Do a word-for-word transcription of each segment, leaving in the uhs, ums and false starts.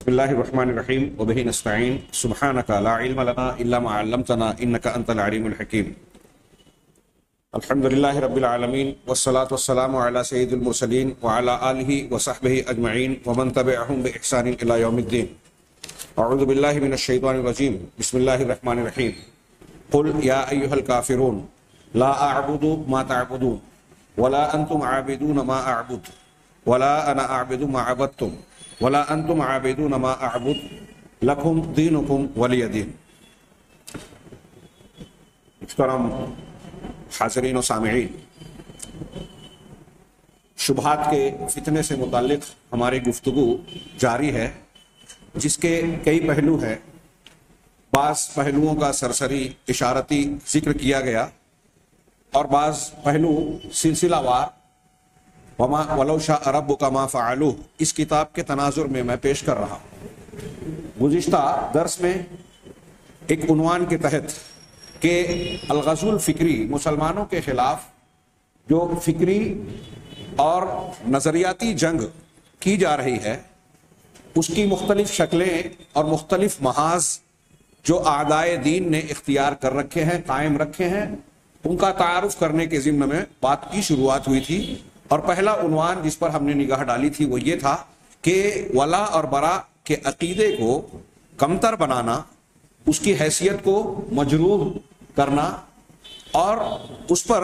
اللہ الرحمن الرحیم وبہ نستعین سبحانک لا علم لنا الا ما علمتنا انک انت العلیم الحکیم. الحمدللہ رب العالمین والصلاة والسلام علی سید المرسلین وعلی آلہ وصحبہ اجمعین ومن تبعہم بإحسان الی یوم الدین. اعوذ باللہ من الشیطان الرجیم. بسم اللہ الرحمن الرحیم. قل یا ایہا الکافرون لا اعبد ما تعبدون ولا انتم عابدون ما اعبد ولا انا اعبد ما عبدتم ولا انتم عابدون ما اعبد لکم دینکم ولی دین. محترم حاضرین و سامعین، شبہات کے فتنے سے متعلق ہماری گفتگو جاری ہے، جس کے کئی پہلو ہیں. بعض پہلوؤں کا سرسری اشارتی ذکر کیا گیا اور بعض پہلو سلسلہ وار وما ولو شاء ربک ما فعلوہ اس کتاب کے تناظر میں میں پیش کر رہا ہوں. گزشتہ درس میں ایک عنوان کے تحت کہ الغزو الفکری، مسلمانوں کے خلاف جو فکری اور نظریاتی جنگ کی جا رہی ہے، اس کی مختلف شکلیں اور مختلف محاذ جو اعدائے دین نے اختیار کر رکھے ہیں، قائم رکھے ہیں، ان کا تعارف کرنے کے ضمن میں بات کی شروعات ہوئی تھی. اور پہلا عنوان جس پر ہم نے نگاہ ڈالی تھی وہ یہ تھا کہ ولا اور برا کے عقیدے کو کمتر بنانا، اس کی حیثیت کو مجروح کرنا اور اس پر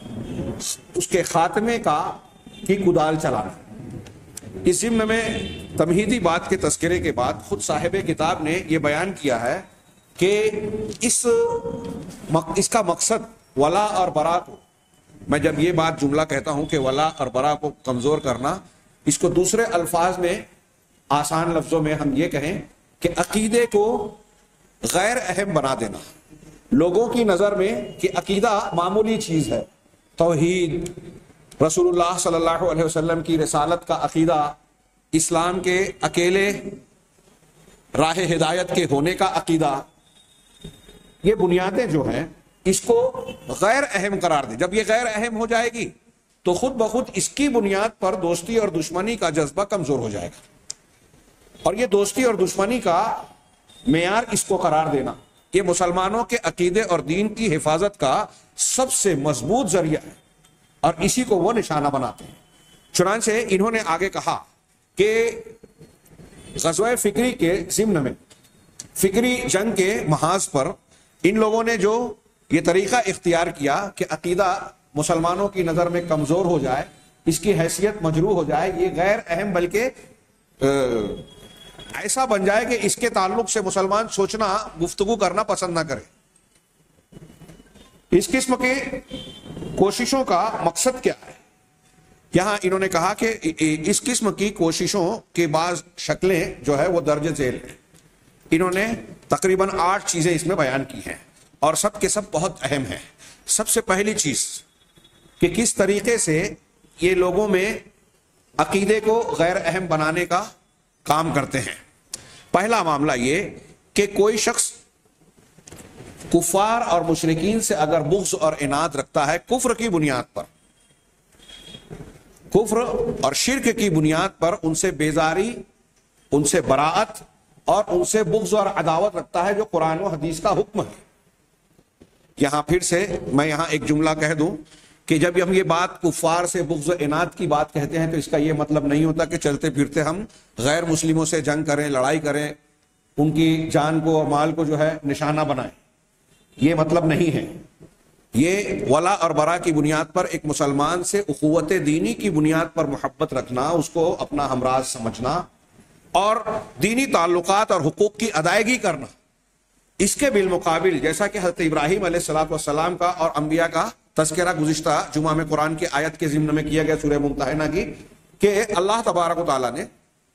اس کے خاتمے کا کی کدال چلانا. اس ضمن میں تمہیدی بات کے تذکرے کے بعد خود صاحب کتاب نے یہ بیان کیا ہے کہ اس اس کا مقصد ولا اور برا کو، میں جب یہ بات جملہ کہتا ہوں کہ ولا اور برا کو کمزور کرنا، اس کو دوسرے الفاظ میں آسان لفظوں میں ہم یہ کہیں کہ عقیدے کو غیر اہم بنا دینا. لوگوں کی نظر میں کہ عقیدہ معمولی چیز ہے، توحید، رسول اللہ صلی اللہ علیہ وسلم کی رسالت کا عقیدہ، اسلام کے اکیلے راہ ہدایت کے ہونے کا عقیدہ، یہ بنیادیں جو ہیں اس کو غیر اہم قرار دیں. جب یہ غیر اہم ہو جائے گی تو خود بخود اس کی بنیاد پر دوستی اور دشمنی کا جذبہ کمزور ہو جائے گا. اور یہ دوستی اور دشمنی کا معیار اس کو قرار دینا، یہ مسلمانوں کے عقیدے اور دین کی حفاظت کا سب سے مضبوط ذریعہ ہے اور اسی کو وہ نشانہ بناتے ہیں. چنانچہ انہوں نے آگے کہا کہ غزوہ فکری کے ضمن میں، فکری جنگ کے محاذ پر ان لوگوں نے جو یہ طریقہ اختیار کیا کہ عقیدہ مسلمانوں کی نظر میں کمزور ہو جائے، اس کی حیثیت مجروح ہو جائے، یہ غیر اہم بلکہ ایسا بن جائے کہ اس کے تعلق سے مسلمان سوچنا، گفتگو کرنا پسند نہ کرے. اس قسم کے کوششوں کا مقصد کیا ہے؟ یہاں انہوں نے کہا کہ اس قسم کی کوششوں کے بعض شکلیں جو ہے وہ درج ذیل ہیں. انہوں نے تقریباً آٹھ چیزیں اس میں بیان کی ہیں اور سب کے سب بہت اہم ہیں. سب سے پہلی چیز کہ کس طریقے سے یہ لوگوں میں عقیدے کو غیر اہم بنانے کا کام کرتے ہیں. پہلا معاملہ یہ کہ کوئی شخص کفار اور مشرکین سے اگر بغض اور عناد رکھتا ہے کفر کی بنیاد پر، کفر اور شرک کی بنیاد پر ان سے بیزاری، ان سے براعت اور ان سے بغض اور عداوت رکھتا ہے، جو قرآن و حدیث کا حکم ہے. یہاں پھر سے میں یہاں ایک جملہ کہہ دوں کہ جب ہم یہ بات کفار سے بغض و عناد کی بات کہتے ہیں تو اس کا یہ مطلب نہیں ہوتا کہ چلتے پھرتے ہم غیر مسلموں سے جنگ کریں، لڑائی کریں، ان کی جان کو اور مال کو جو ہے نشانہ بنائیں. یہ مطلب نہیں ہے. یہ ولا اور برا کی بنیاد پر ایک مسلمان سے اخوت دینی کی بنیاد پر محبت رکھنا، اس کو اپنا ہمراز سمجھنا اور دینی تعلقات اور حقوق کی ادائیگی کرنا. اس کے بالمقابل جیسا کہ حضرت ابراہیم علیہ الصلوۃ والسلام کا اور انبیاء کا تذکرہ گزشتہ جمعہ میں قرآن کی آیت کے ضمن میں کیا گیا سورہ ممتحنہ کی، کہ اللہ تبارک و تعالیٰ نے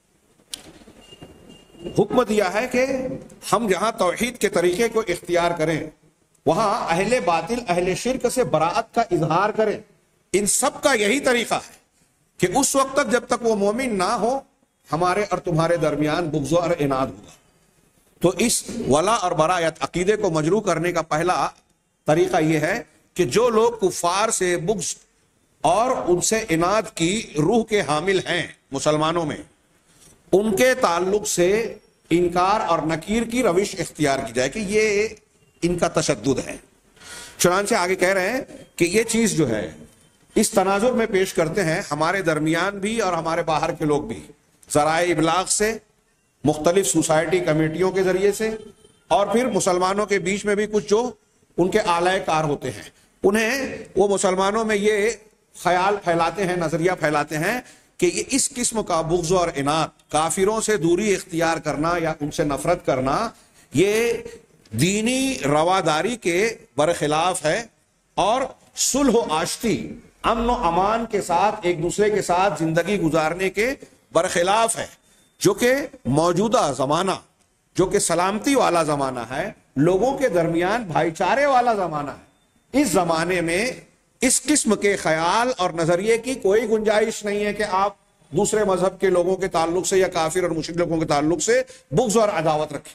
حکم دیا ہے کہ ہم جہاں توحید کے طریقے کو اختیار کریں وہاں اہل باطل، اہل شرک سے براعت کا اظہار کریں. ان سب کا یہی طریقہ ہے کہ اس وقت تک جب تک وہ مومن نہ ہو ہمارے اور تمہارے درمیان بغض اور عناد ہوگا. تو اس ولا اور برایت عقیدے کو مجروح کرنے کا پہلا طریقہ یہ ہے کہ جو لوگ کفار سے بغض اور ان سے عناد کی روح کے حامل ہیں مسلمانوں میں، ان کے تعلق سے انکار اور نکیر کی روش اختیار کی جائے کہ یہ ان کا تشدد ہے۔ چنانچہ آگے کہہ رہے ہیں کہ یہ چیز جو ہے اس تناظر میں پیش کرتے ہیں ہمارے درمیان بھی اور ہمارے باہر کے لوگ بھی، ذرائع ابلاغ سے، مختلف سوسائٹی کمیٹیوں کے ذریعے سے، اور پھر مسلمانوں کے بیچ میں بھی کچھ جو ان کے اعلی کار ہوتے ہیں، انہیں وہ مسلمانوں میں یہ خیال پھیلاتے ہیں، نظریہ پھیلاتے ہیں کہ یہ اس قسم کا بغض اور عناد، کافروں سے دوری اختیار کرنا یا ان سے نفرت کرنا، یہ دینی رواداری کے برخلاف ہے اور صلح و آشتی، امن و امان کے ساتھ ایک دوسرے کے ساتھ زندگی گزارنے کے برخلاف ہے، جو کہ موجودہ زمانہ، جو کہ سلامتی والا زمانہ ہے، لوگوں کے درمیان بھائی چارے والا زمانہ ہے۔ اس زمانے میں اس قسم کے خیال اور نظریے کی کوئی گنجائش نہیں ہے کہ آپ دوسرے مذہب کے لوگوں کے تعلق سے یا کافر اور مشرک لوگوں کے تعلق سے بغض اور عداوت رکھیں،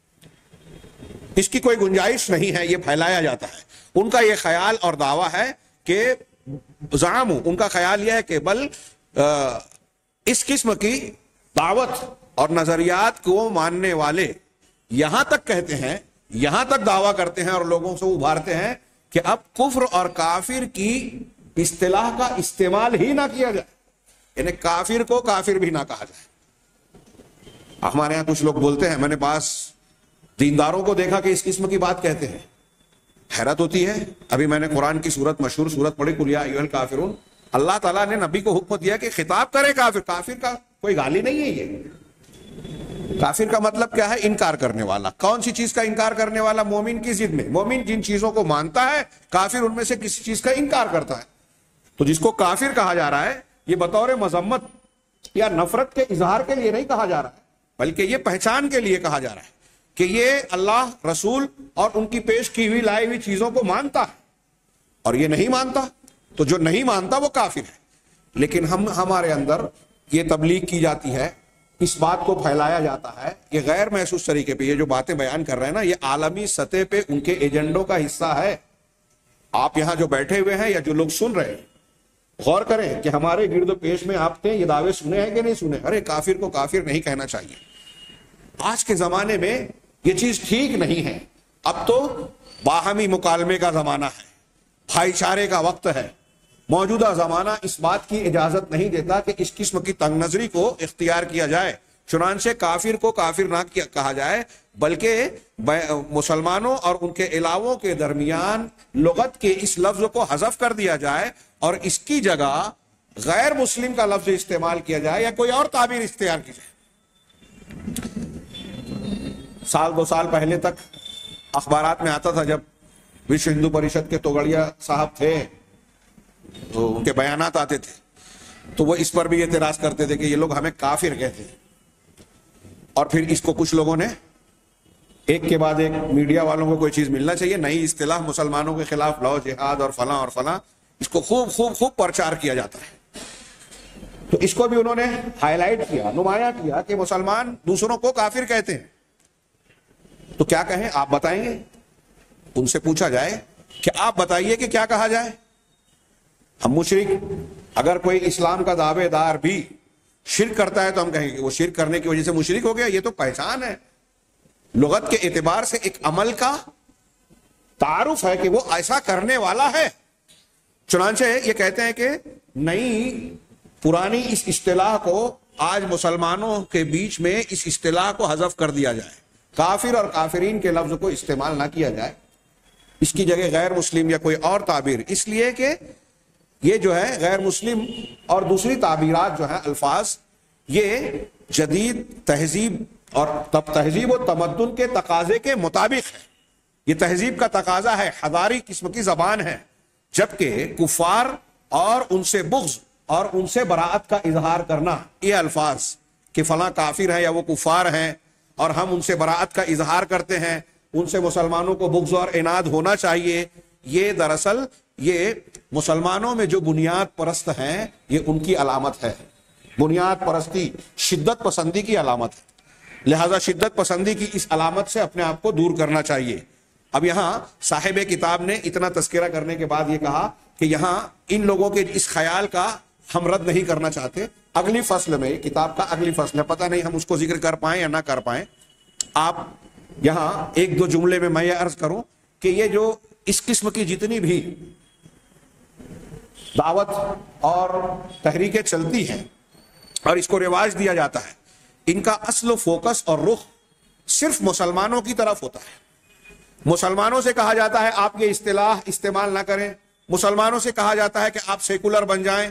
اس کی کوئی گنجائش نہیں ہے، یہ پھیلایا جاتا ہے۔ ان کا یہ خیال اور دعویٰ ہے کہ زعم، ان کا خیال یہ ہے کہ بل اس قسم کی دعوت اور نظریات کو ماننے والے یہاں تک کہتے ہیں، یہاں تک دعویٰ کرتے ہیں اور لوگوں سے ابھارتے ہیں کہ اب کفر اور کافر کی اصطلاح کا استعمال ہی نہ کیا جائے، یعنی کافر کو کافر بھی نہ کہا جائے۔ ہمارے ہاں کچھ لوگ بولتے ہیں، میں نے پاس دینداروں کو دیکھا کہ اس قسم کی بات کہتے ہیں، حیرت ہوتی ہے۔ ابھی میں نے قرآن کی سورت، مشہور سورت پڑھی، قل یا ایھا الکافرون، اللہ تعالیٰ نے نبی کو حکم دیا کہ خطاب کرے کافر، کافر کا کوئی گالی نہیں ہے۔ یہ کافر کا مطلب کیا ہے؟ انکار کرنے والا۔ کون سی چیز کا انکار کرنے والا؟ مومن کی ضد میں۔ مومن جن چیزوں کو مانتا ہے، کافر ان میں سے کسی چیز کا انکار کرتا ہے۔ تو جس کو کافر کہا جا رہا ہے، یہ بطور مذمت یا نفرت کے اظہار کے لیے نہیں کہا جا رہا ہے، بلکہ یہ پہچان کے لیے کہا جا رہا ہے کہ یہ اللہ، رسول اور ان کی پیش کی ہوئی لائی ہوئی چیزوں کو مانتا ہے، اور یہ نہیں مانتا تو جو نہیں مانتا وہ کافر ہے۔ لیکن ہم ہمارے اندر یہ تبلیغ کی جاتی ہے، اس بات کو پھیلایا جاتا ہے، یہ غیر محسوس طریقے پہ یہ جو باتیں بیان کر رہے ہیں نا، یہ عالمی سطح پہ ان کے ایجنڈوں کا حصہ ہے۔ آپ یہاں جو بیٹھے ہوئے ہیں یا جو لوگ سن رہے ہیں، غور کریں کہ ہمارے گرد و پیش میں آپ نے یہ دعوے سنے ہیں کہ نہیں سنے؟ ارے کافر کو کافر نہیں کہنا چاہیے۔ آج کے زمانے میں یہ چیز ٹھیک نہیں ہے۔ اب تو باہمی مکالمے کا زمانہ ہے، بھائی چارے کا وقت ہے۔ موجودہ زمانہ اس بات کی اجازت نہیں دیتا کہ اس قسم کی تنگ نظری کو اختیار کیا جائے، چنانچہ کافر کو کافر نہ کہا جائے، بلکہ مسلمانوں اور ان کے علاووں کے درمیان لغت کے اس لفظ کو حذف کر دیا جائے اور اس کی جگہ غیر مسلم کا لفظ استعمال کیا جائے یا کوئی اور تعبیر اختیار کی جائے۔ سال دو سال پہلے تک اخبارات میں آتا تھا، جب وشو ہندو پریشد کے توگڑیا صاحب تھے تو ان کے بیانات آتے تھے، تو وہ اس پر بھی اعتراض کرتے تھے کہ یہ لوگ ہمیں کافر کہتے ہیں۔ اور پھر اس کو کچھ لوگوں نے ایک کے بعد ایک، میڈیا والوں کو کوئی چیز ملنا چاہیے، نئی اصطلاح مسلمانوں کے خلاف لو جہاد اور فلاں اور فلاں، اس کو خوب خوب خوب پرچار کیا جاتا ہے۔ تو اس کو بھی انہوں نے ہائی لائٹ کیا، نمایاں کیا کہ مسلمان دوسروں کو کافر کہتے ہیں۔ تو کیا کہیں؟ آپ بتائیں گے؟ ان سے پوچھا جائے کہ آپ بتائیے کہ کیا کہا جائے۔ ہم مشرک، اگر کوئی اسلام کا دعوے دار بھی شرک کرتا ہے تو ہم کہیں گے وہ شرک کرنے کی وجہ سے مشرک ہو گیا، یہ تو پہچان ہے، لغت کے اعتبار سے ایک عمل کا تعارف ہے کہ وہ ایسا کرنے والا ہے۔ چنانچہ یہ کہتے ہیں کہ نئی پرانی اس اصطلاح کو آج مسلمانوں کے بیچ میں اس اصطلاح کو حذف کر دیا جائے، کافر اور کافرین کے لفظ کو استعمال نہ کیا جائے، اس کی جگہ غیر مسلم یا کوئی اور تعبیر، اس لیے کہ یہ جو ہے غیر مسلم اور دوسری تعبیرات جو ہیں، الفاظ، یہ جدید تہذیب اور تب تہذیب و تمدن کے تقاضے کے مطابق ہے۔ یہ تہذیب کا تقاضا ہے، حضاری قسم کی زبان ہے، جبکہ کفار اور ان سے بغض اور ان سے براءت کا اظہار کرنا، یہ الفاظ کہ فلاں کافر ہیں یا وہ کفار ہیں اور ہم ان سے براءت کا اظہار کرتے ہیں، ان سے مسلمانوں کو بغض اور عناد ہونا چاہیے، یہ دراصل یہ مسلمانوں میں جو بنیاد پرست ہیں، یہ ان کی علامت ہے۔ بنیاد پرستی شدت پسندی کی علامت ہے، لہذا شدت پسندی کی اس علامت سے اپنے آپ کو دور کرنا چاہیے۔ اب یہاں صاحب کتاب نے اتنا تذکرہ کرنے کے بعد یہ کہا کہ یہاں ان لوگوں کے اس خیال کا ہم رد نہیں کرنا چاہتے. اگلی فصل میں، کتاب کا اگلی فصل ہے، پتہ نہیں ہم اس کو ذکر کر پائیں یا نہ کر پائیں. آپ یہاں ایک دو جملے میں میں یہ عرض کروں کہ یہ جو اس قسم کی جتنی بھی دعوت اور تحریکیں چلتی ہیں اور اس کو رواج دیا جاتا ہے، ان کا اصل و فوکس اور رخ صرف مسلمانوں کی طرف ہوتا ہے. مسلمانوں سے کہا جاتا ہے آپ یہ اصطلاح استعمال نہ کریں، مسلمانوں سے کہا جاتا ہے کہ آپ سیکولر بن جائیں.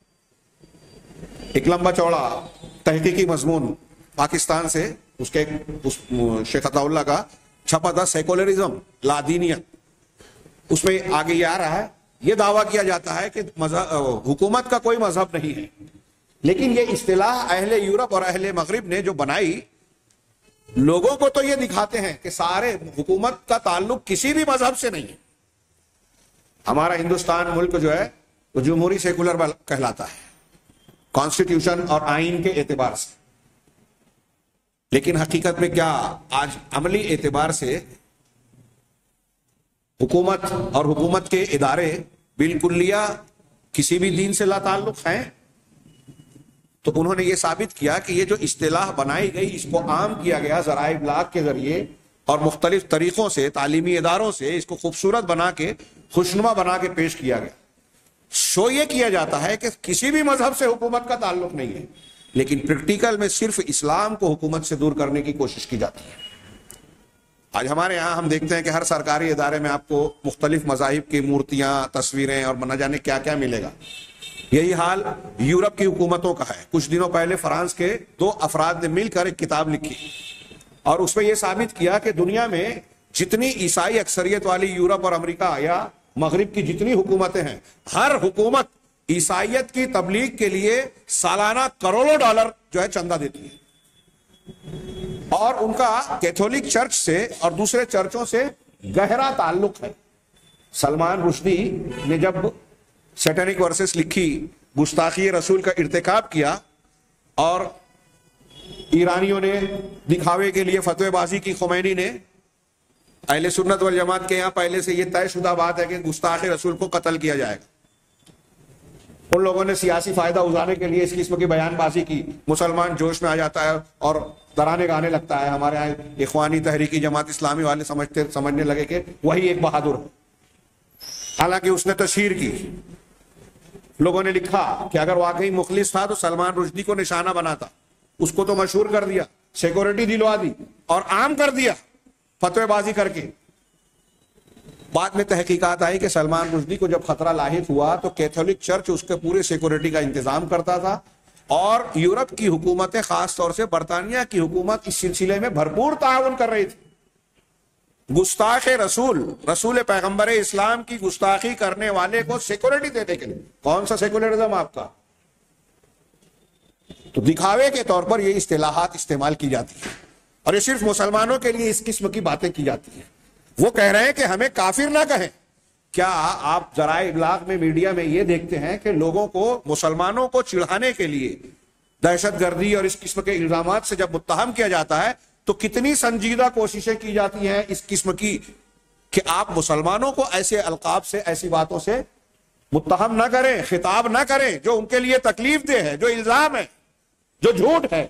ایک لمبا چوڑا تحقیقی مضمون پاکستان سے اس کے اس شیخ عطا اللہ کا چھپا تھا، سیکولرزم، لادینیت. اس میں آگے یہ آ رہا ہے، یہ دعویٰ کیا جاتا ہے کہ حکومت کا کوئی مذہب نہیں ہے، لیکن یہ اصطلاح اہل یورپ اور اہل مغرب نے جو بنائی، لوگوں کو تو یہ دکھاتے ہیں کہ سارے حکومت کا تعلق کسی بھی مذہب سے نہیں ہے. ہمارا ہندوستان ملک جو ہے وہ جمہوری سیکولر کہلاتا ہے کانسٹیٹیوشن اور آئین کے اعتبار سے، لیکن حقیقت میں کیا آج عملی اعتبار سے حکومت اور حکومت کے ادارے بالکلیہ کسی بھی دین سے لا تعلق ہیں؟ تو انہوں نے یہ ثابت کیا کہ یہ جو اصطلاح بنائی گئی، اس کو عام کیا گیا ذرائع ابلاغ کے ذریعے اور مختلف طریقوں سے، تعلیمی اداروں سے اس کو خوبصورت بنا کے، خوشنما بنا کے پیش کیا گیا. شو یہ کیا جاتا ہے کہ کسی بھی مذہب سے حکومت کا تعلق نہیں ہے، لیکن پریکٹیکل میں صرف اسلام کو حکومت سے دور کرنے کی کوشش کی جاتی ہے. آج ہمارے یہاں ہم دیکھتے ہیں کہ ہر سرکاری ادارے میں آپ کو مختلف مذاہب کی مورتیاں، تصویریں اور نہ جانے کیا کیا ملے گا. یہی حال یورپ کی حکومتوں کا ہے. کچھ دنوں پہلے فرانس کے دو افراد نے مل کر ایک کتاب لکھی اور اس میں یہ ثابت کیا کہ دنیا میں جتنی عیسائی اکثریت والی یورپ اور امریکہ یا مغرب کی جتنی حکومتیں ہیں، ہر حکومت عیسائیت کی تبلیغ کے لیے سالانہ کروڑوں ڈالر جو ہے چندہ دیتی ہے، اور ان کا کیتھولک چرچ سے اور دوسرے چرچوں سے گہرا تعلق ہے. سلمان رشدی نے جب سیٹینک ورسز لکھی، گستاخی رسول کا ارتکاب کیا، اور ایرانیوں نے دکھاوے کے لیے فتوی بازی کی، خمینی نے، اہل سنت والجماعت کے یہاں پہلے سے یہ طے شدہ بات ہے کہ گستاخ رسول کو قتل کیا جائے گا. ان لوگوں نے سیاسی فائدہ اٹھانے کے لیے اس قسم کی بیان بازی کی. مسلمان جوش میں آ جاتا ہے اور ترانے گانے لگتا ہے. ہمارے یہاں اخوانی تحریکی جماعت اسلامی والے سمجھتے سمجھنے لگے کہ وہی ایک بہادر ہے، حالانکہ اس نے تشہیر کی. لوگوں نے لکھا کہ اگر واقعی مخلص تھا تو سلمان رشدی کو نشانہ بناتا، اس کو تو مشہور کر دیا، سیکورٹی دلوا دی اور عام کر دیا فتوی بازی کر کے. بعد میں تحقیقات آئی کہ سلمان رشدی کو جب خطرہ لاحق ہوا تو کیتھولک چرچ اس کے پورے سیکورٹی کا انتظام کرتا تھا، اور یورپ کی حکومتیں، خاص طور سے برطانیہ کی حکومت، اس سلسلے میں بھرپور تعاون کر رہی تھی. گستاخ رسول، رسول پیغمبر اسلام کی گستاخی کرنے والے کو سیکورٹی دینے کے لیے. کون سا سیکولرزم آپ کا؟ تو دکھاوے کے طور پر یہ اصطلاحات استعمال کی جاتی ہیں، اور یہ صرف مسلمانوں کے لیے اس قسم کی باتیں کی جاتی ہیں. وہ کہہ رہے ہیں کہ ہمیں کافر نہ کہیں. کیا آپ ذرائع ابلاغ میں، میڈیا میں یہ دیکھتے ہیں کہ لوگوں کو، مسلمانوں کو چڑھانے کے لیے دہشت گردی اور اس قسم کے الزامات سے جب متہم کیا جاتا ہے تو کتنی سنجیدہ کوششیں کی جاتی ہیں اس قسم کی کہ آپ مسلمانوں کو ایسے القاب سے، ایسی باتوں سے متہم نہ کریں، خطاب نہ کریں جو ان کے لیے تکلیف دہ ہے، جو الزام ہے، جو جھوٹ ہے.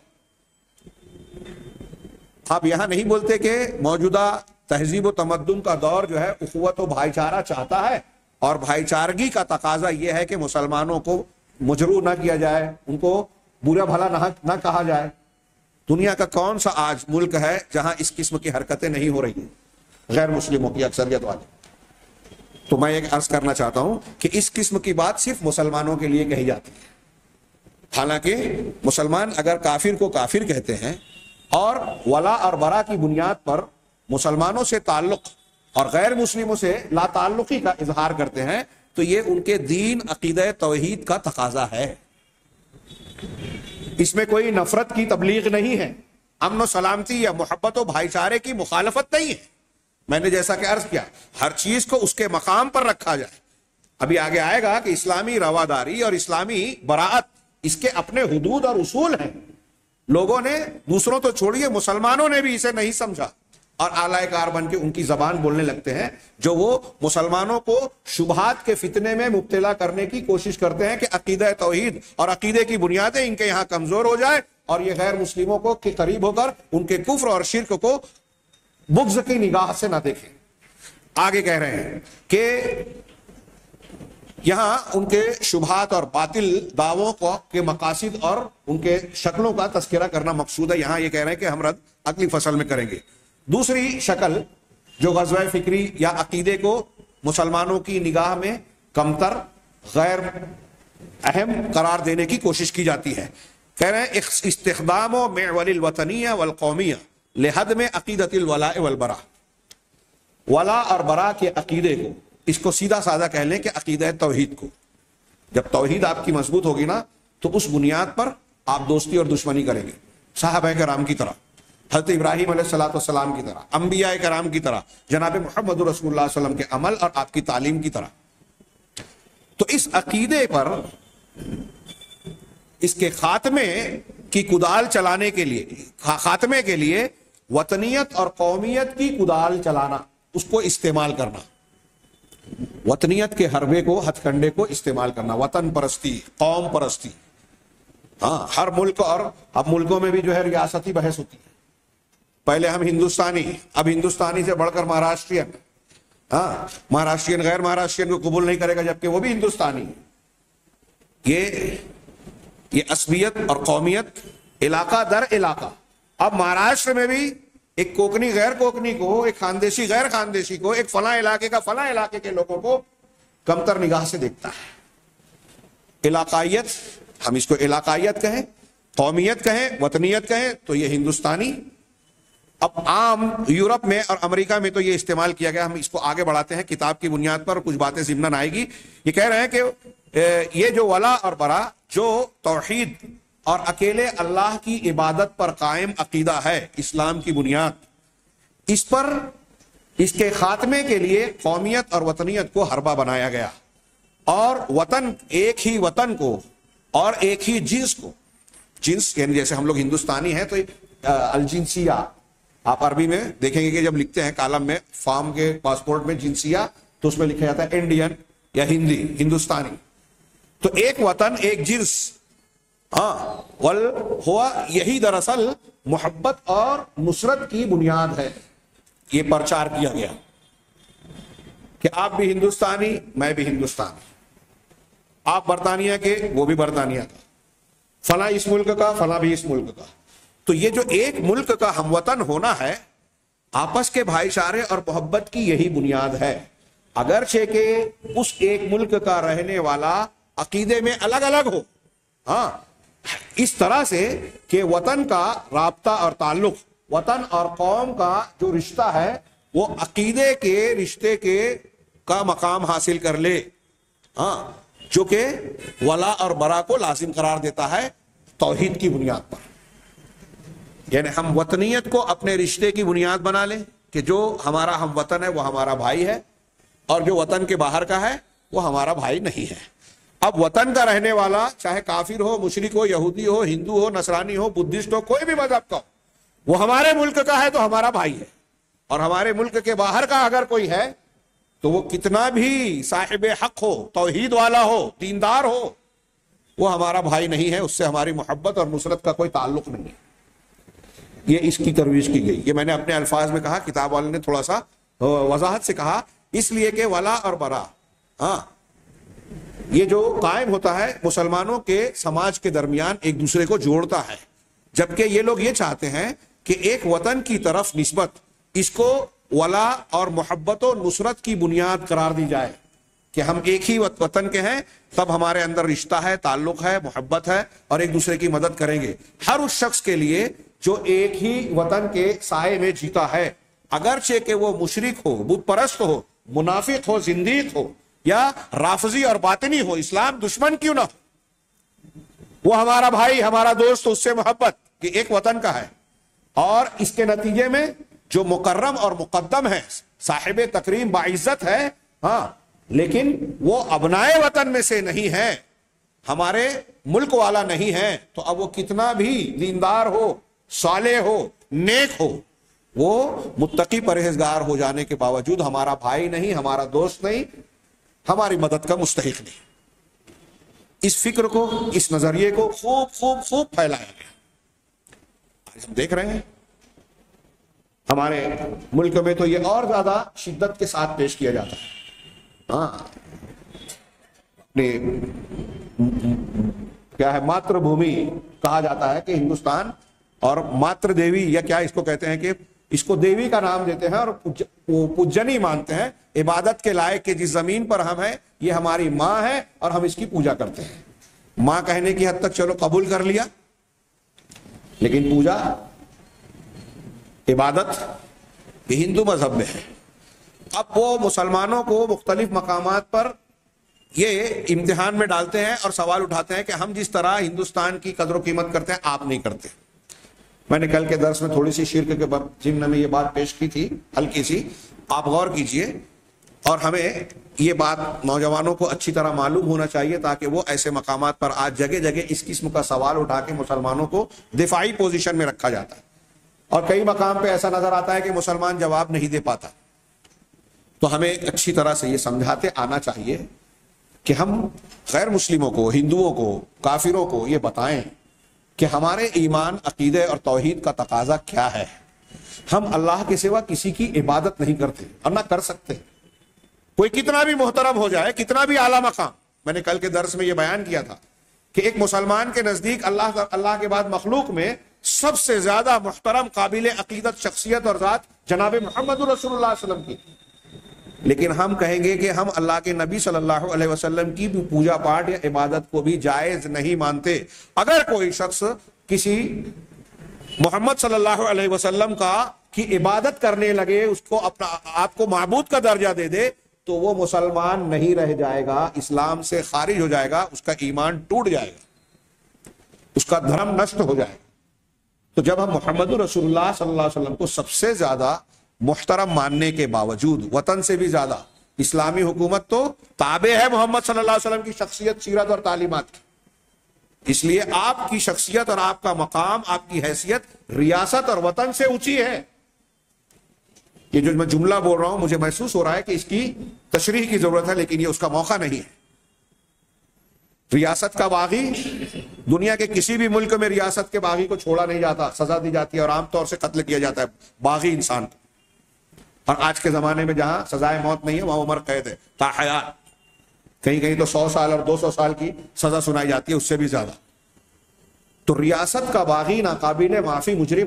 آپ یہاں نہیں بولتے کہ موجودہ تہذیب و تمدن کا دور جو ہے اخوت و بھائی چارہ چاہتا ہے، اور بھائی چارگی کا تقاضا یہ ہے کہ مسلمانوں کو مجروح نہ کیا جائے، ان کو برا بھلا نہ نہ کہا جائے. دنیا کا کون سا آج ملک ہے جہاں اس قسم کی حرکتیں نہیں ہو رہی ہیں غیر مسلموں کی اکثریت والے؟ تو میں ایک عرض کرنا چاہتا ہوں کہ اس قسم کی بات صرف مسلمانوں کے لیے کہی جاتی ہے. حالانکہ مسلمان اگر کافر کو کافر کہتے ہیں اور ولا اور برا کی بنیاد پر مسلمانوں سے تعلق اور غیر مسلموں سے لا تعلقی کا اظہار کرتے ہیں، تو یہ ان کے دین، عقیدہ توحید کا تقاضا ہے. اس میں کوئی نفرت کی تبلیغ نہیں ہے، امن و سلامتی یا محبت و بھائی چارے کی مخالفت نہیں ہے. میں نے جیسا کہ عرض کیا، ہر چیز کو اس کے مقام پر رکھا جائے. ابھی آگے آئے گا کہ اسلامی رواداری اور اسلامی براعت، اس کے اپنے حدود اور اصول ہیں. لوگوں نے، دوسروں تو چھوڑیے، مسلمانوں نے بھی اسے نہیں سمجھا. اور اعلی کار بن کے ان کی زبان بولنے لگتے ہیں، جو وہ مسلمانوں کو شبہات کے فتنے میں مبتلا کرنے کی کوشش کرتے ہیں کہ عقیدہ توحید اور عقیدے کی بنیادیں ان کے یہاں کمزور ہو جائے اور یہ غیر مسلموں کو کے قریب ہو کر ان کے کفر اور شرک کو بغض کی نگاہ سے نہ دیکھیں۔ آگے کہہ رہے ہیں کہ یہاں ان کے شبہات اور باطل دعووں کو کے مقاصد اور ان کے شکلوں کا تذکرہ کرنا مقصود ہے۔ یہاں یہ کہہ رہے ہیں کہ ہم رد اگلی فصل میں کریں گے۔ دوسری شکل جو غزوہ فکری یا عقیدے کو مسلمانوں کی نگاہ میں کمتر، غیر اہم قرار دینے کی کوشش کی جاتی ہے، کہہ رہے ہیں استخدام و معول الوطنیہ والقومیہ لحد میں عقیدت الولاء والبراء، ولا اور برا کے عقیدے کو، اس کو سیدھا سادہ کہہ لیں کہ عقیدہ توحید کو، جب توحید آپ کی مضبوط ہوگی نا تو اس بنیاد پر آپ دوستی اور دشمنی کریں گے، صحابہ کرام کی طرح، حضرت ابراہیم علیہ الصلوۃ والسلام کی طرح، انبیاء کرام کی طرح، جناب محمد رسول اللہ صلی اللہ علیہ وسلم کے عمل اور آپ کی تعلیم کی طرح۔ تو اس عقیدے پر اس کے خاتمے کی کدال چلانے کے لیے، خاتمے کے لیے وطنیت اور قومیت کی کدال چلانا، اس کو استعمال کرنا، وطنیت کے حربے کو، ہتھ کنڈے کو استعمال کرنا، وطن پرستی، قوم پرستی۔ ہاں، ہر ملک، اور اب ملکوں میں بھی جو ہے ریاستی بحث ہوتی ہے، پہلے ہم ہندوستانی، اب ہندوستانی سے بڑھ کر مہاراشٹرین، ہاں مہاراشٹرین غیر مہاراشٹرین کو قبول نہیں کرے گا جبکہ وہ بھی ہندوستانی ہے۔ یہ یہ عصبیت اور قومیت علاقہ در علاقہ، اب مہاراشٹر میں بھی ایک کوکنی غیر کوکنی کو، ایک خاندیشی غیر خاندیشی کو، ایک فلاں علاقے کا فلاں علاقے کے لوگوں کو کمتر نگاہ سے دیکھتا ہے۔ علاقائیت، ہم اس کو علاقائیت کہیں، قومیت کہیں، وطنیت کہیں، تو یہ ہندوستانی۔ اب عام یورپ میں اور امریکہ میں تو یہ استعمال کیا گیا، ہم اس کو آگے بڑھاتے ہیں کتاب کی بنیاد پر، کچھ باتیں ضمناً آئے گی۔ یہ کہہ رہے ہیں کہ یہ جو ولا اور برا، جو توحید اور اکیلے اللہ کی عبادت پر قائم عقیدہ ہے، اسلام کی بنیاد، اس پر اس کے خاتمے کے لیے قومیت اور وطنیت کو حربہ بنایا گیا، اور وطن، ایک ہی وطن کو اور ایک ہی جنس کو، جنس یعنی جیسے ہم لوگ ہندوستانی ہیں تو الجنسیہ، آپ عربی میں دیکھیں گے کہ جب لکھتے ہیں کالم میں فارم کے پاسپورٹ میں جنسیہ، تو اس میں لکھا جاتا ہے انڈین یا ہندی، ہندوستانی۔ تو ایک وطن، ایک جنس، ہاں، ول ہوا، یہی دراصل محبت اور نصرت کی بنیاد ہے۔ یہ پرچار کیا گیا کہ آپ بھی ہندوستانی، میں بھی ہندوستانی، آپ برطانیہ کے، وہ بھی برطانیہ کا، فلاں اس ملک کا، فلاں بھی اس ملک کا۔ تو یہ جو ایک ملک کا ہم وطن ہونا ہے، آپس کے بھائی چارے اور محبت کی یہی بنیاد ہے، اگرچہ کہ اس ایک ملک کا رہنے والا عقیدے میں الگ الگ ہو، ہاں، اس طرح سے کہ وطن کا رابطہ اور تعلق، وطن اور قوم کا جو رشتہ ہے وہ عقیدے کے رشتے کے کا مقام حاصل کر لے، ہاں، جو کہ ولا اور برا کو لازم قرار دیتا ہے توحید کی بنیاد پر۔ یعنی ہم وطنیت کو اپنے رشتے کی بنیاد بنا لیں کہ جو ہمارا ہم وطن ہے وہ ہمارا بھائی ہے، اور جو وطن کے باہر کا ہے وہ ہمارا بھائی نہیں ہے۔ اب وطن کا رہنے والا چاہے کافر ہو، مشرک ہو، یہودی ہو، ہندو ہو، نصرانی ہو، بدھسٹ ہو، کوئی بھی مذہب کا ہو، وہ ہمارے ملک کا ہے تو ہمارا بھائی ہے، اور ہمارے ملک کے باہر کا اگر کوئی ہے تو وہ کتنا بھی صاحب حق ہو، توحید والا ہو، دیندار ہو، وہ ہمارا بھائی نہیں ہے، اس سے ہماری محبت اور نصرت کا کوئی تعلق نہیں ہے۔ یہ اس کی ترویج کی گئی، یہ میں نے اپنے الفاظ میں کہا، کتاب والے نے تھوڑا سا وضاحت سے کہا، اس لیے کہ ولا اور برا، ہاں، یہ جو قائم ہوتا ہے مسلمانوں کے سماج کے درمیان ایک دوسرے کو جوڑتا ہے، جبکہ یہ لوگ یہ چاہتے ہیں کہ ایک وطن کی طرف نسبت اس کو ولا اور محبت و نصرت کی بنیاد قرار دی جائے کہ ہم ایک ہی وطن کے ہیں، تب ہمارے اندر رشتہ ہے، تعلق ہے، محبت ہے، اور ایک دوسرے کی مدد کریں گے۔ ہر اس شخص کے لیے جو ایک ہی وطن کے سائے میں جیتا ہے، اگرچہ کہ وہ مشرک ہو، بت پرست ہو، منافق ہو، زندیق ہو، یا رافضی اور باطنی ہو، اسلام دشمن کیوں نہ ہو، وہ ہمارا بھائی، ہمارا دوست، اس سے محبت کہ ایک وطن کا ہے۔ اور اس کے نتیجے میں جو مکرم اور مقدم ہے، صاحب تکریم باعزت ہے، ہاں، لیکن وہ ابنائے وطن میں سے نہیں ہے، ہمارے ملک والا نہیں ہے، تو اب وہ کتنا بھی دیندار ہو، صالح ہو، نیک ہو، وہ متقی پرہیزگار ہو جانے کے باوجود ہمارا بھائی نہیں، ہمارا دوست نہیں، ہماری مدد کا مستحق نہیں۔ اس فکر کو، اس نظریے کو خوب خوب خوب پھیلایا گیا۔ آج ہم دیکھ رہے ہیں ہمارے ملک میں تو یہ اور زیادہ شدت کے ساتھ پیش کیا جاتا ہے۔ ہاں، کیا ہے، ماتر بھومی کہا جاتا ہے کہ ہندوستان، اور ماتر دیوی یا کیا اس کو کہتے ہیں کہ اس کو دیوی کا نام دیتے ہیں اور پوجنی مانتے ہیں، عبادت کے لائق کہ جس زمین پر ہم ہیں یہ ہماری ماں ہے اور ہم اس کی پوجا کرتے ہیں۔ ماں کہنے کی حد تک چلو قبول کر لیا، لیکن پوجا، عبادت یہ ہندو مذہب میں ہے۔ اب وہ مسلمانوں کو مختلف مقامات پر یہ امتحان میں ڈالتے ہیں اور سوال اٹھاتے ہیں کہ ہم جس طرح ہندوستان کی قدر و قیمت کرتے ہیں آپ نہیں کرتے۔ میں نے کل کے درس میں تھوڑی سی شرک کے ضمن میں یہ بات پیش کی تھی، ہلکی سی، آپ غور کیجئے، اور ہمیں یہ بات نوجوانوں کو اچھی طرح معلوم ہونا چاہیے تاکہ وہ ایسے مقامات پر آج جگہ جگہ اس قسم کا سوال اٹھا کے مسلمانوں کو دفاعی پوزیشن میں رکھا جاتا ہے، اور کئی مقام پہ ایسا نظر آتا ہے کہ مسلمان جواب نہیں دے پاتا۔ تو ہمیں اچھی طرح سے یہ سمجھاتے آنا چاہیے کہ ہم غیر مسلموں کو، ہندوؤں کو، کافروں کو یہ بتائیں کہ ہمارے ایمان، عقیدے اور توحید کا تقاضا کیا ہے۔ ہم اللہ کے سوا کسی کی عبادت نہیں کرتے اور نہ کر سکتے، کوئی کتنا بھی محترم ہو جائے، کتنا بھی اعلیٰ مقام۔ میں نے کل کے درس میں یہ بیان کیا تھا کہ ایک مسلمان کے نزدیک اللہ اللہ کے بعد مخلوق میں سب سے زیادہ محترم، قابل عقیدت شخصیت اور ذات جناب محمد رسول اللہ صلی اللہ علیہ وسلم کی، لیکن ہم کہیں گے کہ ہم اللہ کے نبی صلی اللہ علیہ وسلم کی بھی پوجا پاٹ یا عبادت کو بھی جائز نہیں مانتے۔ اگر کوئی شخص کسی محمد صلی اللہ علیہ وسلم کا کی عبادت کرنے لگے، اس کو اپنا آپ کو معبود کا درجہ دے دے، تو وہ مسلمان نہیں رہ جائے گا، اسلام سے خارج ہو جائے گا، اس کا ایمان ٹوٹ جائے گا، اس کا دھرم نشٹ ہو جائے گا۔ تو جب ہم محمد رسول اللہ صلی اللہ علیہ وسلم کو سب سے زیادہ محترم ماننے کے باوجود، وطن سے بھی زیادہ، اسلامی حکومت تو تابع ہے محمد صلی اللہ علیہ وسلم کی شخصیت، سیرت اور تعلیمات کی، اس لیے آپ کی شخصیت اور آپ کا مقام، آپ کی حیثیت ریاست اور وطن سے اونچی ہے۔ یہ جو میں جملہ بول رہا ہوں مجھے محسوس ہو رہا ہے کہ اس کی تشریح کی ضرورت ہے، لیکن یہ اس کا موقع نہیں ہے۔ ریاست کا باغی، دنیا کے کسی بھی ملک میں ریاست کے باغی کو چھوڑا نہیں جاتا، سزا دی جاتی ہے اور عام طور سے قتل کیا جاتا ہے باغی انسان کو۔ اور آج کے زمانے میں جہاں سزائے موت نہیں ہے وہاں عمر قید ہے تا حیات، کہیں کہیں تو سو سال اور دو سو سال کی سزا سنائی جاتی ہے، اس سے بھی زیادہ۔ تو ریاست کا باغی ناقابل معافی مجرم،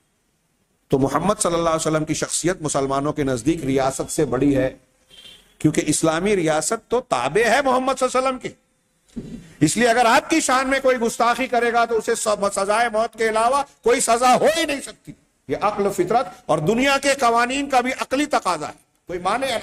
تو محمد صلی اللہ علیہ وسلم کی شخصیت مسلمانوں کے نزدیک ریاست سے بڑی ہے، کیونکہ اسلامی ریاست تو تابع ہے محمد صلی اللہ علیہ وسلم کی۔ اس لیے اگر آپ کی شان میں کوئی گستاخی کرے گا تو اسے سزائے موت کے علاوہ کوئی سزا ہو ہی نہیں سکتی۔ یہ عقل، فطرت اور دنیا کے قوانین کا بھی عقلی تقاضا ہے، کوئی مانے یا نہ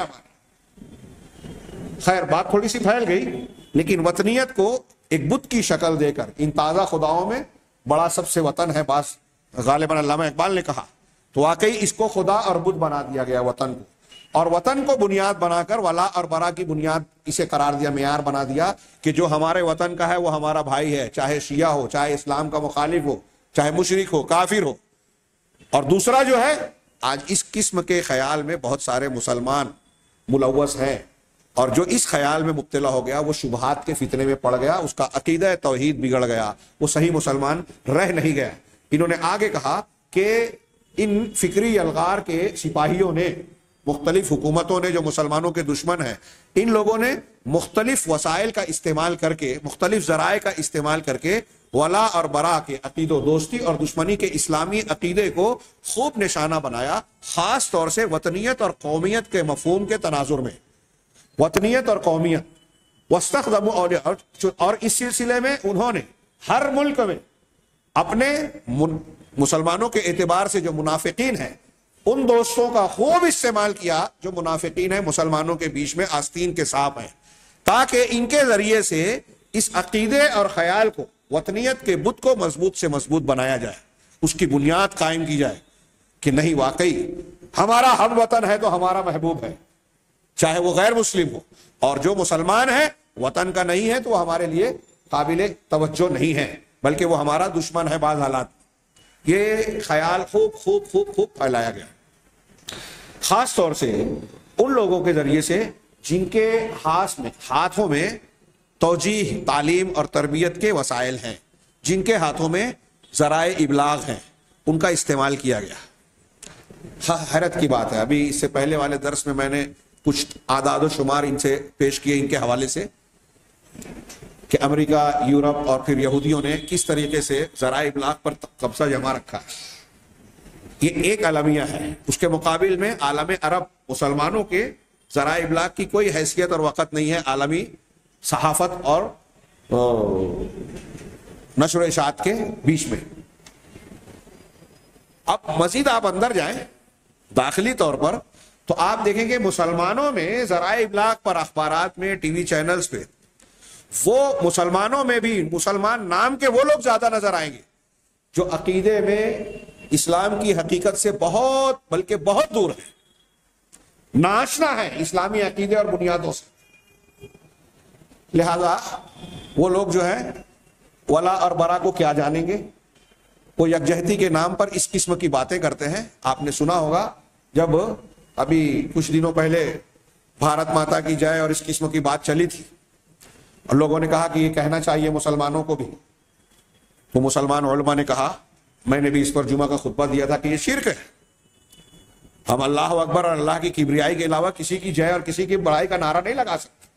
مانے۔ خیر، بات تھوڑی سی پھیل گئی، لیکن وطنیت کو ایک بت کی شکل دے کر، ان تازہ خداؤں میں بڑا سب سے وطن ہے، باس غالباً علامہ اقبال نے کہا، تو واقعی اس کو خدا اور بت بنا دیا گیا وطن کو، اور وطن کو بنیاد بنا کر ولا اور برا کی بنیاد اسے قرار دیا، معیار بنا دیا کہ جو ہمارے وطن کا ہے وہ ہمارا بھائی ہے، چاہے شیعہ ہو، چاہے اسلام کا مخالف ہو، چاہے مشرک ہو، کافر ہو۔ اور دوسرا جو ہے، آج اس قسم کے خیال میں بہت سارے مسلمان ملوث ہیں، اور جو اس خیال میں مبتلا ہو گیا وہ شبہات کے فتنے میں پڑ گیا، اس کا عقیدہ توحید بگڑ گیا، وہ صحیح مسلمان رہ نہیں گیا۔ انہوں نے آگے کہا کہ ان فکری الغار کے سپاہیوں نے، مختلف حکومتوں نے جو مسلمانوں کے دشمن ہیں، ان لوگوں نے مختلف وسائل کا استعمال کر کے، مختلف ذرائع کا استعمال کر کے ولا اور برا کے عقید و دوستی اور دشمنی کے اسلامی عقیدے کو خوب نشانہ بنایا، خاص طور سے وطنیت اور قومیت کے مفہوم کے تناظر میں۔ وطنیت اور قومیت واستخدموا، اور اس سلسلے میں انہوں نے ہر ملک میں اپنے مسلمانوں کے اعتبار سے جو منافقین ہیں ان دوستوں کا خوب استعمال کیا، جو منافقین ہیں مسلمانوں کے بیچ میں آستین کے سانپ ہیں، تاکہ ان کے ذریعے سے اس عقیدے اور خیال کو، وطنیت کے بت کو مضبوط سے مضبوط بنایا جائے، اس کی بنیاد قائم کی جائے کہ نہیں، واقعی ہمارا ہم وطن ہے تو ہمارا محبوب ہے، چاہے وہ غیر مسلم ہو، اور جو مسلمان ہے وطن کا نہیں ہے تو وہ ہمارے لیے قابل توجہ نہیں ہے، بلکہ وہ ہمارا دشمن ہے بعض حالات۔ یہ خیال خوب خوب خوب خوب پھیلایا گیا، خاص طور سے ان لوگوں کے ذریعے سے جن کے ہاتھ میں ہاتھوں میں توجیہ، تعلیم اور تربیت کے وسائل ہیں، جن کے ہاتھوں میں ذرائع ابلاغ ہیں، ان کا استعمال کیا گیا۔ حیرت کی بات ہے، ابھی اس سے پہلے والے درس میں میں نے کچھ اعداد و شمار ان سے پیش کیے ان کے حوالے سے کہ امریکہ، یورپ اور پھر یہودیوں نے کس طریقے سے ذرائع ابلاغ پر قبضہ جما رکھا ہے۔ یہ ایک المیہ ہے، اس کے مقابل میں عالم عرب مسلمانوں کے ذرائع ابلاغ کی کوئی حیثیت اور وقت نہیں ہے عالمی صحافت اور نشر و اشاعت کے بیچ میں۔ اب مزید آپ اندر جائیں داخلی طور پر تو آپ دیکھیں گے مسلمانوں میں ذرائع ابلاغ پر، اخبارات میں، ٹی وی چینلز پہ، وہ مسلمانوں میں بھی مسلمان نام کے وہ لوگ زیادہ نظر آئیں گے جو عقیدے میں اسلام کی حقیقت سے بہت بلکہ بہت دور ہے، ناشنا ہے اسلامی عقیدے اور بنیادوں سے۔ لہذا وہ لوگ جو ہے ولا اور برا کو کیا جانیں گے، وہ یکجہتی کے نام پر اس قسم کی باتیں کرتے ہیں۔ آپ نے سنا ہوگا جب ابھی کچھ دنوں پہلے بھارت ماتا کی جائے اور اس قسم کی بات چلی تھی اور لوگوں نے کہا کہ یہ کہنا چاہیے مسلمانوں کو بھی، تو مسلمان علماء نے کہا، میں نے بھی اس پر جمعہ کا خطبہ دیا تھا کہ یہ شرک ہے، ہم اللہ اکبر اور اللہ کی کبریائی کے علاوہ کسی کی جے اور کسی کی بڑائی کا نعرہ نہیں لگا سکتے۔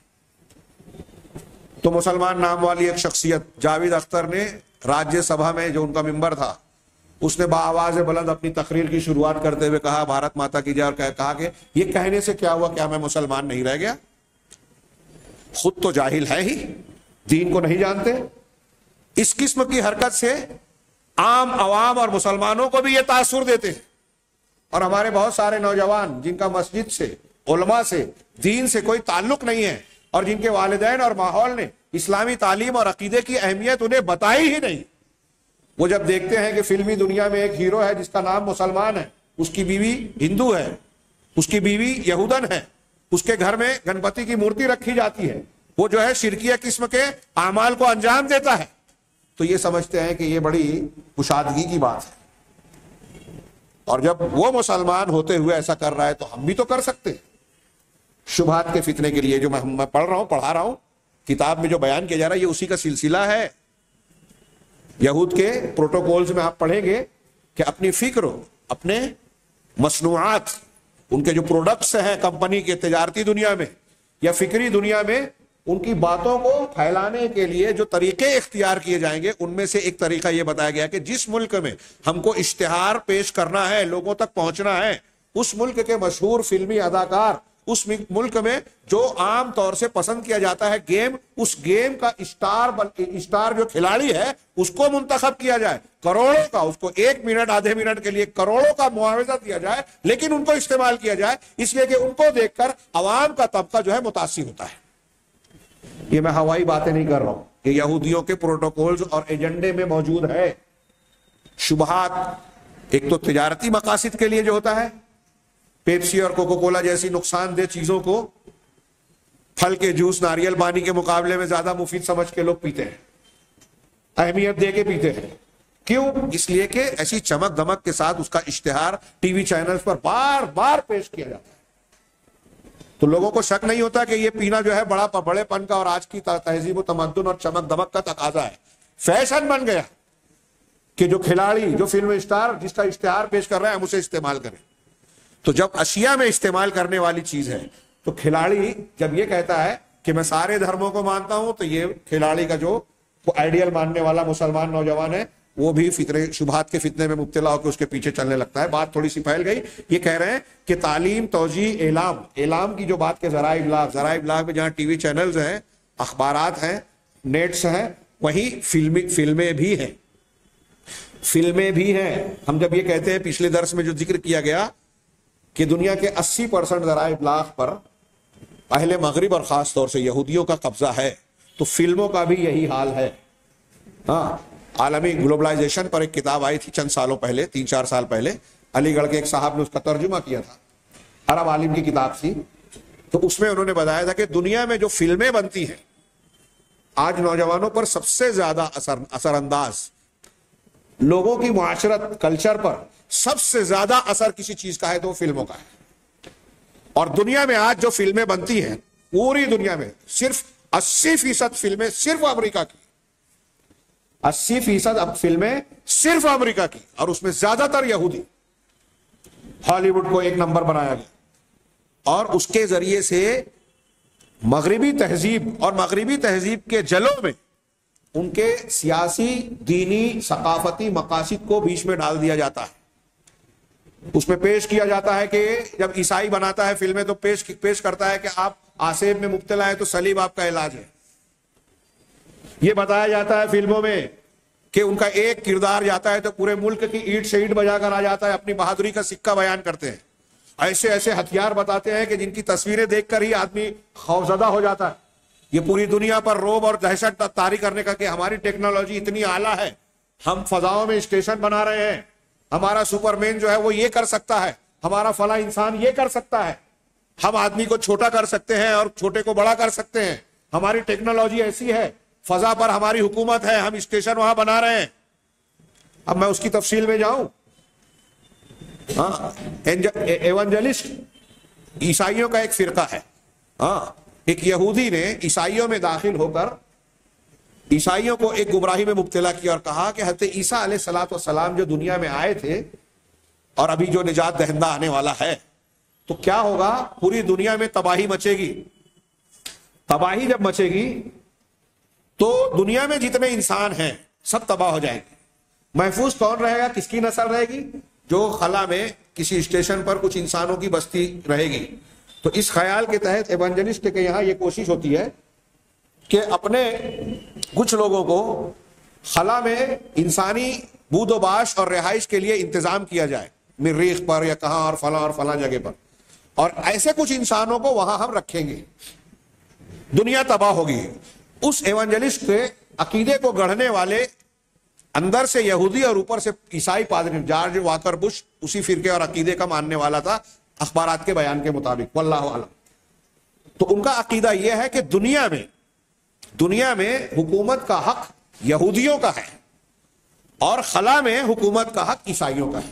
تو مسلمان نام والی ایک شخصیت جاوید اختر نے راجیہ سبھا میں جو ان کا ممبر تھا، اس نے بآواز بلند اپنی تقریر کی شروعات کرتے ہوئے کہا بھارت ماتا کی جے، اور کہا کہ یہ کہنے سے کیا ہوا، کیا میں مسلمان نہیں رہ گیا؟ خود تو جاہل ہے ہی، دین کو نہیں جانتے۔ اس قسم کی حرکت سے عام عوام اور مسلمانوں کو بھی یہ تاثر دیتے ہیں، اور ہمارے بہت سارے نوجوان جن کا مسجد سے، علماء سے، دین سے کوئی تعلق نہیں ہے، اور جن کے والدین اور ماحول نے اسلامی تعلیم اور عقیدے کی اہمیت انہیں بتائی ہی نہیں، وہ جب دیکھتے ہیں کہ فلمی دنیا میں ایک ہیرو ہے جس کا نام مسلمان ہے، اس کی بیوی ہندو ہے، اس کی بیوی یہودن ہے، اس کے گھر میں گنپتی کی مورتی رکھی جاتی ہے، وہ جو ہے شرکیہ قسم کے اعمال کو انجام دیتا ہے، تو یہ سمجھتے ہیں کہ یہ بڑی کشادگی کی بات ہے، اور جب وہ مسلمان ہوتے ہوئے ایسا کر رہا ہے تو ہم بھی تو کر سکتے ہیں۔ شبہات کے فتنے کے لیے جو میں پڑھ رہا ہوں پڑھا رہا ہوں کتاب میں جو بیان کیا جا رہا ہے، یہ اسی کا سلسلہ ہے۔ یہود کے پروٹوکولز میں آپ پڑھیں گے کہ اپنی فکر، اپنے مصنوعات، ان کے جو پروڈکٹس ہیں کمپنی کے تجارتی دنیا میں یا فکری دنیا میں، ان کی باتوں کو پھیلانے کے لیے جو طریقے اختیار کیے جائیں گے، ان میں سے ایک طریقہ یہ بتایا گیا کہ جس ملک میں ہم کو اشتہار پیش کرنا ہے، لوگوں تک پہنچنا ہے، اس ملک کے مشہور فلمی اداکار، اس ملک میں جو عام طور سے پسند کیا جاتا ہے گیم، اس گیم کا اسٹار اسٹار جو کھلاڑی ہے اس کو منتخب کیا جائے، کروڑوں کا، اس کو ایک منٹ آدھے منٹ کے لیے کروڑوں کا معاوضہ دیا جائے، لیکن ان کو استعمال کیا جائے اس لیے کہ ان کو دیکھ کر عوام کا طبقہ جو ہے متاثر ہوتا ہے۔ یہ میں ہوائی باتیں نہیں کر رہا ہوں، یہ یہودیوں کے پروٹوکولز اور ایجنڈے میں موجود ہے۔ شبہات ایک تو تجارتی مقاصد کے لیے جو ہوتا ہے، پیپسی اور کوکو کولا جیسی نقصان دہ چیزوں کو پھل کے جوس، ناریل پانی کے مقابلے میں زیادہ مفید سمجھ کے لوگ پیتے ہیں، اہمیت دے کے پیتے ہیں۔ کیوں؟ اس لیے کہ ایسی چمک دمک کے ساتھ اس کا اشتہار ٹی وی چینلز پر بار بار پیش کیا جاتا ہے، تو لوگوں کو شک نہیں ہوتا کہ یہ پینا جو ہے بڑا بڑے پن کا اور آج کی تہذیب و تمدن اور چمک دمک کا تقاضا ہے۔ فیشن بن گیا کہ جو کھلاڑی، جو فلم اسٹار جس کا اشتہار پیش کر رہے ہیں ہم اسے استعمال کریں۔ تو جب اشیاء میں استعمال کرنے والی چیز ہے تو کھلاڑی جب یہ کہتا ہے کہ میں سارے دھرموں کو مانتا ہوں، تو یہ کھلاڑی کا جو آئیڈیل ماننے والا مسلمان نوجوان ہے وہ بھی فطرے شبہات کے فتنے میں مبتلا ہو کے اس کے پیچھے چلنے لگتا ہے۔ بات تھوڑی سی پھیل گئی۔ یہ کہہ رہے ہیں کہ تعلیم، توجیہ، اعلام اعلام کی جو بات کے ذرائع ابلاغ ذرائع ابلاغ میں جہاں ٹی وی چینلز ہیں، اخبارات ہیں، نیٹس ہیں، وہیں فلمی فلمیں بھی ہیں فلمیں بھی ہیں ہم جب یہ کہتے ہیں، پچھلے درس میں جو ذکر کیا گیا کہ دنیا کے اسی پرسنٹ ذرائع ابلاغ پر اہل مغرب اور خاص طور سے یہودیوں کا قبضہ ہے، تو فلموں کا بھی یہی حال ہے۔ ہاں، عالمی گلوبلائزیشن پر ایک کتاب آئی تھی چند سالوں پہلے، تین چار سال پہلے، علی گڑھ کے ایک صاحب نے اس کا ترجمہ کیا تھا، عرب عالم کی کتاب تھی، تو اس میں انہوں نے بتایا تھا کہ دنیا میں جو فلمیں بنتی ہیں آج نوجوانوں پر سب سے زیادہ اثر اثر انداز لوگوں کی معاشرت کلچر پر سب سے زیادہ اثر کسی چیز کا ہے تو وہ فلموں کا ہے. اور دنیا میں آج جو فلمیں بنتی ہیں پوری دنیا میں صرف اسی فیصد فلمیں صرف امریکہ کی اسی فیصد اب فلمیں صرف امریکہ کی اور اس میں زیادہ تر یہودی. ہالی ووڈ کو ایک نمبر بنایا گیا اور اس کے ذریعے سے مغربی تہذیب اور مغربی تہذیب کے جلوں میں ان کے سیاسی دینی ثقافتی مقاصد کو بیچ میں ڈال دیا جاتا ہے. اس میں پیش کیا جاتا ہے کہ جب عیسائی بناتا ہے فلمیں تو پیش پیش کرتا ہے کہ آپ آسیب میں مبتلا ہے تو صلیب آپ کا علاج ہے. یہ بتایا جاتا ہے فلموں میں کہ ان کا ایک کردار جاتا ہے تو پورے ملک کی اینٹ سے اینٹ بجا کر آ جاتا ہے, اپنی بہادری کا سکہ بیان کرتے ہیں. ایسے ایسے ہتھیار بتاتے ہیں کہ جن کی تصویریں دیکھ کر ہی آدمی خوفزدہ ہو جاتا ہے. یہ پوری دنیا پر روب اور دہشت طاری کرنے کا کہ ہماری ٹیکنالوجی اتنی اعلیٰ ہے, ہم فضاؤں میں اسٹیشن بنا رہے ہیں, ہمارا سپر مین جو ہے وہ یہ کر سکتا ہے, ہمارا فلاں انسان یہ کر سکتا ہے, ہم آدمی کو چھوٹا کر سکتے ہیں اور چھوٹے کو بڑا کر سکتے ہیں, ہماری ٹیکنالوجی ایسی ہے, فضا پر ہماری حکومت ہے, ہم اسٹیشن وہاں بنا رہے ہیں. اب میں اس کی تفصیل میں جاؤں. ہاں, ایونجلسٹ عیسائیوں کا ایک فرقہ ہے. ہاں, ایک یہودی نے عیسائیوں میں داخل ہو کر عیسائیوں کو ایک گمراہی میں مبتلا کیا اور کہا کہ حضرت عیسیٰ علیہ الصلوۃ والسلام جو دنیا میں آئے تھے اور ابھی جو نجات دہندہ آنے والا ہے تو کیا ہوگا, پوری دنیا میں تباہی مچے گی. تباہی جب مچے گی تو دنیا میں جتنے انسان ہیں سب تباہ ہو جائیں گے. محفوظ کون رہے گا, کس کی نسل رہے گی؟ جو خلا میں کسی اسٹیشن پر کچھ انسانوں کی بستی رہے گی. تو اس خیال کے تحت ایونجلسٹ کے یہاں یہ کوشش ہوتی ہے کہ اپنے کچھ لوگوں کو خلا میں انسانی بود و باش اور رہائش کے لیے انتظام کیا جائے, مریخ پر یا کہاں اور فلاں اور فلاں جگہ پر, اور ایسے کچھ انسانوں کو وہاں ہم رکھیں گے. دنیا تباہ ہوگی. اس ایونجلسٹ کے عقیدے کو گڑھنے والے اندر سے یہودی اور اوپر سے عیسائی پادری, جارج واکر بش اسی فرقے اور عقیدے کا ماننے والا تھا اخبارات کے بیان کے مطابق, واللہ اعلم. تو ان کا عقیدہ یہ ہے کہ دنیا میں دنیا میں حکومت کا حق یہودیوں کا ہے اور خلا میں حکومت کا حق عیسائیوں کا ہے.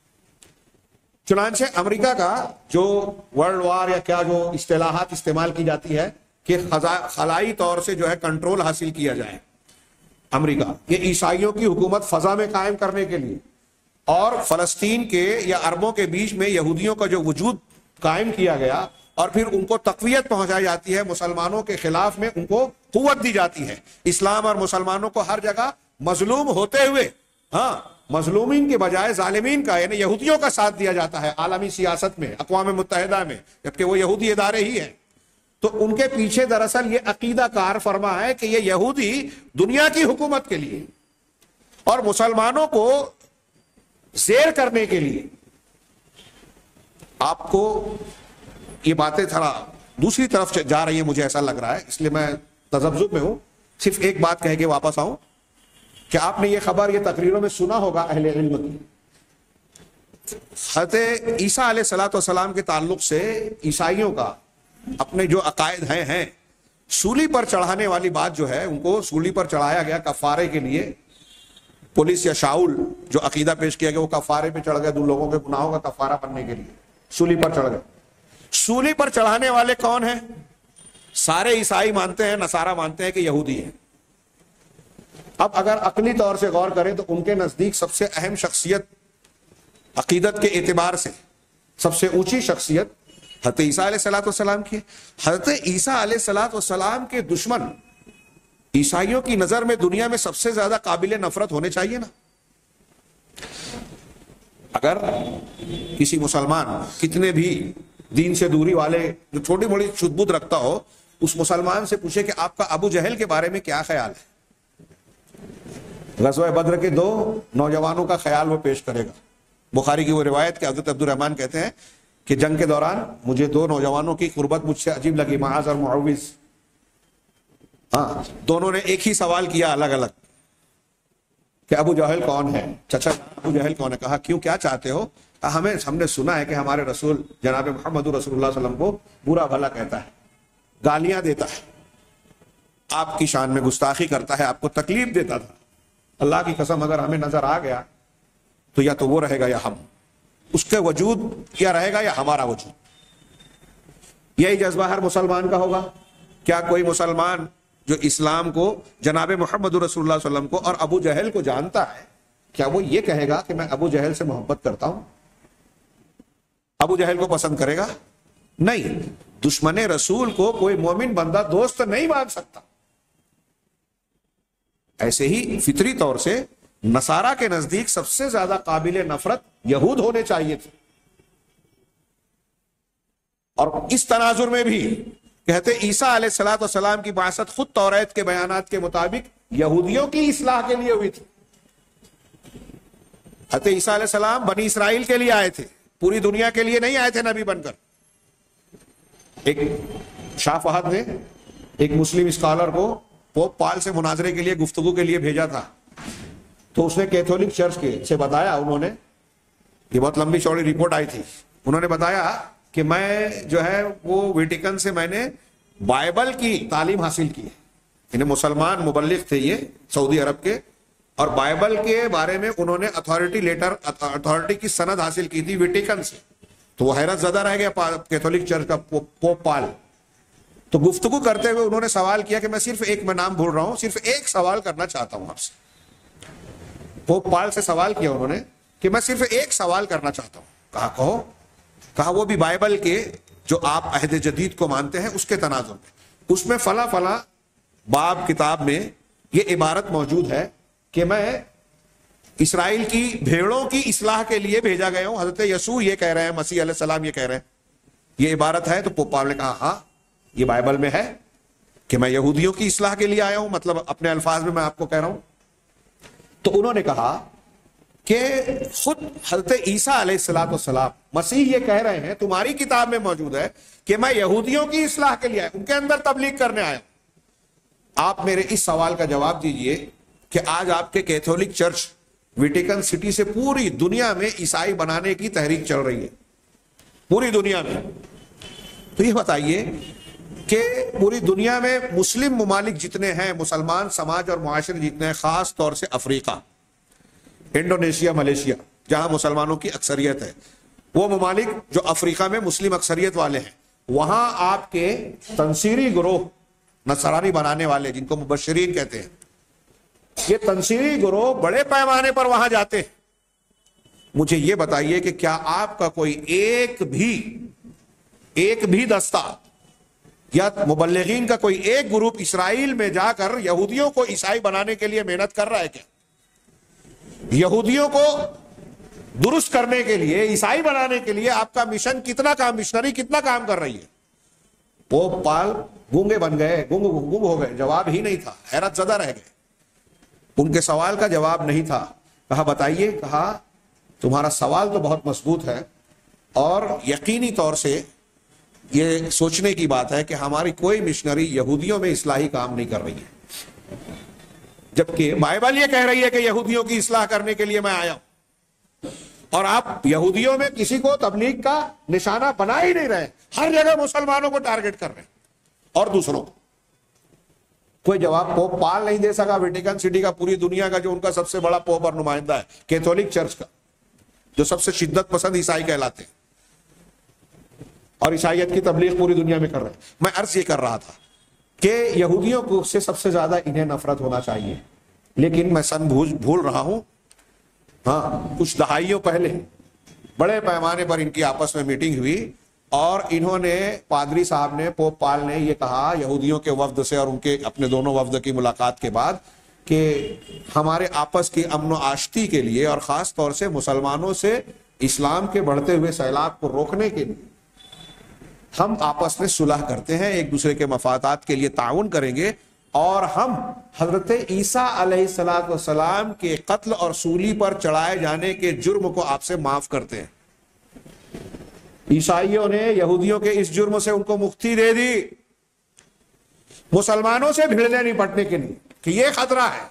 چنانچہ امریکہ کا جو ورلڈ وار یا کیا جو اصطلاحات استعمال کی جاتی ہے کہ خلائی طور سے جو ہے کنٹرول حاصل کیا جائے, امریکہ یہ عیسائیوں کی حکومت فضا میں قائم کرنے کے لیے اور فلسطین کے یا عربوں کے بیچ میں یہودیوں کا جو وجود قائم کیا گیا اور پھر ان کو تقویت پہنچائی جاتی ہے, مسلمانوں کے خلاف میں ان کو قوت دی جاتی ہے. اسلام اور مسلمانوں کو ہر جگہ مظلوم ہوتے ہوئے, ہاں, مظلومین کے بجائے ظالمین کا یعنی یہودیوں کا ساتھ دیا جاتا ہے عالمی سیاست میں, اقوام متحدہ میں, جبکہ وہ یہودی ادارے ہی ہیں. تو ان کے پیچھے دراصل یہ عقیدہ کار فرما ہے کہ یہ یہودی دنیا کی حکومت کے لیے اور مسلمانوں کو زیر کرنے کے لیے. آپ کو یہ باتیں تھوڑا دوسری طرف جا رہی ہیں مجھے ایسا لگ رہا ہے, اس لیے میں تذبذب میں ہوں. صرف ایک بات کہہ کے واپس آؤں کہ آپ نے یہ خبر یہ تقریروں میں سنا ہوگا اہل علم کی. حضرت عیسیٰ علیہ الصلوۃ والسلام کے تعلق سے عیسائیوں کا اپنے جو عقائد ہیں ہیں سولی پر چڑھانے والی بات جو ہے, ان کو سولی پر چڑھایا گیا کفارے کے لیے. پولیس یا شاؤل جو عقیدہ پیش کیا گیا وہ کفارے پہ چڑھ گئے, دو لوگوں کے گناہوں کا کفارہ بننے کے لیے سولی پر چڑھ گئے. سولی پر چڑھانے والے کون ہیں؟ سارے عیسائی مانتے ہیں, نصارہ مانتے ہیں کہ یہودی ہیں. اب اگر عقلی طور سے غور کریں تو ان کے نزدیک سب سے اہم شخصیت عقیدت کے اعتبار سے سب سے اونچی شخصیت حضرت عیسیٰ علیہ الصلوۃ والسلام کی. حضرت عیسیٰ علیہ الصلوۃ والسلام کے دشمن عیسائیوں کی نظر میں دنیا میں سب سے زیادہ قابل نفرت ہونے چاہیے نا. اگر کسی مسلمان کتنے بھی دین سے دوری والے جو چھوٹی موٹی شد بدھ رکھتا ہو, اس مسلمان سے پوچھے کہ آپ کا ابو جہل کے بارے میں کیا خیال ہے, غزوہ بدر کے دو نوجوانوں کا خیال وہ پیش کرے گا. بخاری کی وہ روایت کہ حضرت عبد الرحمن کہتے ہیں کہ جنگ کے دوران مجھے دو نوجوانوں کی قربت مجھ سے عجیب لگی, معاذ اور معوذ. ہاں, دونوں نے ایک ہی سوال کیا الگ الگ کہ ابو جہل کون ہے, چچا ابو جہل کون ہے. کہا کیوں, کیا چاہتے ہو؟ ہمیں ہم نے سنا ہے کہ ہمارے رسول جناب محمد رسول اللہ صلی اللہ علیہ وسلم کو برا بھلا کہتا ہے, گالیاں دیتا ہے, آپ کی شان میں گستاخی کرتا ہے, آپ کو تکلیف دیتا تھا. اللہ کی قسم اگر ہمیں نظر آ گیا تو یا تو وہ رہے گا یا ہم، اس کا وجود یا رہے گا یا ہمارا وجود. یہی جذبہ ہر مسلمان کا ہوگا. کیا کوئی مسلمان جو اسلام کو، جناب محمد رسول اللہ صلی اللہ علیہ وسلم کو اور ابو جہل کو جانتا ہے، کیا وہ یہ کہے گا کہ میں ابو جہل سے محبت کرتا ہوں؟ ابو جہل کو پسند کرے گا؟ نہیں. دشمن رسول کو کوئی مومن بندہ دوست نہیں مان سکتا. ایسے ہی فطری طور سے نصارہ کے نزدیک سب سے زیادہ قابل نفرت یہود ہونے چاہیے تھے. اور اس تناظر میں بھی کہتے عیسیٰ علیہ الصلوۃ والسلام کی بعثت خود توریت کے بیانات کے مطابق یہودیوں کی اصلاح کے لیے ہوئی تھی. حضرت عیسیٰ علیہ السلام بنی اسرائیل کے لیے آئے تھے، پوری دنیا کے لیے نہیں آئے تھے نبی بن کر. ایک شاہ فہد نے ایک مسلم اسکالر کو پوپ پال سے مناظرے کے لیے گفتگو کے لیے بھیجا تھا، تو اس نے کیتھولک چرچ کے سے بتایا، انہوں نے یہ بہت لمبی چوڑی رپورٹ آئی تھی، انہوں نے بتایا کہ میں جو ہے وہ ویٹیکن سے میں نے بائبل کی تعلیم حاصل کی ہے. انہیں مسلمان مبلغ تھے یہ سعودی عرب کے، اور بائبل کے بارے میں انہوں نے اتھارٹی لیٹر اتھارٹی کی سند حاصل کی تھی ویٹیکن سے. تو وہ حیرت زدہ رہ گیا کیتھولک چرچ کا پوپ پال. تو گفتگو کرتے ہوئے انہوں نے سوال کیا کہ میں صرف ایک، میں نام بھول رہا ہوں، صرف ایک سوال کرنا چاہتا ہوں آپ سے. پوپ پال سے سوال کیا انہوں نے کہ میں صرف ایک سوال کرنا چاہتا ہوں. کہا کہو. کہا وہ بھی بائبل کے جو آپ عہد جدید کو مانتے ہیں اس کے تناظر میں، اس میں فلاں فلاں باب کتاب میں یہ عبارت موجود ہے کہ میں اسرائیل کی بھیڑوں کی اصلاح کے لیے بھیجا گیا ہوں. حضرت یسوع یہ کہہ رہے ہیں، مسیح علیہ السلام یہ کہہ رہے ہیں، یہ عبارت ہے. تو پوپ پال نے کہا ہاں یہ بائبل میں ہے کہ میں یہودیوں کی اصلاح کے لیے آیا ہوں، مطلب اپنے الفاظ میں میں آپ کو کہہ رہا ہوں. تو انہوں نے کہا کہ خود حضرت عیسیٰ علیہ الصلوۃ والسلام مسیح یہ کہہ رہے ہیں، تمہاری کتاب میں موجود ہے کہ میں یہودیوں کی اصلاح کے لیے آیا، ان کے اندر تبلیغ کرنے آیا. آپ میرے اس سوال کا جواب دیجئے کہ آج آپ کے کیتھولک چرچ ویٹیکن سٹی سے پوری دنیا میں عیسائی بنانے کی تحریک چل رہی ہے، پوری دنیا میں. تو یہ بتائیے کہ پوری دنیا میں مسلم ممالک جتنے ہیں، مسلمان سماج اور معاشرے جتنے ہیں، خاص طور سے افریقہ، انڈونیشیا، ملیشیا، جہاں مسلمانوں کی اکثریت ہے، وہ ممالک جو افریقہ میں مسلم اکثریت والے ہیں، وہاں آپ کے تنصیری گروہ نصرانی بنانے والے جن کو مبشرین کہتے ہیں، یہ تنصیری گروہ بڑے پیمانے پر وہاں جاتے ہیں. مجھے یہ بتائیے کہ کیا آپ کا کوئی ایک بھی ایک بھی دستہ یا مبلغین کا کوئی ایک گروپ اسرائیل میں جا کر یہودیوں کو عیسائی بنانے کے لیے محنت کر رہا ہے کیا؟ یہودیوں کو درست کرنے کے لیے، عیسائی بنانے کے لیے آپ کا مشن کتنا کام، مشنری کتنا کام کر رہی ہے؟ پوپ پال گونگے بن گئے، گونگ گونگ ہو گئے، جواب ہی نہیں تھا، حیرت زدہ رہ گئے. ان کے سوال کا جواب نہیں تھا. کہا بتائیے، کہا تمہارا سوال تو بہت مضبوط ہے، اور یقینی طور سے یہ سوچنے کی بات ہے کہ ہماری کوئی مشنری یہودیوں میں اصلاحی کام نہیں کر رہی ہے، جبکہ بائبل یہ کہہ رہی ہے کہ یہودیوں کی اصلاح کرنے کے لیے میں آیا ہوں، اور آپ یہودیوں میں کسی کو تبلیغ کا نشانہ بنا ہی نہیں رہے، ہر جگہ مسلمانوں کو ٹارگٹ کر رہے ہیں اور دوسروں کو. کوئی جواب پوپ پال نہیں دے سکا ویٹیکن سٹی کا، پوری دنیا کا جو ان کا سب سے بڑا پوپ اور نمائندہ ہے کیتھولک چرچ کا، جو سب سے شدت پسند عیسائی کہلاتے ہیں اور عیسائیت کی تبلیغ پوری دنیا میں کر رہے ہیں. میں عرض یہ کر رہا تھا کہ یہودیوں کو سے سب سے زیادہ انہیں نفرت ہونا چاہیے، لیکن میں سن بھول رہا ہوں. ہاں، کچھ دہائیوں پہلے بڑے پیمانے پر ان کی آپس میں میٹنگ ہوئی، اور انہوں نے، پادری صاحب نے، پوپ پال نے یہ کہا یہودیوں کے وفد سے اور ان کے اپنے دونوں وفد کی ملاقات کے بعد کہ ہمارے آپس کی امن و آشتی کے لیے، اور خاص طور سے مسلمانوں سے اسلام کے بڑھتے ہوئے سیلاب کو روکنے کے لیے ہم آپس میں صلح کرتے ہیں، ایک دوسرے کے مفادات کے لیے تعاون کریں گے، اور ہم حضرت عیسیٰ علیہ الصلوۃ والسلام کے قتل اور سولی پر چڑھائے جانے کے جرم کو آپ سے معاف کرتے ہیں. عیسائیوں نے یہودیوں کے اس جرم سے ان کو مکتی دے دی، مسلمانوں سے بھیڑنے نپٹنے کے لیے، کہ یہ خطرہ ہے.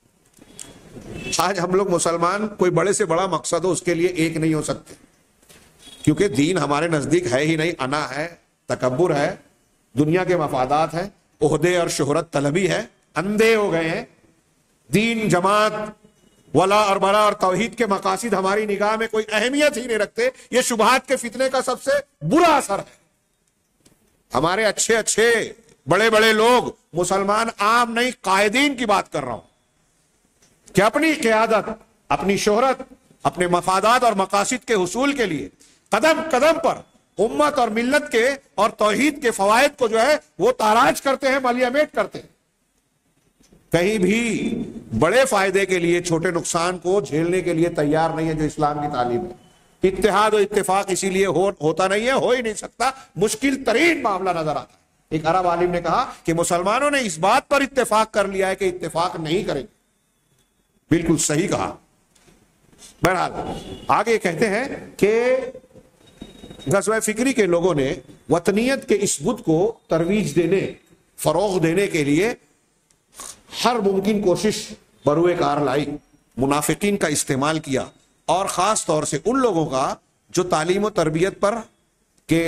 آج ہم لوگ مسلمان کوئی بڑے سے بڑا مقصد ہو اس کے لیے ایک نہیں ہو سکتے، کیونکہ دین ہمارے نزدیک ہے ہی نہیں. انا ہے، تکبر ہے، دنیا کے مفادات ہیں، عہدے اور شہرت طلبی ہے، اندھے ہو گئے ہیں. دین، جماعت، ولا اور برا اور توحید کے مقاصد ہماری نگاہ میں کوئی اہمیت ہی نہیں رکھتے، یہ شبہات کے فتنے کا سب سے برا اثر ہے۔ ہمارے اچھے اچھے بڑے بڑے لوگ، مسلمان عام نہیں، قائدین کی بات کر رہا ہوں، کہ اپنی قیادت، اپنی شہرت، اپنے مفادات اور مقاصد کے حصول کے لیے قدم قدم پر امت اور ملت کے اور توحید کے فوائد کو جو ہے وہ تاراج کرتے ہیں، ملیمیٹ کرتے ہیں، کہیں بھی بڑے فائدے کے لیے چھوٹے نقصان کو جھیلنے کے لیے تیار نہیں ہے، جو اسلام کی تعلیم ہے۔ اتحاد و اتفاق اسی لیے ہو, ہوتا نہیں ہے، ہو ہی نہیں سکتا، مشکل ترین معاملہ نظر آتا ہے۔ ایک عرب عالم نے کہا کہ مسلمانوں نے اس بات پر اتفاق کر لیا ہے کہ اتفاق نہیں کریں گے۔ بالکل صحیح کہا۔ بہرحال آگے کہتے ہیں کہ غزوہ فکری کے لوگوں نے وطنیت کے اس بدھ کو ترویج دینے، فروغ دینے کے لیے ہر ممکن کوشش بروئے کار لائی، منافقین کا استعمال کیا، اور خاص طور سے ان لوگوں کا جو تعلیم و تربیت پر کے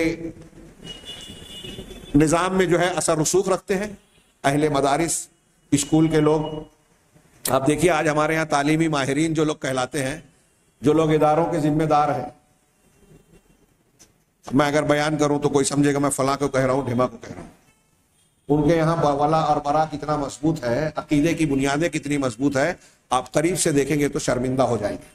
نظام میں جو ہے اثر رسوخ رکھتے ہیں، اہل مدارس، اسکول کے لوگ۔ آپ دیکھیے آج ہمارے ہاں تعلیمی ماہرین جو لوگ کہلاتے ہیں، جو لوگ اداروں کے ذمہ دار ہیں، میں اگر بیان کروں تو کوئی سمجھے گا میں فلاں کو کہہ رہا ہوں، ڈھیما کو کہہ رہا ہوں، ان کے یہاں ولا اور برا کتنا مضبوط ہے، عقیدے کی بنیادیں کتنی مضبوط ہے، آپ قریب سے دیکھیں گے تو شرمندہ ہو جائیں گے۔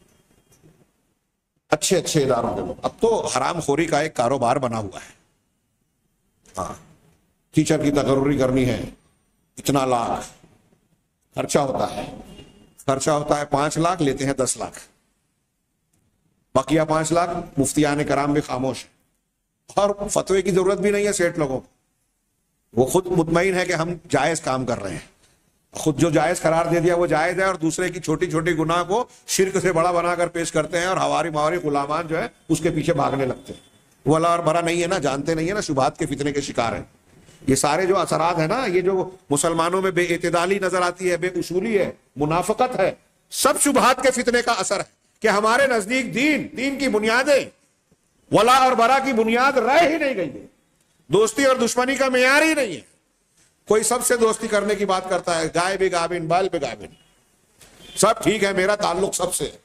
اچھے اچھے اداروں کے لوگ، اب تو حرام خوری کا ایک کاروبار بنا ہوا ہے۔ ہاں، ٹیچر کی تقرری کرنی ہے، اتنا لاکھ خرچہ ہوتا ہے، خرچہ ہوتا ہے پانچ لاکھ، لیتے ہیں دس لاکھ، بقیہ پانچ لاکھ مفتیان کرام بھی خاموش ہیں، اور فتوے کی ضرورت بھی نہیں ہے سیٹ لوگوں کو، وہ خود مطمئن ہے کہ ہم جائز کام کر رہے ہیں، خود جو جائز قرار دے دیا وہ جائز ہے، اور دوسرے کی چھوٹی چھوٹی گناہ کو شرک سے بڑا بنا کر پیش کرتے ہیں، اور ہماری ماوری غلامان جو ہے اس کے پیچھے بھاگنے لگتے ہیں۔ ولا اور برا نہیں ہے نا، جانتے نہیں ہے نا، شبہات کے فتنے کے شکار ہیں۔ یہ سارے جو اثرات ہیں نا، یہ جو مسلمانوں میں بے اعتدالی نظر آتی ہے، بے اصولی ہے، منافقت ہے، سب شبہات کے فتنے کا اثر ہے، کہ ہمارے نزدیک دین دین کی بنیادیں ولا اور برا کی بنیاد رہ ہی نہیں گئی ہے، دوستی اور دشمنی کا معیار ہی نہیں ہے۔ کوئی سب سے دوستی کرنے کی بات کرتا ہے، گائے بھی گابن بال بھی گابن، سب ٹھیک ہے، میرا تعلق سب سے۔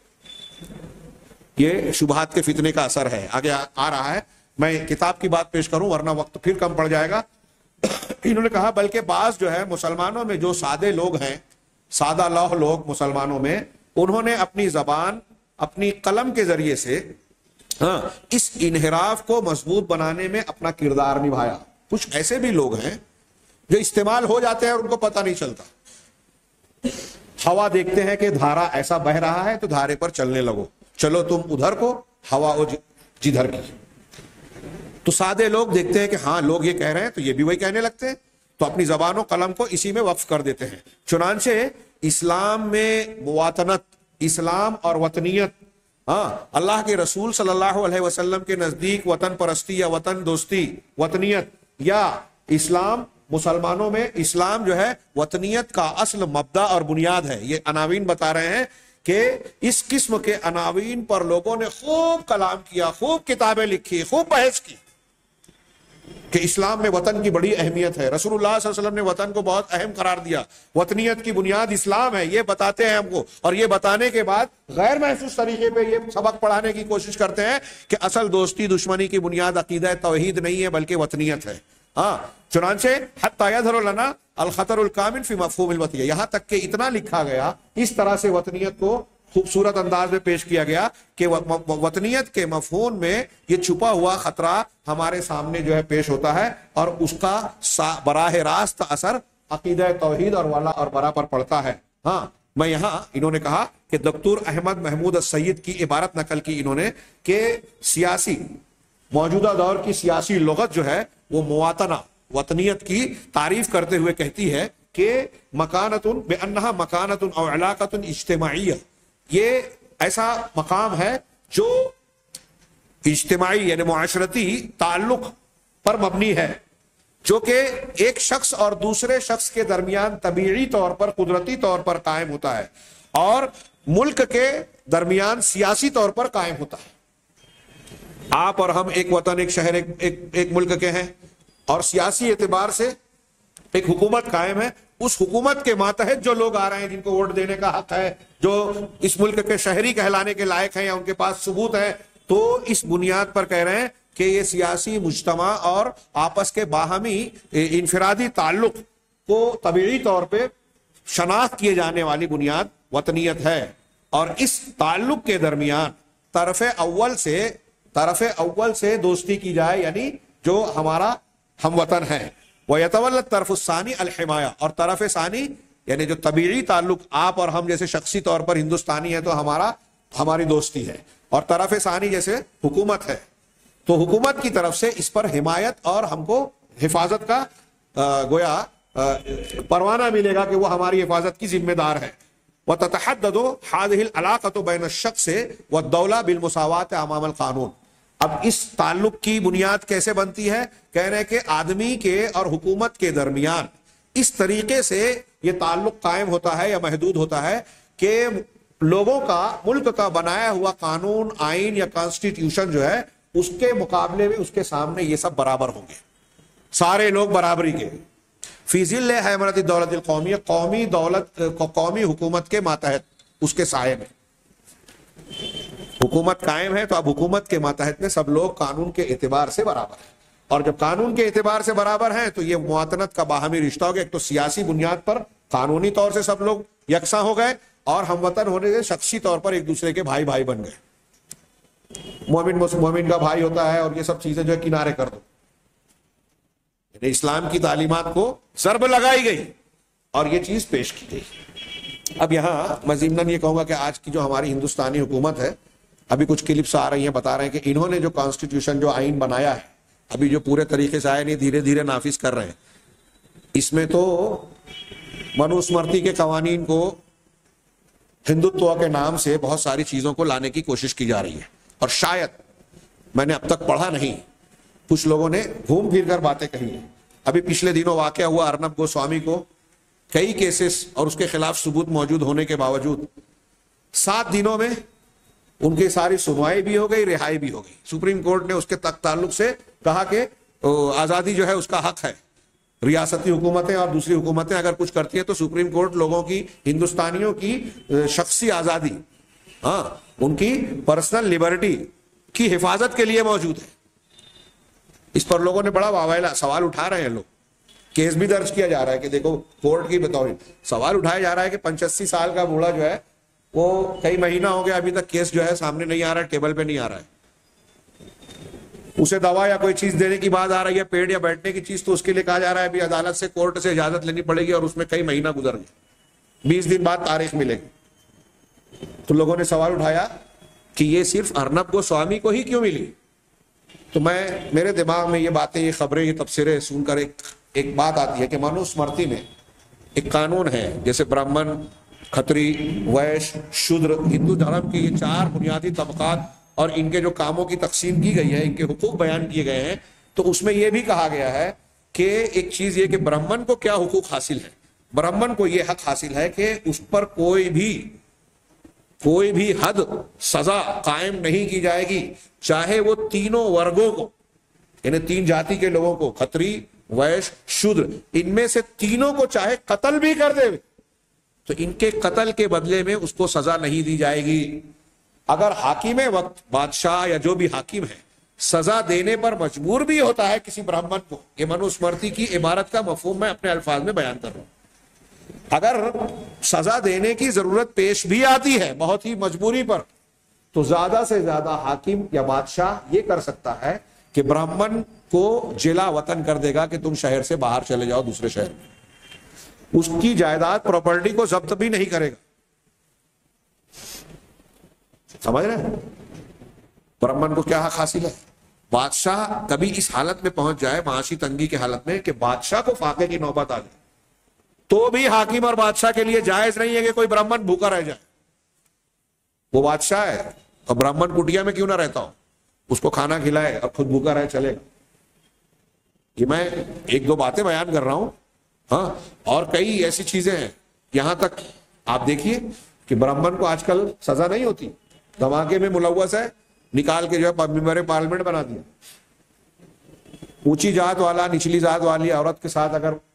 یہ شبہات کے فتنے کا اثر ہے۔ آگے آ رہا ہے، میں کتاب کی بات پیش کروں ورنہ وقت پھر کم پڑ جائے گا۔ انہوں نے کہا بلکہ بعض جو ہے مسلمانوں میں جو سادے لوگ ہیں، سادہ لوح لوگ مسلمانوں میں، انہوں نے اپنی زبان، اپنی قلم کے ذریعے سے ہاں اس انحراف کو مضبوط بنانے میں اپنا کردار نبھایا۔ کچھ ایسے بھی لوگ ہیں جو استعمال ہو جاتے ہیں اور ان کو پتہ نہیں چلتا۔ ہوا دیکھتے ہیں کہ دھارا ایسا بہ رہا ہے تو دھارے پر چلنے لگو، چلو تم ادھر کو، ہوا وہ جدھر کی۔ تو سادے لوگ دیکھتے ہیں کہ ہاں لوگ یہ کہہ رہے ہیں تو یہ بھی وہی کہنے لگتے ہیں، تو اپنی زبان و قلم کو اسی میں وقف کر دیتے ہیں۔ چنانچہ اسلام میں مواطنت، اسلام اور وطنیت، ہاں اللہ کے رسول صلی اللہ علیہ وسلم کے نزدیک وطن پرستی یا وطن دوستی، وطنیت یا اسلام، مسلمانوں میں اسلام جو ہے وطنیت کا اصل مبدا اور بنیاد ہے۔ یہ عناوین بتا رہے ہیں کہ اس قسم کے عناوین پر لوگوں نے خوب کلام کیا، خوب کتابیں لکھی، خوب بحث کی کہ اسلام میں وطن کی بڑی اہمیت ہے۔ رسول اللہ صلی اللہ علیہ وسلم نے وطن کو بہت اہم قرار دیا، وطنیت کی بنیاد اسلام ہے، یہ بتاتے ہیں ہم کو، اور یہ بتانے کے بعد غیر محسوس طریقے پہ یہ سبق پڑھانے کی کوشش کرتے ہیں کہ اصل دوستی دشمنی کی بنیاد عقیدہ توحید نہیں ہے بلکہ وطنیت ہے۔ ہاں چنانچہ حتی یظہر لنا الخطر الکامن فی مفہوم الوطنیہ، یہاں تک کہ اتنا لکھا گیا، اس طرح سے وطنیت کو خوبصورت انداز میں پیش کیا گیا کہ وطنیت کے مفہوم میں یہ چھپا ہوا خطرہ ہمارے سامنے جو ہے پیش ہوتا ہے، اور اس کا براہ راست اثر عقیدہ توحید اور ولا اور برا پر پڑتا ہے۔ ہاں میں یہاں انہوں نے کہا کہ دکتور احمد محمود السید کی عبارت نقل کی انہوں نے کہ سیاسی موجودہ دور کی سیاسی لغت جو ہے وہ مواطنہ، وطنیت کی تعریف کرتے ہوئے کہتی ہے کہ مکانتن بانہا مکانتن او علاقتن اجتماعیہ، یہ ایسا مقام ہے جو اجتماعی یعنی معاشرتی تعلق پر مبنی ہے، جو کہ ایک شخص اور دوسرے شخص کے درمیان طبیعی طور پر، قدرتی طور پر قائم ہوتا ہے، اور ملک کے درمیان سیاسی طور پر قائم ہوتا ہے۔ آپ اور ہم ایک وطن، ایک شہر، ایک, ایک, ایک ملک کے ہیں، اور سیاسی اعتبار سے ایک حکومت قائم ہے، اس حکومت کے ماتحت جو لوگ آ رہے ہیں جن کو ووٹ دینے کا حق ہے, جو اس ملک کے شہری کہلانے کے لائق ہیں یا ان کے پاس ثبوت ہے, تو اس بنیاد پر کہہ رہے ہیں کہ یہ سیاسی مجتمع اور آپس کے باہمی انفرادی تعلق کو طبیعی طور پہ شناخت کیے جانے والی بنیاد وطنیت ہے, اور اس تعلق کے درمیان طرف اول سے طرف اول سے دوستی کی جائے, یعنی جو ہمارا ہم وطن ہے. وَيَتَوَلَّ الطرف الثانی الحمایہ, اور طرف ثانی یعنی جو طبیعی تعلق آپ اور ہم جیسے شخصی طور پر ہندوستانی ہے تو ہمارا ہماری دوستی ہے, اور طرف ثانی جیسے حکومت ہے تو حکومت کی طرف سے اس پر حمایت اور ہم کو حفاظت کا آ, گویا آ, پروانہ ملے گا کہ وہ ہماری حفاظت کی ذمہ دار ہے. وَتَتَحَدَّدُ هَذِهِ الْعَلَاقَةُ بَيْنَ الشَّخْصِ وَالدَّوْلَةِ بِالْمُسَاوَاةِ أَمَامَ الْقَانُونِ. اب اس تعلق کی بنیاد کیسے بنتی ہے؟ کہہ رہے ہیں کہ آدمی کے اور حکومت کے درمیان اس طریقے سے یہ تعلق قائم ہوتا ہے یا محدود ہوتا ہے کہ لوگوں کا, ملک کا بنایا ہوا قانون, آئین یا کانسٹیٹیوشن جو ہے اس کے مقابلے میں اس کے سامنے یہ سب برابر ہوں گے, سارے لوگ برابری کے. فی ظل حیمنۃ الدولۃ القومیہ, قومی دولت قومی حکومت کے ماتحت, اس کے سائے میں حکومت قائم ہے, تو اب حکومت کے ماتحت میں سب لوگ قانون کے اعتبار سے برابر ہیں, اور جب قانون کے اعتبار سے برابر ہیں تو یہ مواطنت کا باہمی رشتہ ہو گیا. ایک تو سیاسی بنیاد پر قانونی طور سے سب لوگ یکساں ہو گئے, اور ہم وطن ہونے سے شخصی طور پر ایک دوسرے کے بھائی بھائی بن گئے. مومن مومن کا بھائی ہوتا ہے, اور یہ سب چیزیں جو ہے کنارے کر دو. یعنی اسلام کی تعلیمات کو ضرب لگائی گئی اور یہ چیز پیش کی گئی. اب یہاں میں ضمناً یہ کہوں گا کہ آج کی جو ہماری ہندوستانی حکومت ہے, ابھی کچھ کلپس آ رہی ہیں بتا رہے ہیں کہ انہوں نے جو کانسٹیٹیوشن جو آئین بنایا ہے ابھی جو پورے طریقے سے آئے نہیں, دھیرے دھیرے نافذ کر رہے ہیں. اس میں تو منوسمرتی کے قوانین کو ہندوتوا کے نام سے بہت ساری چیزوں کو لانے کی کوشش کی جا رہی ہے, اور شاید میں نے اب تک پڑھا نہیں, کچھ لوگوں نے گھوم پھر کر باتیں کہی ہیں. ابھی پچھلے دنوں واقعہ ہوا ارنب گوسوامی کو کئی کیسز اور اس کے خلاف ثبوت موجود ہونے کے باوجود سات دنوں میں ان کی ساری سنوائی بھی ہو گئی, رہائی بھی ہو گئی. سپریم کورٹ نے اس کے تک تعلق سے کہا کہ آزادی جو ہے اس کا حق ہے. ریاستی حکومتیں اور دوسری حکومتیں اگر کچھ کرتی ہیں تو سپریم کورٹ لوگوں کی, ہندوستانیوں کی شخصی آزادی, ہاں ان کی پرسنل لبرٹی کی حفاظت کے لیے موجود ہے. اس پر لوگوں نے بڑا واویلا سوال اٹھا رہے ہیں, لوگ کیس بھی درج کیا جا رہا ہے کہ دیکھو کورٹ کی بطور سوال اٹھایا جا رہا ہے کہ پچاسی سال کا بوڑھا جو ہے وہ کئی مہینہ ہو گیا ابھی تک کیس جو ہے سامنے نہیں آ رہا ہے, ٹیبل پہ نہیں آ رہا ہے. اسے دوا یا کوئی چیز دینے کی بات آ رہی ہے, پیڈ یا بیٹھنے کی چیز, تو اس کے لیے کہا جا رہا ہے ابھی عدالت سے, کورٹ سے اجازت لینی پڑے گی, اور اس میں کئی مہینہ گزر گئے, بیس دن بعد تاریخ ملے گی. تو لوگوں نے سوال اٹھایا کہ یہ صرف ارنب گوسوامی کو ہی کیوں ملی. تو میں میرے دماغ میں یہ باتیں, یہ خبریں, یہ تبصرے سن کر ایک ایک بات آتی ہے کہ منوسمرتی میں ایک قانون ہے, جیسے برہمن, کھتری, ویش, شودر, ہندو دھرم کے یہ چار بنیادی طبقات اور ان کے جو کاموں کی تقسیم کی گئی ہے, ان کے حقوق بیان کیے گئے ہیں. تو اس میں یہ بھی کہا گیا ہے کہ ایک چیز یہ کہ برہمن کو کیا حقوق حاصل ہے. برہمن کو یہ حق حاصل ہے کہ اس پر کوئی بھی کوئی بھی حد سزا قائم نہیں کی جائے گی, چاہے وہ تینوں ورگوں کو, یعنی تین جاتی کے لوگوں کو, کھتری, ویش, شودر, ان میں سے تینوں کو چاہے قتل بھی کر دے تو ان کے قتل کے بدلے میں اس کو سزا نہیں دی جائے گی. اگر حاکم وقت, بادشاہ یا جو بھی حاکم ہے, سزا دینے پر مجبور بھی ہوتا ہے کسی برہمن کو, یہ منوسمرتی کی عبارت کا مفہوم میں اپنے الفاظ میں بیان کر رہا ہوں, اگر سزا دینے کی ضرورت پیش بھی آتی ہے بہت ہی مجبوری پر, تو زیادہ سے زیادہ حاکم یا بادشاہ یہ کر سکتا ہے کہ برہمن کو جلا وطن کر دے گا کہ تم شہر سے باہر چلے جاؤ دوسرے شہر میں, اس کی جائیداد پراپرٹی کو ضبط بھی نہیں کرے گا. سمجھ رہے ہیں برہمن کو کیا حق حاصل ہے. بادشاہ کبھی اس حالت میں پہنچ جائے, معاشی تنگی کے حالت میں, کہ بادشاہ کو فاقے کی نوبت آ جائے, تو بھی حاکم اور بادشاہ کے لیے جائز نہیں ہے کہ کوئی برہمن بھوکا رہ جائے. وہ بادشاہ ہے اور برہمن کٹیا میں کیوں نہ رہتا ہو, اس کو کھانا کھلائے اور خود بھوکا رہے, چلے گا. یہ میں ایک دو باتیں بیان کر رہا ہوں, ہاں, اور کئی ایسی چیزیں ہیں. یہاں تک آپ دیکھیے کہ برہمن کو آج کل سزا نہیں ہوتی, دھماکے میں ملوث ہے, نکال کے جو ہے ممبر پارلیمنٹ بنا دیا. اونچی ذات والا نچلی ذات والی عورت کے ساتھ اگر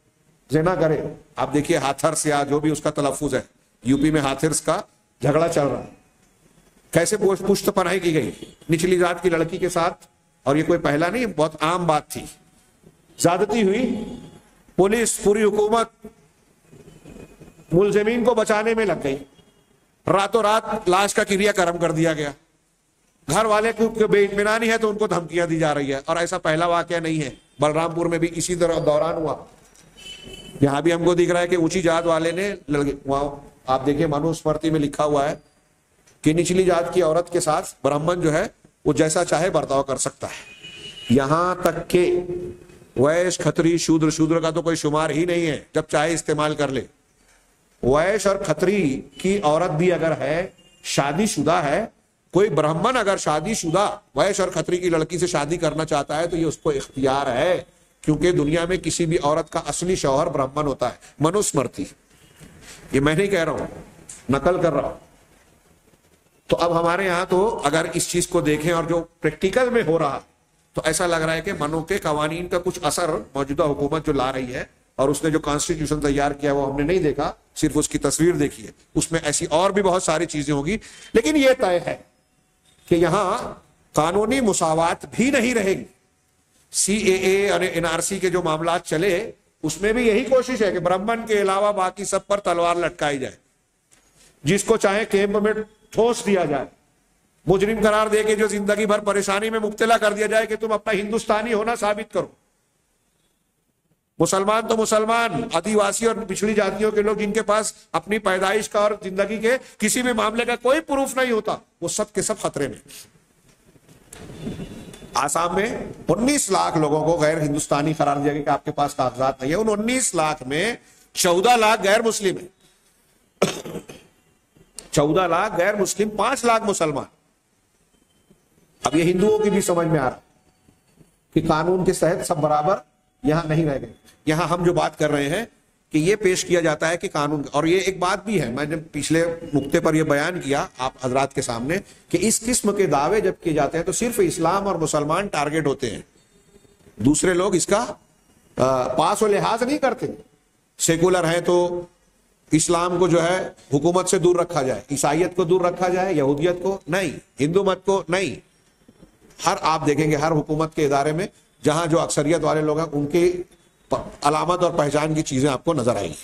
زنا کرے. آپ دیکھیے ہاتھرس یا جو بھی اس کا تلفظ ہے, یو پی میں ہاتھرس کا جھگڑا چل رہا ہے, کیسے پشت پناہی کی گئی نچلی ذات کی لڑکی کے ساتھ, اور یہ کوئی پہلا نہیں, بہت عام بات تھی. زیادتی ہوئی, پولیس پوری حکومت ملزمین کو بچانے میں لگ گئی, راتوں رات لاش کا کریا کرم کر دیا گیا. گھر والے کو بے اطمینانی ہے تو ان کو دھمکیاں دی جا رہی ہے, اور ایسا پہلا واقعہ نہیں ہے. بلرام پور میں بھی اسی طرح دوران ہوا. یہاں بھی ہم کو دکھ رہا ہے کہ اونچی جات والے نے, وہاں آپ دیکھیں منو اسمرتی میں لکھا ہوا ہے کہ نچلی جات کی عورت کے ساتھ برہمن جو ہے وہ جیسا چاہے برتاؤ کر سکتا ہے. یہاں تک کہ ویش کھتری شودر, شودر کا تو کوئی شمار ہی نہیں ہے, جب چاہے استعمال کر لے. ویش اور کھتری کی عورت بھی اگر ہے, شادی شدہ ہے, کوئی برہمن اگر شادی شدہ ویش اور کھتری کی لڑکی سے شادی کرنا چاہتا ہے تو یہ اس کو اختیار ہے, کیونکہ دنیا میں کسی بھی عورت کا اصلی شوہر برہمن ہوتا ہے. منوسمرتی, یہ میں نہیں کہہ رہا ہوں, نقل کر رہا ہوں. تو اب ہمارے یہاں تو اگر اس چیز کو دیکھیں اور جو پریکٹیکل میں ہو رہا تو ایسا لگ رہا ہے کہ منو کے قوانین کا کچھ اثر موجودہ حکومت جو لا رہی ہے, اور اس نے جو کانسٹیٹیوشن تیار کیا وہ ہم نے نہیں دیکھا, صرف اس کی تصویر دیکھی ہے. اس میں ایسی اور بھی بہت ساری چیزیں ہوگی, لیکن یہ طے ہے کہ یہاں قانونی مساوات بھی نہیں رہے گی. سی اے اے اور این آر سی کے جو معاملات چلے اس میں بھی یہی کوشش ہے کہ برہمن کے علاوہ باقی سب پر تلوار لٹکائی جائے, جس کو چاہے کیمپ میں ٹھوس دیا جائے, مجرم قرار دے کے جو زندگی بھر پریشانی میں مبتلا کر دیا جائے کہ تم اپنا ہندوستانی ہونا ثابت کرو. مسلمان تو مسلمان, آدیواسی اور پچھڑی جاتیوں کے لوگ جن کے پاس اپنی پیدائش کا اور زندگی کے کسی بھی معاملے کا کوئی پروف نہیں ہوتا, وہ سب کے سب خطرے میں. آسام میں انیس لاکھ لوگوں کو غیر ہندوستانی قرار دیا گیا کہ آپ کے پاس کاغذات نہیں ہے. ان انیس لاکھ میں چودہ لاکھ غیر مسلم ہیں, چودہ لاکھ غیر مسلم, پانچ لاکھ مسلمان. اب یہ ہندوؤں کی بھی سمجھ میں آ رہا کہ قانون کے تحت سب برابر یہاں نہیں رہ گئے. یہاں ہم جو بات کر رہے ہیں کہ یہ پیش کیا جاتا ہے کہ قانون, اور یہ ایک بات بھی ہے, میں نے پچھلے نقطے پر یہ بیان کیا آپ حضرات کے سامنے کہ اس قسم کے دعوے جب کیے جاتے ہیں تو صرف اسلام اور مسلمان ٹارگٹ ہوتے ہیں, دوسرے لوگ اس کا پاس و لحاظ نہیں کرتے. سیکولر ہیں تو اسلام کو جو ہے حکومت سے دور رکھا جائے, عیسائیت کو دور رکھا جائے, یہودیت کو نہیں, ہندو مت کو نہیں. ہر آپ دیکھیں گے ہر حکومت کے ادارے میں جہاں جو اکثریت والے لوگ ہیں ان کی علامت اور پہچان کی چیزیں آپ کو نظر آئیں گی,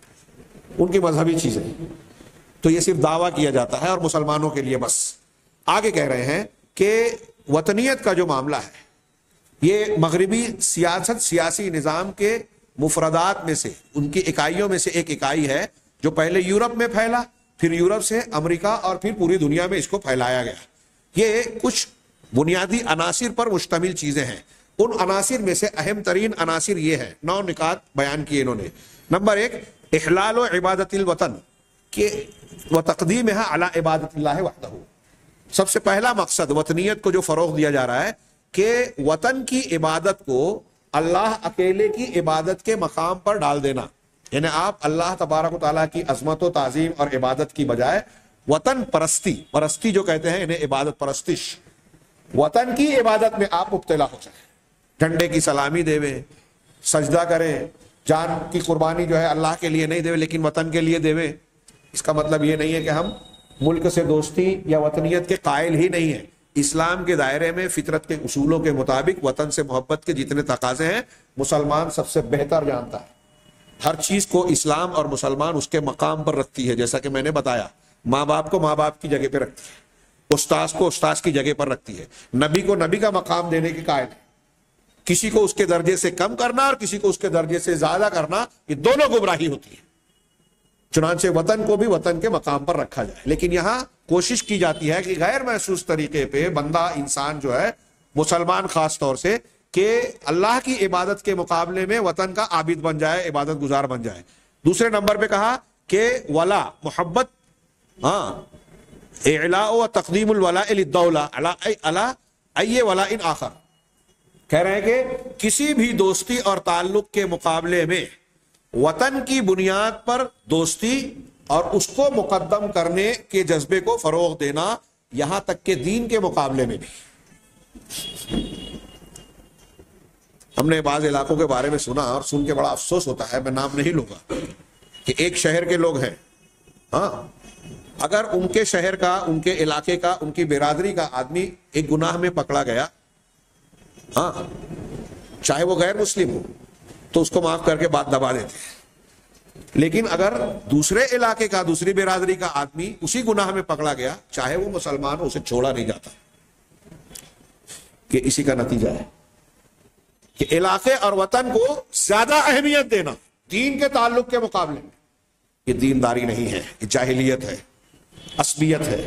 ان کی مذہبی چیزیں. تو یہ صرف دعویٰ کیا جاتا ہے اور مسلمانوں کے لیے بس. آگے کہہ رہے ہیں کہ وطنیت کا جو معاملہ ہے یہ مغربی سیاست سیاسی نظام کے مفردات میں سے, ان کی اکائیوں میں سے ایک اکائی ہے جو پہلے یورپ میں پھیلا, پھر یورپ سے امریکہ اور پھر پوری دنیا میں اس کو پھیلایا گیا. یہ کچھ بنیادی عناصر پر مشتمل چیزیں ہیں. ان عناصر میں سے اہم ترین عناصر یہ ہے, نو نکات بیان کیے انہوں نے. نمبر ایک, احلال و عبادت الوطن کہ وتقدیمها علی عبادت اللہ وحدہ. سب سے پہلا مقصد وطنیت کو جو فروغ دیا جا رہا ہے کہ وطن کی عبادت کو اللہ اکیلے کی عبادت کے مقام پر ڈال دینا. یعنی آپ اللہ تبارک و تعالیٰ کی عظمت و تعظیم اور عبادت کی بجائے وطن پرستی, پرستی جو کہتے ہیں انہیں عبادت پرستش, وطن کی عبادت میں آپ مبتلا ہو جائیں. جھنڈے کی سلامی دیوے, سجدہ کریں, جان کی قربانی جو ہے اللہ کے لیے نہیں دیوے لیکن وطن کے لیے دیوے. اس کا مطلب یہ نہیں ہے کہ ہم ملک سے دوستی یا وطنیت کے قائل ہی نہیں ہیں. اسلام کے دائرے میں فطرت کے اصولوں کے مطابق وطن سے محبت کے جتنے تقاضے ہیں مسلمان سب سے بہتر جانتا ہے. ہر چیز کو اسلام اور مسلمان اس کے مقام پر رکھتی ہے. جیسا کہ میں نے بتایا, ماں باپ کو ماں باپ کی جگہ پہ رکھتی ہے, استاذ کو استاذ کی جگہ پر رکھتی ہے, نبی کو نبی کا مقام دینے کی قائل ہے. کسی کو اس کے درجے سے کم کرنا اور کسی کو اس کے درجے سے زیادہ کرنا, یہ دونوں گمراہی ہوتی ہے. چنانچہ وطن کو بھی وطن کے مقام پر رکھا جائے. لیکن یہاں کوشش کی جاتی ہے کہ غیر محسوس طریقے پہ بندہ انسان جو ہے مسلمان خاص طور سے کہ اللہ کی عبادت کے مقابلے میں وطن کا عابد بن جائے, عبادت گزار بن جائے. دوسرے نمبر پہ کہا کہ ولا محبت, ہاں اعلاء و تقدیم الولاء للدولہ علی ای ولاء آخر. کہہ رہے ہیں کہ کسی بھی دوستی اور تعلق کے مقابلے میں وطن کی بنیاد پر دوستی اور اس کو مقدم کرنے کے جذبے کو فروغ دینا, یہاں تک کہ دین کے مقابلے میں بھی. ہم ہم نے بعض علاقوں کے بارے میں سنا اور سن کے بڑا افسوس ہوتا ہے، میں نام نہیں لوں گا، کہ ایک شہر کے لوگ ہیں، ہاں اگر ان کے شہر کا، ان کے علاقے کا، ان کی برادری کا آدمی ایک گناہ میں پکڑا گیا، ہاں چاہے وہ غیر مسلم ہو، تو اس کو معاف کر کے بات دبا دیتے ہیں، لیکن اگر دوسرے علاقے کا، دوسری برادری کا آدمی اسی گناہ میں پکڑا گیا، چاہے وہ مسلمان ہو، اسے چھوڑا نہیں جاتا، کہ اسی کا نتیجہ ہے کہ علاقے اور وطن کو زیادہ اہمیت دینا دین کے تعلق کے مقابلے میں، یہ دینداری نہیں ہے، یہ جاہلیت ہے، عصبیت ہے،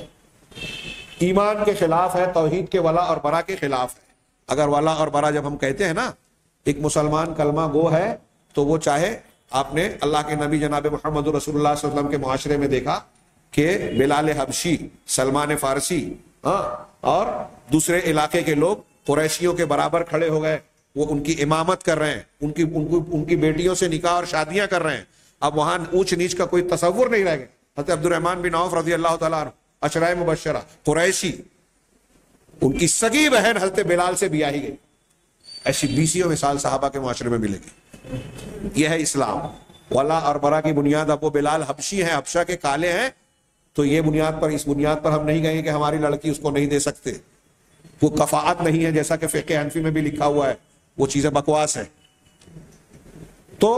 ایمان کے خلاف ہے، توحید کے ولا اور برا کے خلاف ہے۔ اگر ولا اور برا جب ہم کہتے ہیں نا، ایک مسلمان کلمہ گو ہے تو وہ چاہے، آپ نے اللہ کے نبی جناب محمد رسول اللہ صلی اللہ علیہ وسلم کے معاشرے میں دیکھا کہ بلال حبشی، سلمان فارسی، ہاں اور دوسرے علاقے کے لوگ قریشیوں کے برابر کھڑے ہو گئے، وہ ان کی امامت کر رہے ہیں، ان کی ان کو ان کی بیٹیوں سے نکاح اور شادیاں کر رہے ہیں۔ اب وہاں اونچ نیچ کا کوئی تصور نہیں رہ گیا۔ حضرت عبد الرحمن بن عوف رضی اللہ تعالیٰ عنہ، عشرہ مبشرہ، قریشی، ان کی سگی بہن حضرت بلال سے بیاہی گئی۔ ایسی بیسیوں مثال صحابہ کے معاشرے میں ملے گی۔ یہ ہے اسلام، ولا اور برا کی بنیاد۔ اب وہ بلال حبشی ہیں، حبشہ کے کالے ہیں، تو یہ بنیاد پر، اس بنیاد پر ہم نہیں کہیں کہ ہماری لڑکی اس کو نہیں دے سکتے، وہ کفاءت نہیں ہے، جیسا کہ فقہ حنفی میں بھی لکھا ہوا ہے، وہ چیزیں بکواس ہے۔ تو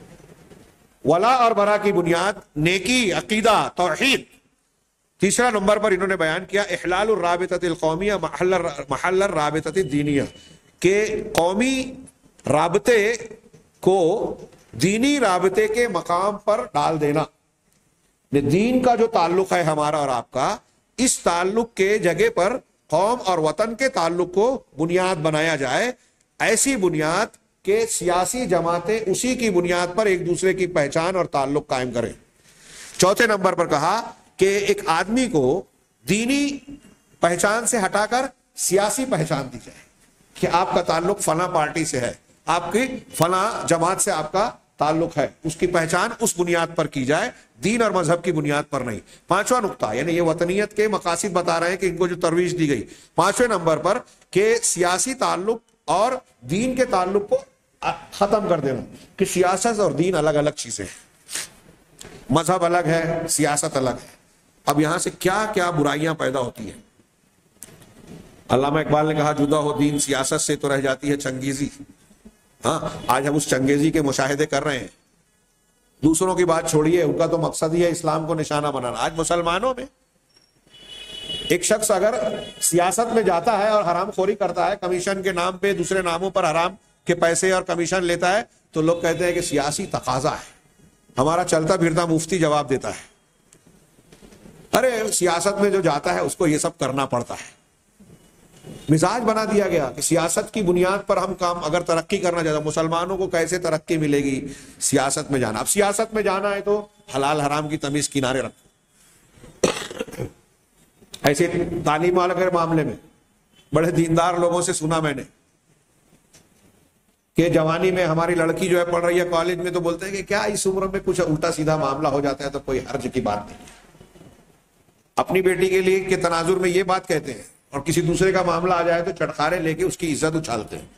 ولا اور برا کی بنیاد نیکی، عقیدہ، توحید۔ تیسرا نمبر پر انہوں نے بیان کیا احلال الرابطۃ القومیہ محل محل الرابطۃ الدینیہ، کہ قومی رابطے کو دینی رابطے کے مقام پر ڈال دینا۔ دین کا جو تعلق ہے ہمارا اور آپ کا، اس تعلق کے جگہ پر قوم اور وطن کے تعلق کو بنیاد بنایا جائے، ایسی بنیاد کہ سیاسی جماعتیں اسی کی بنیاد پر ایک دوسرے کی پہچان اور تعلق قائم کریں۔ چوتھے نمبر پر کہا کہ ایک آدمی کو دینی پہچان سے ہٹا کر سیاسی پہچان دی جائے، کہ آپ کا تعلق فلاں پارٹی سے ہے، آپ کی فلاں جماعت سے آپ کا تعلق ہے، اس کی پہچان اس بنیاد پر کی جائے، دین اور مذہب کی بنیاد پر نہیں۔ پانچواں نقطہ، یعنی یہ وطنیت کے مقاصد بتا رہے ہیں کہ ان کو جو ترویج دی گئی۔ پانچویں نمبر پر کہ سیاسی تعلق اور دین کے تعلق کو ختم کر دینا، کہ سیاست اور دین الگ الگ چیزیں ہیں، مذہب الگ ہے، سیاست الگ ہے۔ اب یہاں سے کیا کیا برائیاں پیدا ہوتی ہیں۔ علامہ اقبال نے کہا جدا ہو دین سیاست سے تو رہ جاتی ہے چنگیزی۔ ہاں آج ہم اس چنگیزی کے مشاہدے کر رہے ہیں۔ دوسروں کی بات چھوڑیے، ان کا تو مقصد ہی ہے اسلام کو نشانہ بنانا۔ آج مسلمانوں میں ایک شخص اگر سیاست میں جاتا ہے اور حرام خوری کرتا ہے، کمیشن کے نام پہ دوسرے ناموں پر حرام کے پیسے اور کمیشن لیتا ہے، تو لوگ کہتے ہیں کہ سیاسی تقاضا ہے۔ ہمارا چلتا پھرتا مفتی جواب دیتا ہے، ارے سیاست میں جو جاتا ہے اس کو یہ سب کرنا پڑتا ہے۔ مزاج بنا دیا گیا کہ سیاست کی بنیاد پر ہم کام، اگر ترقی کرنا چاہتا، مسلمانوں کو کیسے ترقی ملے گی؟ سیاست میں جانا۔ اب سیاست میں جانا ہے تو حلال حرام کی تمیز کنارے رکھو۔ ایسے تعلیم والے کے معاملے میں بڑے دیندار لوگوں سے سنا میں نے کہ جوانی میں ہماری لڑکی جو ہے پڑھ رہی ہے کالج میں، تو بولتے ہیں کہ کیا اس عمر میں کچھ الٹا سیدھا معاملہ ہو جاتا ہے تو کوئی حرج کی بات نہیں۔ اپنی بیٹی کے لیے کے تناظر میں یہ بات کہتے ہیں، اور کسی دوسرے کا معاملہ آ جائے تو چٹخارے لے کے اس کی عزت اچھالتے ہیں۔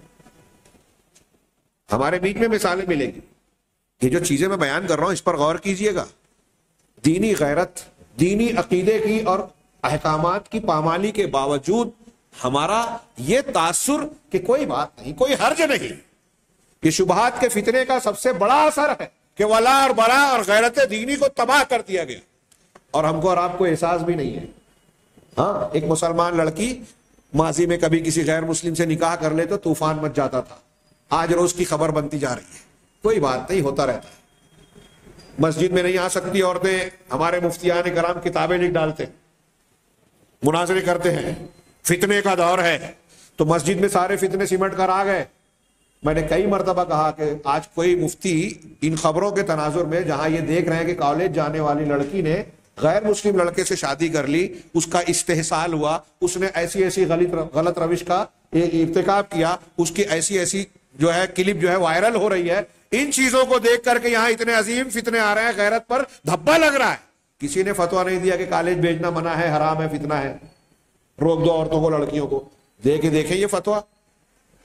ہمارے بیچ میں مثالیں ملے گی۔ یہ جو چیزیں میں بیان کر رہا ہوں اس پر غور کیجئے گا۔ دینی غیرت، دینی عقیدے کی اور احکامات کی پامالی کے باوجود ہمارا یہ تاثر کہ کوئی بات نہیں، کوئی حرج نہیں، یہ شبہات کے فتنے کا سب سے بڑا اثر ہے کہ ولا اور برا اور غیرت دینی کو تباہ کر دیا گیا، اور ہم کو اور آپ کو احساس بھی نہیں ہے۔ ہاں ایک مسلمان لڑکی ماضی میں کبھی کسی غیر مسلم سے نکاح کر لے تو طوفان مچ جاتا تھا، آج روز کی خبر بنتی جا رہی ہے، کوئی بات نہیں، ہوتا رہتا ہے۔ مسجد میں نہیں آ سکتی عورتیں، ہمارے مفتیان کرام کتابیں لکھ ڈالتے ہیں، مناظرے کرتے ہیں، فتنے کا دور ہے، تو مسجد میں سارے فتنے سمٹ کر آ گئے۔ میں نے کئی مرتبہ کہا کہ آج کوئی مفتی ان خبروں کے تناظر میں، جہاں یہ دیکھ رہے ہیں کہ کالج جانے والی لڑکی نے غیر مسلم لڑکے سے شادی کر لی، اس کا استحصال ہوا، اس نے ایسی ایسی غلط غلط روش کا ارتکاب کیا، اس کی ایسی ایسی جو ہے کلپ جو ہے وائرل ہو رہی ہے، ان چیزوں کو دیکھ کر کے یہاں اتنے عظیم فتنے آ رہے ہیں، غیرت پر دھبا لگ رہا ہے۔ کسی نے فتویٰ نہیں دیا کہ کالج بھیجنا منع ہے، حرام ہے، فتنہ ہے، روک دو عورتوں کو، لڑکیوں کو۔ دے کے دیکھیں یہ فتویٰ،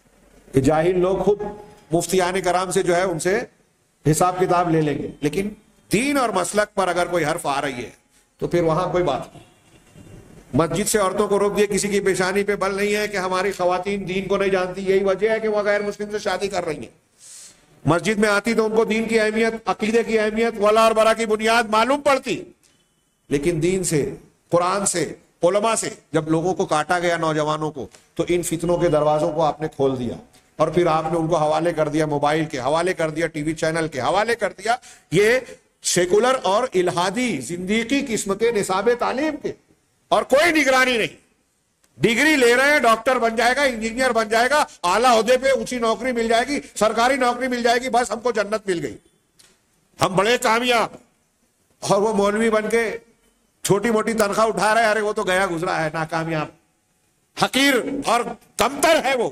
کہ جاہل لوگ خود مفتیان کرام سے جو ہے ان سے حساب کتاب لے لیں گے، لیکن دین اور مسلک پر اگر کوئی حرف آ رہی ہے تو پھر وہاں کوئی بات نہیں۔ مسجد سے عورتوں کو روک دیا، کسی کی پیشانی پہ بل نہیں ہے کہ ہماری خواتین دین کو نہیں جانتی، یہی وجہ ہے کہ وہ غیر مسلم سے شادی کر رہی ہیں۔ مسجد میں آتی تو ان کو دین کی اہمیت، عقیدے کی اہمیت، ولا اور برا کی بنیاد معلوم پڑتی، لیکن دین سے، قرآن سے، علماء سے جب لوگوں کو کاٹا گیا، نوجوانوں کو، تو ان فتنوں کے دروازوں کو آپ نے کھول دیا، اور پھر آپ نے ان کو حوالے کر دیا، موبائل کے حوالے کر دیا، ٹی وی چینل کے حوالے کر دیا، یہ سیکولر اور الہادی زندگی قسم کے نصاب تعلیم کے، اور کوئی نگرانی نہیں۔ ڈگری لے رہے ہیں، ڈاکٹر بن جائے گا، انجینئر بن جائے گا، اعلیٰ عہدے پہ اونچی نوکری مل جائے گی، سرکاری نوکری مل جائے گی، بس ہم کو جنت مل گئی، ہم بڑے کامیاب۔ اور وہ مولوی بن کے چھوٹی موٹی تنخواہ اٹھا رہے ہیں، ارے وہ تو گیا گزرا ہے، ناکامیاب، حقیر اور کمتر ہے وہ۔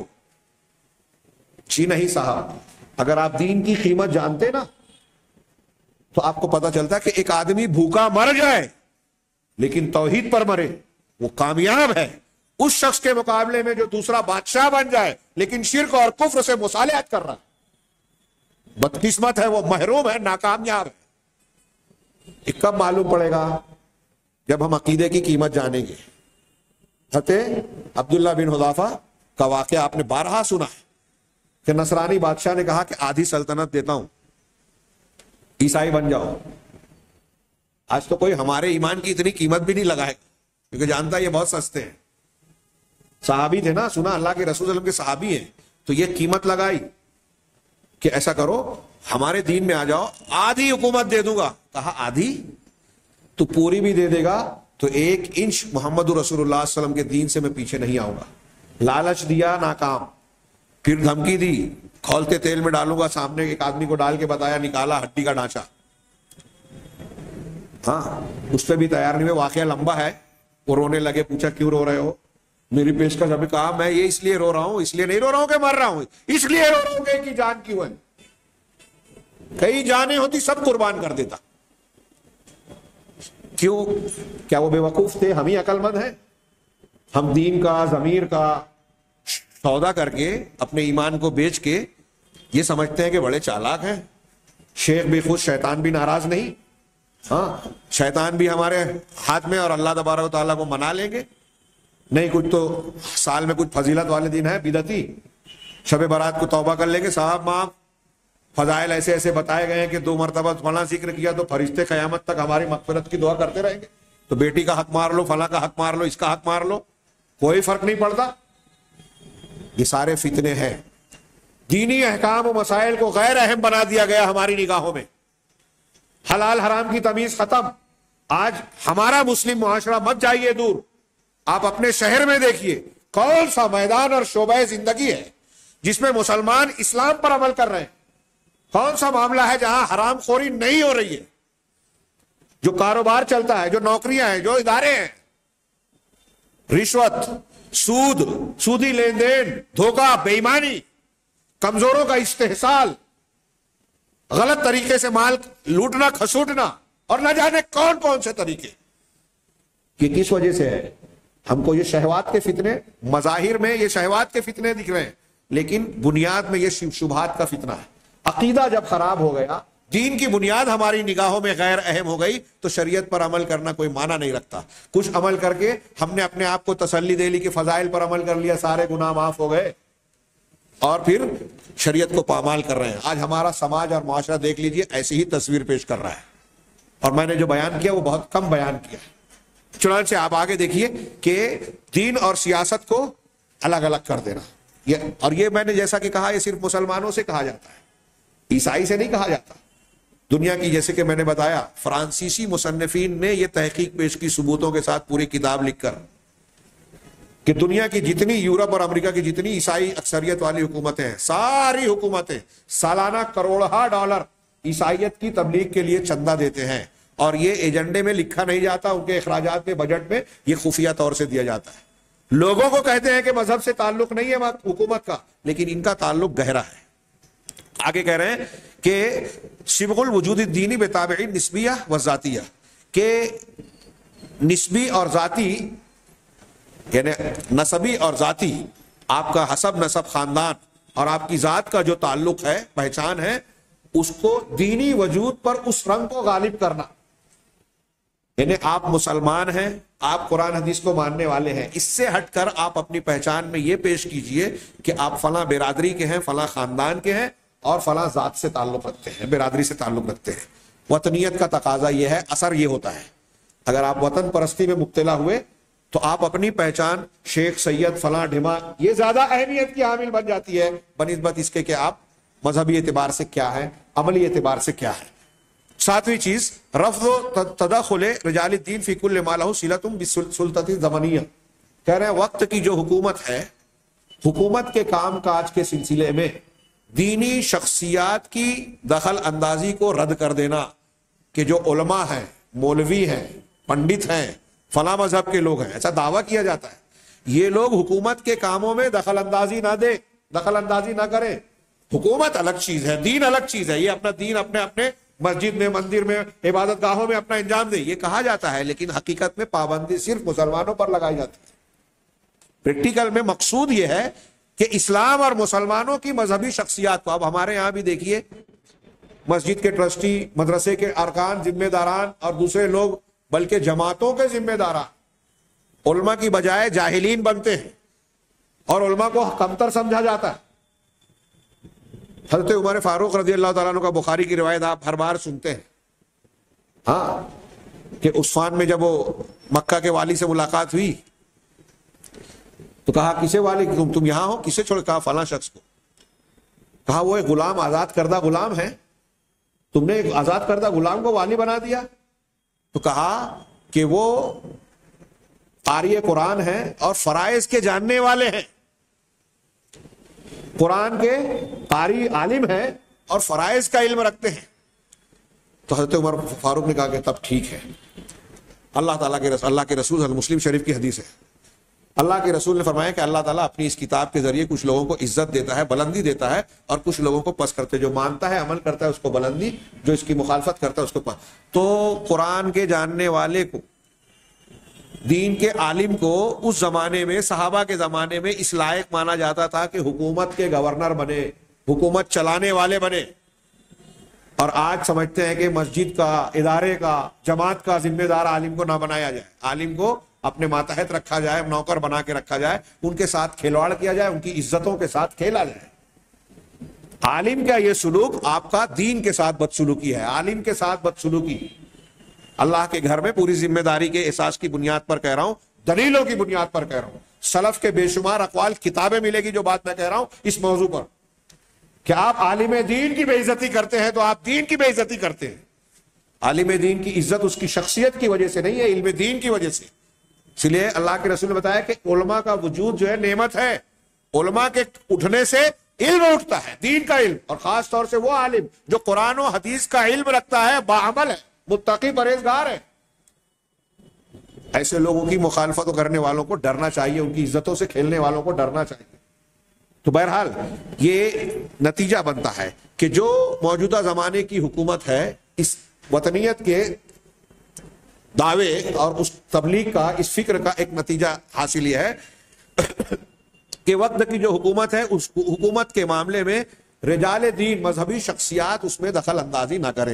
جی نہیں صاحب، اگر آپ دین کی قیمت جانتے نا تو آپ کو پتا چلتا کہ ایک آدمی بھوکا مر جائے لیکن توحید پر مرے وہ کامیاب ہے، اس شخص کے مقابلے میں جو دوسرا بادشاہ بن جائے لیکن شرک اور کفر سے مصالحت کر رہا ہے، بدقسمت ہے، وہ محروم ہے، ناکامیاب ہے۔ یہ کب معلوم پڑے گا؟ جب ہم عقیدے کی قیمت جانیں گے۔ حضرت عبداللہ بن حذافہ کا واقعہ آپ نے بارہا سنا ہے کہ نصرانی بادشاہ نے کہا کہ آدھی سلطنت دیتا ہوں، عیسائی بن جاؤ۔ آج تو کوئی ہمارے ایمان کی اتنی قیمت بھی نہیں لگائے کیونکہ جانتا ہے یہ بہت سستے ہیں۔ صحابی تھے نا، سنا اللہ کے رسول صلی اللہ علیہ وسلم کے صحابی ہیں، تو یہ قیمت لگائی کہ ایسا کرو ہمارے دین میں آ جاؤ، آدھی حکومت دے دوں گا۔ کہا آدھی؟ تو پوری بھی دے دے گا تو ایک انچ محمد رسول اللہ صلی اللہ علیہ وسلم کے دین سے میں پیچھے نہیں آؤں گا۔ لالچ دیا، ناکام۔ پھر دھمکی دی، کھولتے تیل میں ڈالوں گا، سامنے ایک آدمی کو ڈال کے بتایا، نکالا ہڈی کا ڈھانچہ۔ ہاں، اس پہ بھی تیار نہیں ہوئے، واقعہ لمبا ہے۔ وہ رونے لگے، پوچھا کیوں رو رہے ہو؟ میری پیشکش ابھی کہا میں یہ اس لیے رو رہا ہوں، اس لیے نہیں رو رہا ہوں کہ مر رہا ہوں، اس لیے رو رہا ہوں کہ کی جان کیوں ہے، کئی جانیں ہوتی سب قربان کر دیتا۔ کیوں؟ کیا وہ بے وقوف تھے؟ ہم ہی عقل مند ہیں؟ ہم دین کا، ضمیر کا سودا کر کے، اپنے ایمان کو بیچ کے یہ سمجھتے ہیں کہ بڑے چالاک ہیں، شیخ بھی خوش، شیطان بھی ناراض نہیں۔ ہاں، شیطان بھی ہمارے ہاتھ میں، اور اللہ تبارک و تعالیٰ کو منا لیں گے۔ نہیں، کچھ تو سال میں کچھ فضیلت والے دن ہے، بدعتی، شب برات کو توبہ کر لیں گے، صاحب معاف، فضائل ایسے ایسے بتائے گئے ہیں کہ دو مرتبہ فلاں ذکر کیا تو فرشتے قیامت تک ہماری مغفرت کی دعا کرتے رہیں گے، تو بیٹی کا حق مار لو، فلاں کا حق مار لو، اس کا حق مار لو، کوئی فرق نہیں پڑتا۔ یہ سارے فتنے ہیں۔ دینی احکام و مسائل کو غیر اہم بنا دیا گیا ہماری نگاہوں میں، حلال حرام کی تمیز ختم۔ آج ہمارا مسلم معاشرہ، مت جائیے دور، آپ اپنے شہر میں دیکھیے کون سا میدان اور شعبہ زندگی ہے جس میں مسلمان اسلام پر عمل کر رہے ہیں، کون سا معاملہ ہے جہاں حرام خوری نہیں ہو رہی ہے، جو کاروبار چلتا ہے، جو نوکریاں ہیں، جو ادارے ہیں، رشوت، سود، سودی لین دین، دھوکہ، بے ایمانی، کمزوروں کا استحصال، غلط طریقے سے مال لوٹنا کھسوٹنا، اور نہ جانے کون کون سے طریقے۔ یہ کس وجہ سے ہے؟ ہم کو یہ شہوات کے فتنے، مظاہر میں یہ شہوات کے فتنے دکھ رہے ہیں، لیکن بنیاد میں یہ شبہات کا فتنہ ہے۔ عقیدہ جب خراب ہو گیا، دین کی بنیاد ہماری نگاہوں میں غیر اہم ہو گئی، تو شریعت پر عمل کرنا کوئی معنی نہیں رکھتا۔ کچھ عمل کر کے ہم نے اپنے آپ کو تسلی دے لی کہ فضائل پر عمل کر لیا، سارے گناہ معاف ہو گئے، اور پھر شریعت کو پامال کر رہے ہیں۔ آج ہمارا سماج اور معاشرہ دیکھ لیجئے ایسی ہی تصویر پیش کر رہا ہے، اور میں نے جو بیان کیا وہ بہت کم بیان کیا ہے۔ چنانچہ آپ آگے دیکھیے کہ دین اور سیاست کو الگ الگ کر دینا، یہ اور یہ میں نے جیسا کہ کہا، یہ صرف مسلمانوں سے کہا جاتا ہے، عیسائی سے نہیں کہا جاتا۔ دنیا کی، جیسے کہ میں نے بتایا، فرانسیسی مصنفین نے یہ تحقیق پیش کی ثبوتوں کے ساتھ پوری کتاب لکھ کر کہ دنیا کی جتنی، یورپ اور امریکہ کی جتنی عیسائی اکثریت والی حکومتیں ہیں، ساری حکومتیں سالانہ کروڑہا ڈالر عیسائیت کی تبلیغ کے لیے چندہ دیتے ہیں، اور یہ ایجنڈے میں لکھا نہیں جاتا، ان کے اخراجات میں، بجٹ میں یہ خفیہ طور سے دیا جاتا ہے۔ لوگوں کو کہتے ہیں کہ مذہب سے تعلق نہیں ہے حکومت کا، لیکن ان کا تعلق گہرا ہے۔ آگے کہہ رہے ہیں کہ صبغ الوجود الدینی بتابع نسبیہ و ذاتیہ، کہ نسبی اور ذاتی، یعنی نسبی اور ذاتی، آپ کا حسب نسب، خاندان اور آپ کی ذات کا جو تعلق ہے، پہچان ہے، اس کو دینی وجود پر اس رنگ کو غالب کرنا. یعنی آپ مسلمان ہیں، آپ قرآن حدیث کو ماننے والے ہیں، اس سے ہٹ کر آپ اپنی پہچان میں یہ پیش کیجئے کہ آپ فلاں برادری کے ہیں، فلاں خاندان کے ہیں اور فلاں ذات سے تعلق رکھتے ہیں، برادری سے تعلق رکھتے ہیں. وطنیت کا تقاضا یہ ہے، اثر یہ ہوتا ہے. اگر آپ وطن پرستی میں مبتلا ہوئے تو آپ اپنی پہچان شیخ، سید، فلاں، ڈھما، یہ زیادہ اہمیت کی حامل بن جاتی ہے بنسبت اس کے کہ آپ مذہبی اعتبار سے کیا ہے، عملی اعتبار سے کیا ہے. ساتویں چیز، رفض و تدخل رجال الدین فی کل ما لہ صلۃ بالسلطۃ الزمنیہ. کہہ رہے ہیں وقت کی جو حکومت ہے، حکومت کے کام کاج کے سلسلے میں دینی شخصیات کی دخل اندازی کو رد کر دینا، کہ جو علماء ہیں، مولوی ہیں، پنڈت ہیں، فلاں مذہب کے لوگ ہیں، ایسا دعویٰ کیا جاتا ہے، یہ لوگ حکومت کے کاموں میں دخل اندازی نہ دے، دخل اندازی نہ کریں. حکومت الگ چیز ہے، دین الگ چیز ہے، یہ اپنا دین اپنے اپنے مسجد میں، مندر میں، عبادت گاہوں میں اپنا انجام دے، یہ کہا جاتا ہے، لیکن حقیقت میں پابندی صرف مسلمانوں پر لگائی جاتی ہے. پریکٹیکل میں مقصود یہ ہے کہ اسلام اور مسلمانوں کی مذہبی شخصیات کو، اب ہمارے یہاں بھی دیکھیے مسجد کے ٹرسٹی، مدرسے کے ارکان، ذمہ داران اور دوسرے لوگ، بلکہ جماعتوں کے ذمہ داران علماء کی بجائے جاہلین بنتے ہیں اور علماء کو کمتر سمجھا جاتا ہے. حضرت عمر فاروق رضی اللہ تعالیٰ عنہ کا بخاری کی روایت آپ ہر بار سنتے ہیں، ہاں، کہ عثمان میں جب وہ مکہ کے والی سے ملاقات ہوئی تو کہا کسے والی، تم تم یہاں ہو، کسے چھوڑ؟ کہا فلاں شخص کو. کہا وہ ایک غلام، آزاد کردہ غلام ہے، تم نے ایک آزاد کردہ غلام کو والی بنا دیا؟ تو کہا کہ وہ قاری قرآن ہیں اور فرائض کے جاننے والے ہیں، قرآن کے قاری عالم ہیں اور فرائض کا علم رکھتے ہیں. تو حضرت عمر فاروق نے کہا کہ تب ٹھیک ہے. اللہ تعالیٰ کے رسول اللہ کے رسول مسلم شریف کی حدیث ہے، اللہ کے رسول نے فرمایا کہ اللہ تعالیٰ اپنی اس کتاب کے ذریعے کچھ لوگوں کو عزت دیتا ہے، بلندی دیتا ہے، اور کچھ لوگوں کو پست کرتے. جو مانتا ہے، عمل کرتا ہے، اس کو بلندی، جو اس کی مخالفت کرتا ہے اس کو پست. تو قرآن کے جاننے والے کو، دین کے عالم کو اس زمانے میں، صحابہ کے زمانے میں اس لائق مانا جاتا تھا کہ حکومت کے گورنر بنے، حکومت چلانے والے بنے. اور آج سمجھتے ہیں کہ مسجد کا، ادارے کا، جماعت کا ذمہ دار عالم کو نہ بنایا جائے، عالم کو اپنے ماتحت رکھا جائے، نوکر بنا کے رکھا جائے، ان کے ساتھ کھلواڑ کیا جائے، ان کی عزتوں کے ساتھ کھیلا جائے. عالم کا یہ سلوک آپ کا دین کے ساتھ بدسلوکی ہے، عالم کے ساتھ بدسلوکی. اللہ کے گھر میں پوری ذمہ داری کے احساس کی بنیاد پر کہہ رہا ہوں، دلیلوں کی بنیاد پر کہہ رہا ہوں، سلف کے بے شمار اقوال، کتابیں ملے گی جو بات میں کہہ رہا ہوں اس موضوع پر، کہ آپ عالم دین کی بے عزتی کرتے ہیں تو آپ دین کی بے عزتی کرتے ہیں. عالم دین کی عزت اس کی شخصیت کی وجہ سے نہیں ہے، علم دین کی وجہ سے. اس لیے اللہ کے رسول نے بتایا کہ علماء کا وجود جو ہے نعمت ہے، علماء کے اٹھنے سے علم اٹھتا ہے، دین کا علم، اور خاص طور سے وہ عالم جو قرآن و حدیث کا علم رکھتا ہے، باعمل ہے، متقی، پرہیزگار ہے. ایسے لوگوں کی مخالفت کرنے والوں کو ڈرنا چاہیے، ان کی عزتوں سے کھیلنے والوں کو ڈرنا چاہیے. تو بہرحال یہ نتیجہ بنتا ہے کہ جو موجودہ زمانے کی حکومت ہے، اس وطنیت کے دعوے اور اس تبلیغ کا، اس فکر کا ایک نتیجہ حاصل یہ ہے کہ وقت کی جو حکومت ہے، اس حکومت کے معاملے میں رجال دین، مذہبی شخصیات اس میں دخل اندازی نہ کریں.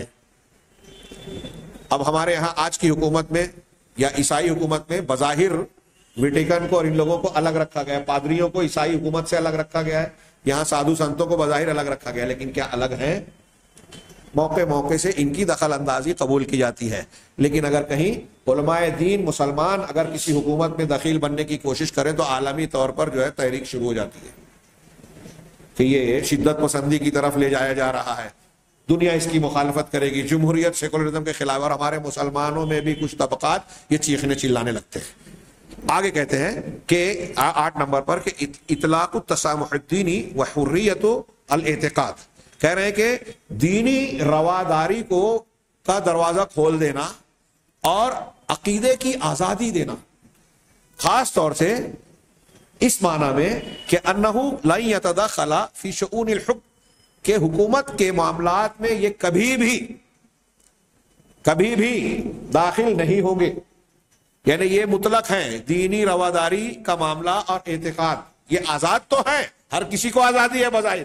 اب ہمارے یہاں آج کی حکومت میں یا عیسائی حکومت میں بظاہر ویٹیکن کو اور ان لوگوں کو الگ رکھا گیا ہے، پادریوں کو عیسائی حکومت سے الگ رکھا گیا ہے، یہاں سادھو سنتوں کو بظاہر الگ رکھا گیا ہے، لیکن کیا الگ ہیں؟ موقع موقع سے ان کی دخل اندازی قبول کی جاتی ہے. لیکن اگر کہیں علماء دین مسلمان اگر کسی حکومت میں دخیل بننے کی کوشش کریں تو عالمی طور پر جو ہے تحریک شروع ہو جاتی ہے کہ یہ شدت پسندی کی طرف لے جایا جا رہا ہے، دنیا اس کی مخالفت کرے گی، جمہوریت، سیکولرزم کے خلاف. اور ہمارے مسلمانوں میں بھی کچھ طبقات یہ چیخنے چلانے لگتے ہیں. آگے کہتے ہیں کہ آٹھ نمبر پر کہ اطلاق التسامح الدینی و حریت الاعتقاد. کہہ رہے ہیں کہ دینی رواداری کو کا دروازہ کھول دینا اور عقیدے کی آزادی دینا، خاص طور سے اس معنی میں کہ انہو لن یتدخل فی شؤون الحکم، کہ حکومت کے معاملات میں یہ کبھی بھی کبھی بھی داخل نہیں ہوں گے. یعنی یہ مطلق ہے، دینی رواداری کا معاملہ اور اعتقاد یہ آزاد تو ہے ہر کسی کو آزادی ہے بظاہر،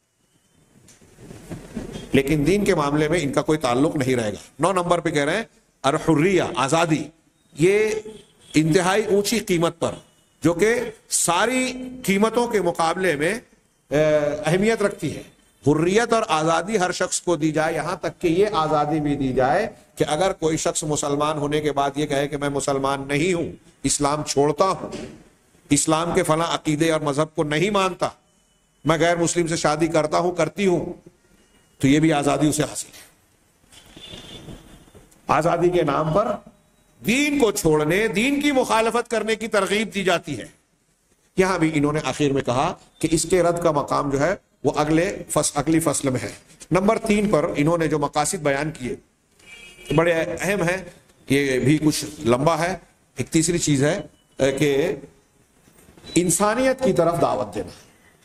لیکن دین کے معاملے میں ان کا کوئی تعلق نہیں رہے گا۔ نو نمبر پہ کہہ رہے ہیں الحریہ، آزادی، یہ انتہائی اونچی قیمت پر، جو کہ ساری قیمتوں کے مقابلے میں اہمیت رکھتی ہے۔ حریت اور آزادی ہر شخص کو دی جائے، یہاں تک کہ یہ آزادی بھی دی جائے کہ اگر کوئی شخص مسلمان ہونے کے بعد یہ کہے کہ میں مسلمان نہیں ہوں، اسلام چھوڑتا ہوں، اسلام کے فلاں عقیدے اور مذہب کو نہیں مانتا، میں غیر مسلم سے شادی کرتا ہوں، کرتی ہوں، تو یہ بھی آزادی اسے حاصل ہے۔ آزادی کے نام پر دین کو چھوڑنے، دین کی مخالفت کرنے کی ترغیب دی جاتی ہے۔ یہاں بھی انہوں نے آخر میں کہا کہ اس کے رد کا مقام جو ہے وہ اگلے فصل اگلی فصل میں ہے۔ نمبر تین پر انہوں نے جو مقاصد بیان کیے بڑے اہم ہیں، یہ بھی کچھ لمبا ہے۔ ایک تیسری چیز ہے کہ انسانیت کی طرف دعوت دینا،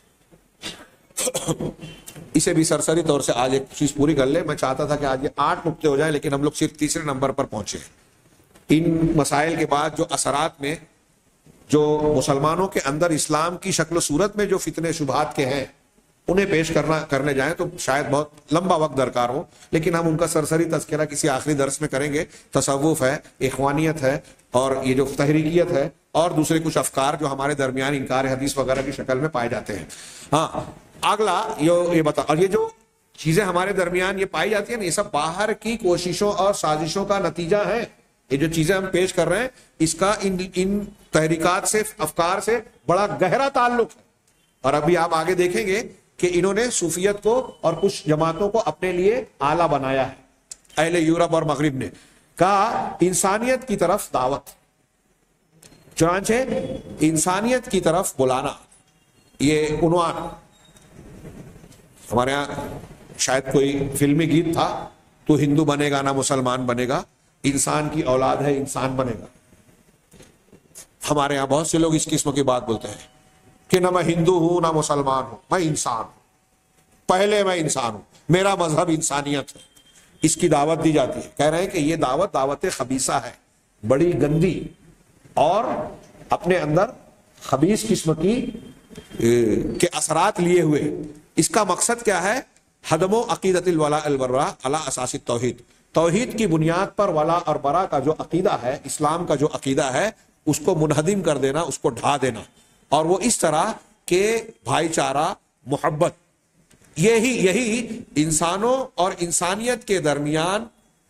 اسے بھی سرسری طور سے آج ایک چیز پوری کر لے۔ میں چاہتا تھا کہ آج یہ آٹھ نقطے ہو جائیں، لیکن ہم لوگ صرف تیسرے نمبر پر پہنچے۔ ان مسائل کے بعد جو اثرات میں جو مسلمانوں کے اندر اسلام کی شکل و صورت میں جو فتنے شبہات کے ہیں انہیں پیش کرنا کرنے جائیں تو شاید بہت لمبا وقت درکار ہو، لیکن ہم ان کا سرسری تذکرہ کسی آخری درس میں کریں گے۔ تصوف ہے، اخوانیت ہے، اور یہ جو تحریکیت ہے، اور دوسرے کچھ افکار جو ہمارے درمیان انکار حدیث وغیرہ کی شکل میں پائے جاتے ہیں۔ ہاں اگلا یہ بتا، اور یہ جو چیزیں ہمارے درمیان یہ پائی جاتی ہیں نا، یہ سب باہر کی کوششوں اور سازشوں کا نتیجہ ہے۔ یہ جو چیزیں ہم پیش کر رہے ہیں اس کا ان ان تحریکات سے، افکار سے بڑا گہرا تعلق ہے۔ اور ابھی آپ آگے دیکھیں گے کہ انہوں نے صوفیت کو اور کچھ جماعتوں کو اپنے لیے آلہ بنایا ہے۔ اہل یورپ اور مغرب نے کہا انسانیت کی طرف دعوت، چنانچہ انسانیت کی طرف بلانا، یہ عنوان ہمارے ہاں شاید کوئی فلمی گیت تھا، تو ہندو بنے گا نہ مسلمان بنے گا، انسان کی اولاد ہے انسان بنے گا۔ ہمارے یہاں بہت سے لوگ اس قسم کی بات بولتے ہیں کہ نہ میں ہندو ہوں نہ مسلمان ہوں، میں انسان ہوں، پہلے میں انسان ہوں، میرا مذہب انسانیت ہے، اس کی دعوت دی جاتی ہے۔ کہہ رہے ہیں کہ یہ دعوت دعوت خبیثہ ہے، بڑی گندی، اور اپنے اندر خبیث قسم کی کے اثرات لیے ہوئے۔ اس کا مقصد کیا ہے؟ ہدم و عقیدت الولاء البراء علی اساس التوحید، توحید کی بنیاد پر ولا اور برا کا جو عقیدہ ہے، اسلام کا جو عقیدہ ہے، اس کو منہدم کر دینا، اس کو ڈھا دینا، اور وہ اس طرح کہ بھائی چارہ، محبت، یہی یہی انسانوں اور انسانیت کے درمیان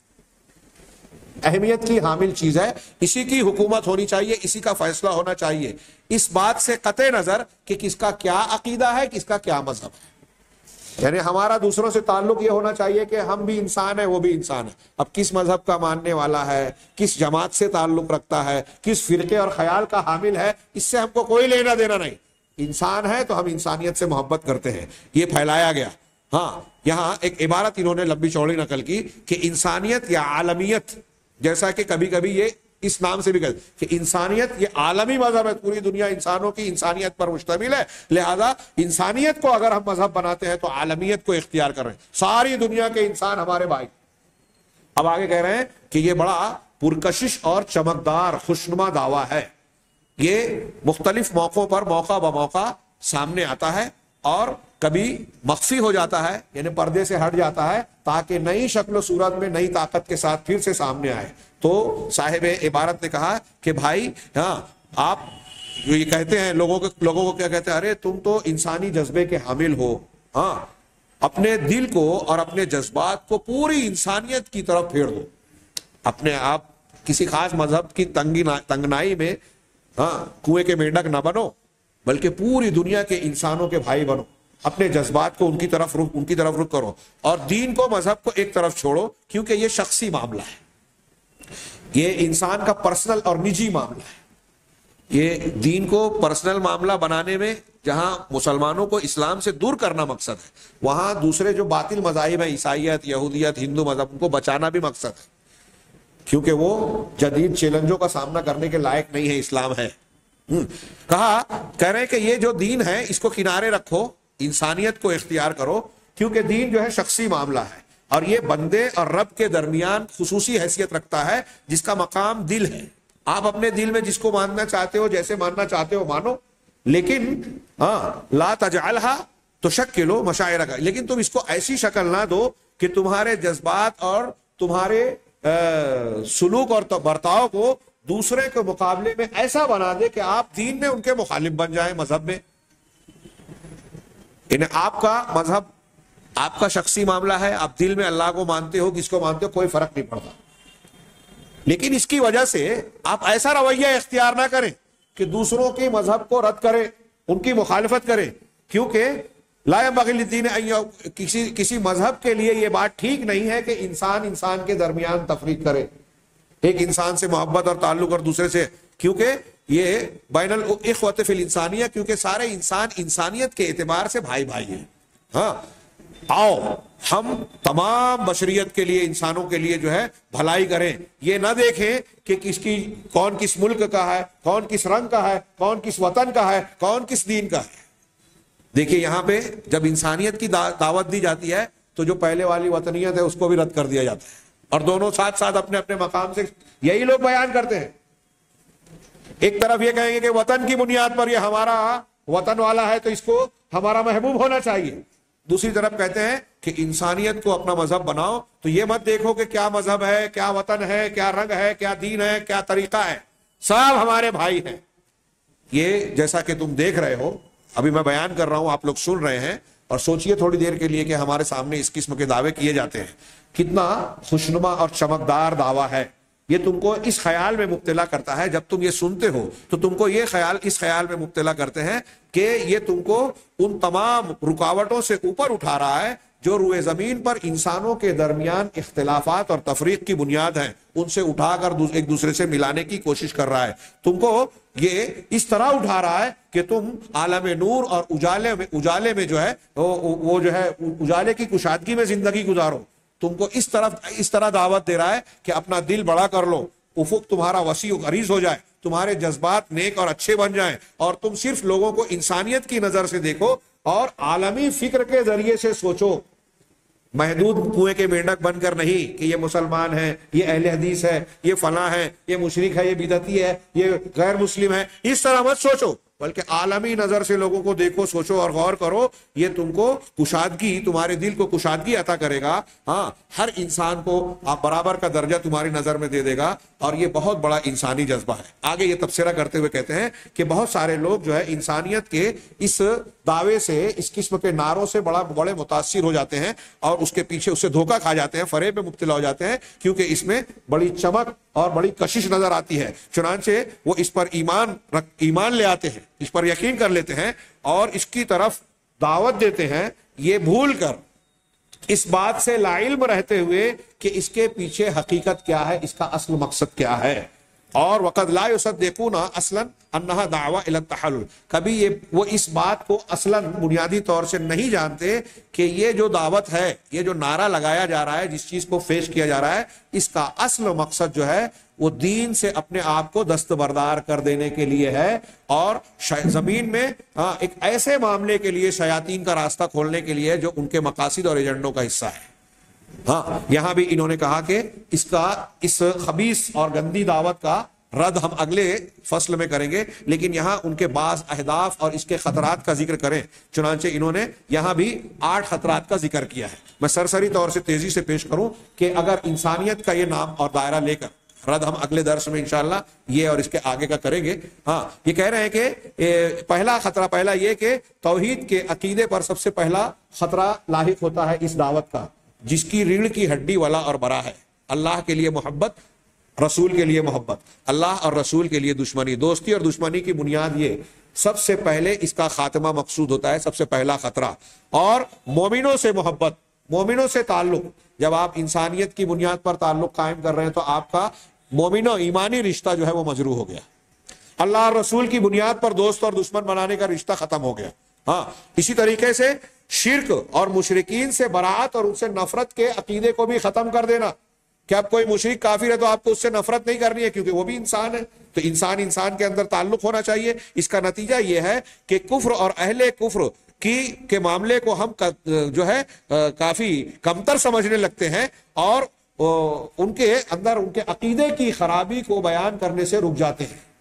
اہمیت کی حامل چیز ہے۔ اسی کی حکومت ہونی چاہیے، اسی کا فیصلہ ہونا چاہیے، اس بات سے قطع نظر کہ کس کا کیا عقیدہ ہے، کس کا کیا مذہب ہے۔ یعنی ہمارا دوسروں سے تعلق یہ ہونا چاہیے کہ ہم بھی انسان ہیں، وہ بھی انسان ہے۔ اب کس مذہب کا ماننے والا ہے، کس جماعت سے تعلق رکھتا ہے، کس فرقے اور خیال کا حامل ہے، اس سے ہم کو کوئی لینا دینا نہیں۔ انسان ہے تو ہم انسانیت سے محبت کرتے ہیں، یہ پھیلایا گیا۔ ہاں یہاں ایک عبارت انہوں نے لمبی چوڑی نقل کی کہ انسانیت یا عالمیت، جیسا کہ کبھی کبھی یہ اس نام سے بھی کہتے کہ انسانیت یہ عالمی مذہب ہے، پوری دنیا انسانوں کی انسانیت پر مشتمل ہے، لہذا انسانیت کو اگر ہم مذہب بناتے ہیں تو عالمیت کو اختیار کر رہے ہیں، ساری دنیا کے انسان ہمارے بھائی۔ اب آگے کہہ رہے ہیں کہ یہ بڑا پرکشش اور چمکدار خوشنما دعویٰ ہے، یہ مختلف موقعوں پر موقع بموقع سامنے آتا ہے، اور کبھی مخفی ہو جاتا ہے، یعنی پردے سے ہٹ جاتا ہے، تاکہ نئی شکل و صورت میں نئی طاقت کے ساتھ پھر سے سامنے آئے۔ تو صاحب عبارت نے کہا کہ بھائی ہاں آپ یہ کہتے ہیں لوگوں کو لوگوں کو کیا کہتے ہیں، ارے تم تو انسانی جذبے کے حامل ہو، ہاں اپنے دل کو اور اپنے جذبات کو پوری انسانیت کی طرف پھیر دو، اپنے آپ کسی خاص مذہب کی تنگی تنگنائی میں ہاں کنویں کے مینڈک نہ بنو، بلکہ پوری دنیا کے انسانوں کے بھائی بنو، اپنے جذبات کو ان کی طرف رخ ان کی طرف رخ کرو، اور دین کو مذہب کو ایک طرف چھوڑو، کیونکہ یہ شخصی معاملہ ہے، یہ انسان کا پرسنل اور نجی معاملہ ہے۔ یہ دین کو پرسنل معاملہ بنانے میں جہاں مسلمانوں کو اسلام سے دور کرنا مقصد ہے، وہاں دوسرے جو باطل مذاہب ہیں، عیسائیت، یہودیت، ہندو مذہب، ان کو بچانا بھی مقصد ہے، کیونکہ وہ جدید چیلنجوں کا سامنا کرنے کے لائق نہیں ہے، اسلام ہے۔ کہا کہہ رہے ہیں کہ یہ جو دین ہے اس کو کنارے رکھو، انسانیت کو اختیار کرو، کیونکہ دین جو ہے شخصی معاملہ ہے، اور یہ بندے اور رب کے درمیان خصوصی حیثیت رکھتا ہے، جس کا مقام دل ہے۔ آپ اپنے دل میں جس کو ماننا چاہتے ہو، جیسے ماننا چاہتے ہو مانو، لیکن ہاں لا تجعلھا تشکل مشاعرک، لیکن تم اس کو ایسی شکل نہ دو کہ تمہارے جذبات اور تمہارے سلوک اور برتاؤ کو دوسرے کے مقابلے میں ایسا بنا دے کہ آپ دین میں ان کے مخالف بن جائیں، مذہب میں. انہیں آپ کا مذہب آپ کا شخصی معاملہ ہے، آپ دل میں اللہ کو مانتے ہو، کس کو مانتے ہو، کوئی فرق نہیں پڑتا، لیکن اس کی وجہ سے آپ ایسا رویہ اختیار نہ کریں کہ دوسروں کے مذہب کو رد کریں، ان کی مخالفت کریں، کیونکہ لا ينبغي للدین ان کسی کسی مذہب کے لیے یہ بات ٹھیک نہیں ہے کہ انسان انسان کے درمیان تفریق کرے، ایک انسان سے محبت اور تعلق اور دوسرے سے، کیونکہ یہ بین الاخوۃ فی الانسانیہ، کیونکہ سارے انسان انسانیت کے اعتبار سے بھائی بھائی ہیں. ہاں آؤ ہم تمام بشریت کے لیے، انسانوں کے لیے جو ہے بھلائی کریں، یہ نہ دیکھیں کہ کس کی کون کس ملک کا ہے، کون کس رنگ کا ہے، کون کس وطن کا ہے، کون کس دین کا ہے. دیکھیے یہاں پہ جب انسانیت کی دعوت دی جاتی ہے تو جو پہلے والی وطنیت ہے اس کو بھی رد کر دیا جاتا ہے، اور دونوں ساتھ ساتھ اپنے اپنے مقام سے یہی لوگ بیان کرتے ہیں. ایک طرف یہ کہیں گے کہ وطن کی بنیاد پر یہ ہمارا وطن والا ہے تو اس کو ہمارا محبوب ہونا چاہیے، دوسری طرف کہتے ہیں کہ انسانیت کو اپنا مذہب بناؤ تو یہ مت دیکھو کہ کیا مذہب ہے، کیا وطن ہے، کیا رنگ ہے، کیا دین ہے، کیا طریقہ ہے، سب ہمارے بھائی ہیں. یہ جیسا کہ تم دیکھ رہے ہو، ابھی میں بیان کر رہا ہوں، آپ لوگ سن رہے ہیں، اور سوچئے تھوڑی دیر کے لیے کہ ہمارے سامنے اس قسم کے دعوے کیے جاتے ہیں، کتنا خوشنما اور چمکدار دعویٰ ہے. یہ تم کو اس خیال میں مبتلا کرتا ہے، جب تم یہ سنتے ہو تو تم کو یہ خیال اس خیال میں مبتلا کرتے ہیں کہ یہ تم کو ان تمام رکاوٹوں سے اوپر اٹھا رہا ہے جو روئے زمین پر انسانوں کے درمیان اختلافات اور تفریق کی بنیاد ہیں، ان سے اٹھا کر ایک دوسرے سے ملانے کی کوشش کر رہا ہے. تم کو یہ اس طرح اٹھا رہا ہے کہ تم عالم نور اور اجالے میں اجالے میں جو ہے وہ جو ہے اجالے کی کشادگی میں زندگی گزارو. تم کو اس طرف اس طرح دعوت دے رہا ہے کہ اپنا دل بڑا کر لو، افق تمہارا وسیع و عریض ہو جائے، تمہارے جذبات نیک اور اچھے بن جائیں، اور تم صرف لوگوں کو انسانیت کی نظر سے دیکھو اور عالمی فکر کے ذریعے سے سوچو، محدود کنویں کے مینڈک بن کر نہیں کہ یہ مسلمان ہے، یہ اہل حدیث ہے، یہ فلاں ہے، یہ مشرک ہے، یہ بدعتی ہے، یہ غیر مسلم ہے. اس طرح مت سوچو، بلکہ عالمی نظر سے لوگوں کو دیکھو، سوچو اور غور کرو. یہ تم کو کشادگی، تمہارے دل کو کشادگی عطا کرے گا. ہاں ہر انسان کو آپ برابر کا درجہ تمہاری نظر میں دے دے گا، اور یہ بہت بڑا انسانی جذبہ ہے. آگے یہ تبصرہ کرتے ہوئے کہتے ہیں کہ بہت سارے لوگ جو ہے انسانیت کے اس دعوے سے، اس قسم کے نعروں سے بڑا بڑے متاثر ہو جاتے ہیں، اور اس کے پیچھے اس سے دھوکہ کھا جاتے ہیں، فریب میں مبتلا ہو جاتے ہیں، کیونکہ اس میں بڑی چمک اور بڑی کشش نظر آتی ہے. چنانچہ وہ اس پر ایمان ایمان لے آتے ہیں، اس پر یقین کر لیتے ہیں اور اس کی طرف دعوت دیتے ہیں، یہ بھول کر اس بات سے لا علم رہتے ہوئے کہ اس کے پیچھے حقیقت کیا ہے، اس کا اصل مقصد کیا ہے. اور وقد لا يصدقون اصلا انها دعوه الى التحلل، کبھی یہ وہ اس بات کو اصلا بنیادی طور سے نہیں جانتے کہ یہ جو دعوت ہے، یہ جو نعرہ لگایا جا رہا ہے، جس چیز کو پیش کیا جا رہا ہے، اس کا اصل مقصد جو ہے وہ دین سے اپنے آپ کو دستبردار کر دینے کے لیے ہے، اور زمین میں ایک ایسے معاملے کے لیے شیاطین کا راستہ کھولنے کے لیے جو ان کے مقاصد اور ایجنڈوں کا حصہ ہے. ہاں یہاں بھی انہوں نے کہا کہ اس کا اس خبیث اور گندی دعوت کا رد ہم اگلے فصل میں کریں گے، لیکن یہاں ان کے بعض اہداف اور اس کے خطرات کا ذکر کریں. چنانچہ انہوں نے یہاں بھی آٹھ خطرات کا ذکر کیا ہے. میں سرسری طور سے تیزی سے پیش کروں کہ اگر انسانیت کا یہ نام اور دائرہ لے کر رد ہم اگلے درس میں انشاءاللہ یہ اور اس کے آگے کا کریں گے. ہاں یہ کہہ رہے ہیں کہ پہلا خطرہ پہلا یہ کہ توحید کے عقیدے پر سب سے پہلا خطرہ لاحق ہوتا ہے اس دعوت کا، جس کی ریڑھ کی ہڈی ولا اور برا ہے. اللہ کے لیے محبت، رسول کے لیے محبت، اللہ اور رسول کے لیے دشمنی. دوستی اور دشمنی کی بنیاد یہ سب سے پہلے اس کا خاتمہ مقصود ہوتا ہے، سب سے پہلا خطرہ. اور مومنوں سے محبت، مومنوں سے تعلق. جب آپ انسانیت کی بنیاد پر تعلق قائم کر رہے ہیں تو آپ کا مومن و ایمانی رشتہ جو ہے وہ مجروح ہو گیا. اللہ اور رسول کی بنیاد پر دوست اور دشمن بنانے کا رشتہ ختم ہو گیا. ہاں اسی طریقے سے شرک اور مشرکین سے برات اور ان سے نفرت کے عقیدے کو بھی ختم کر دینا کہ اب کوئی مشرک کافر ہے تو آپ کو اس سے نفرت نہیں کرنی ہے کیونکہ وہ بھی انسان ہے. تو انسان انسان کے اندر تعلق ہونا چاہیے. اس کا نتیجہ یہ ہے کہ کفر اور اہل کفر کی کے معاملے کو ہم جو ہے کافی کمتر سمجھنے لگتے ہیں اور ان کے اندر ان کے عقیدے کی خرابی کو بیان کرنے سے رک جاتے ہیں.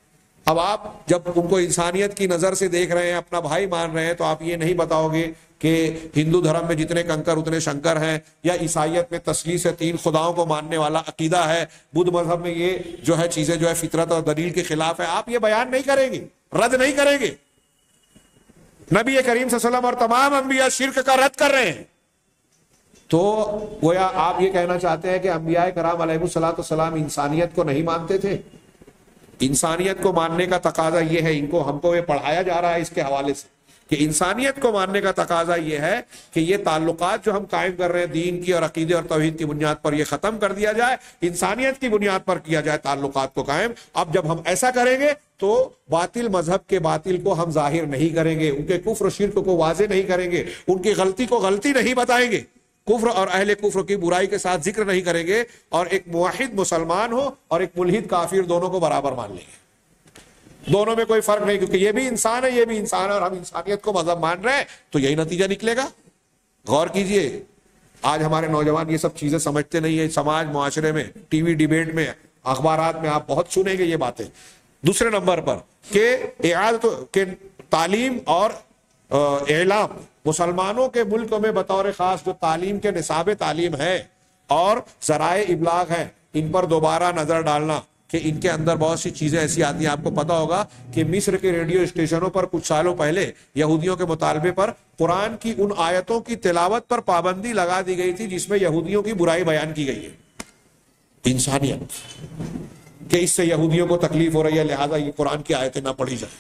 اب آپ جب ان کو انسانیت کی نظر سے دیکھ رہے ہیں، اپنا بھائی مان رہے ہیں، تو آپ یہ نہیں بتاؤ گے کہ ہندو دھرم میں جتنے کنکر اتنے شنکر ہیں، یا عیسائیت میں تثلیث تین خداؤں کو ماننے والا عقیدہ ہے، بدھ مذہب میں یہ جو ہے چیزیں جو ہے فطرت اور دلیل کے خلاف ہے. آپ یہ بیان نہیں کریں گے، رد نہیں کریں گے. نبی کریم صلی اللہ علیہ وسلم اور تمام انبیاء شرک کا رد کر رہے ہیں. تو گویا آپ یہ کہنا چاہتے ہیں کہ انبیاء کرام علیہ الصلوۃ والسلام انسانیت کو نہیں مانتے تھے. انسانیت کو ماننے کا تقاضا یہ ہے، ان کو ہم کو یہ پڑھایا جا رہا ہے اس کے حوالے سے کہ انسانیت کو ماننے کا تقاضا یہ ہے کہ یہ تعلقات جو ہم قائم کر رہے ہیں دین کی اور عقیدے اور توحید کی بنیاد پر، یہ ختم کر دیا جائے، انسانیت کی بنیاد پر کیا جائے تعلقات کو قائم. اب جب ہم ایسا کریں گے تو باطل مذہب کے باطل کو ہم ظاہر نہیں کریں گے، ان کے کفر و شرک کو واضح نہیں کریں گے، ان کی غلطی کو غلطی نہیں بتائیں گے، کفر اور اہل کفر کی برائی کے ساتھ ذکر نہیں کریں گے، اور ایک موحد مسلمان ہو اور ایک ملحد کافر دونوں کو برابر مان لیں گے. دونوں میں کوئی فرق نہیں، کیونکہ یہ بھی انسان ہے، یہ بھی انسان ہے، اور ہم انسانیت کو مذہب مان رہے ہیں، تو یہی نتیجہ نکلے گا. غور کیجئے، آج ہمارے نوجوان یہ سب چیزیں سمجھتے نہیں ہیں. سماج معاشرے میں، ٹی وی ڈیبیٹ میں، اخبارات میں آپ بہت سنیں گے یہ باتیں. دوسرے نمبر پر کہ اعادت کہ تعلیم اور اعلام، مسلمانوں کے ملک میں بطور خاص جو تعلیم کے نصاب تعلیم ہے اور ذرائع ابلاغ ہیں، ان پر دوبارہ نظر ڈالنا کہ ان کے اندر بہت سی چیزیں ایسی آتی ہیں. آپ کو پتا ہوگا کہ مصر کے ریڈیو اسٹیشنوں پر کچھ سالوں پہلے یہودیوں کے مطالبے پر قرآن کی ان آیتوں کی تلاوت پر پابندی لگا دی گئی تھی جس میں یہودیوں کی برائی بیان کی گئی ہے. انسانیت کہ اس سے یہودیوں کو تکلیف ہو رہی ہے، لہذا یہ قرآن کی آیتیں نہ پڑھی جائیں.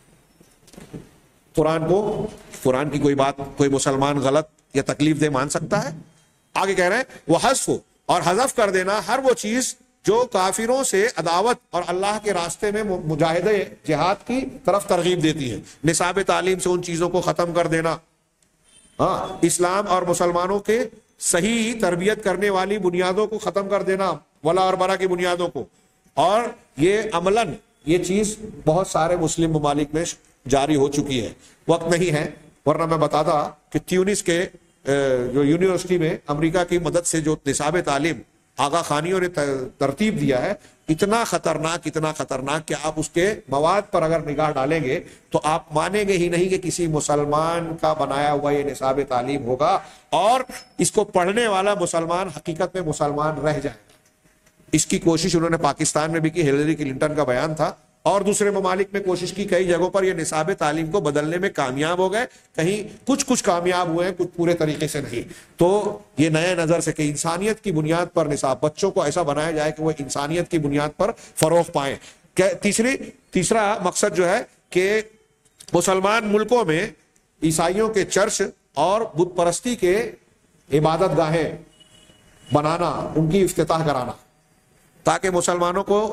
قرآن کو، قرآن کی کوئی بات کوئی مسلمان غلط یا تکلیف دہ مان سکتا ہے؟ آگے کہہ رہے ہیں وہ حذف اور حذف کر دینا ہر وہ چیز جو کافروں سے عداوت اور اللہ کے راستے میں مجاہدے جہاد کی طرف ترغیب دیتی ہے. نصاب تعلیم سے ان چیزوں کو ختم کر دینا. ہاں، اسلام اور مسلمانوں کے صحیح تربیت کرنے والی بنیادوں کو ختم کر دینا، ولا اور برا کی بنیادوں کو. اور یہ عملاً یہ چیز بہت سارے مسلم ممالک میں جاری ہو چکی ہے. وقت نہیں ہے ورنہ میں بتاتا کہ تیونس کے جو یونیورسٹی میں امریکہ کی مدد سے جو نصاب تعلیم آغا خانیوں نے ترتیب دیا ہے، اتنا خطرناک اتنا خطرناک کہ آپ اس کے مواد پر اگر نگاہ ڈالیں گے تو آپ مانیں گے ہی نہیں کہ کسی مسلمان کا بنایا ہوا یہ نصاب تعلیم ہوگا، اور اس کو پڑھنے والا مسلمان حقیقت میں مسلمان رہ جائے. اس کی کوشش انہوں نے پاکستان میں بھی کی، ہلیری کلنٹن کا بیان تھا، اور دوسرے ممالک میں کوشش کی. کئی جگہوں پر یہ نصاب تعلیم کو بدلنے میں کامیاب ہو گئے، کہیں کچھ کچھ کامیاب ہوئے ہیں، کچھ پورے طریقے سے نہیں. تو یہ نئے نظر سے کہ انسانیت کی بنیاد پر نصاب، بچوں کو ایسا بنایا جائے کہ وہ انسانیت کی بنیاد پر فروغ پائیں. تیسری تیسرا مقصد جو ہے کہ مسلمان ملکوں میں عیسائیوں کے چرچ اور بت پرستی کے عبادت گاہیں بنانا، ان کی افتتاح کرانا، تاکہ مسلمانوں کو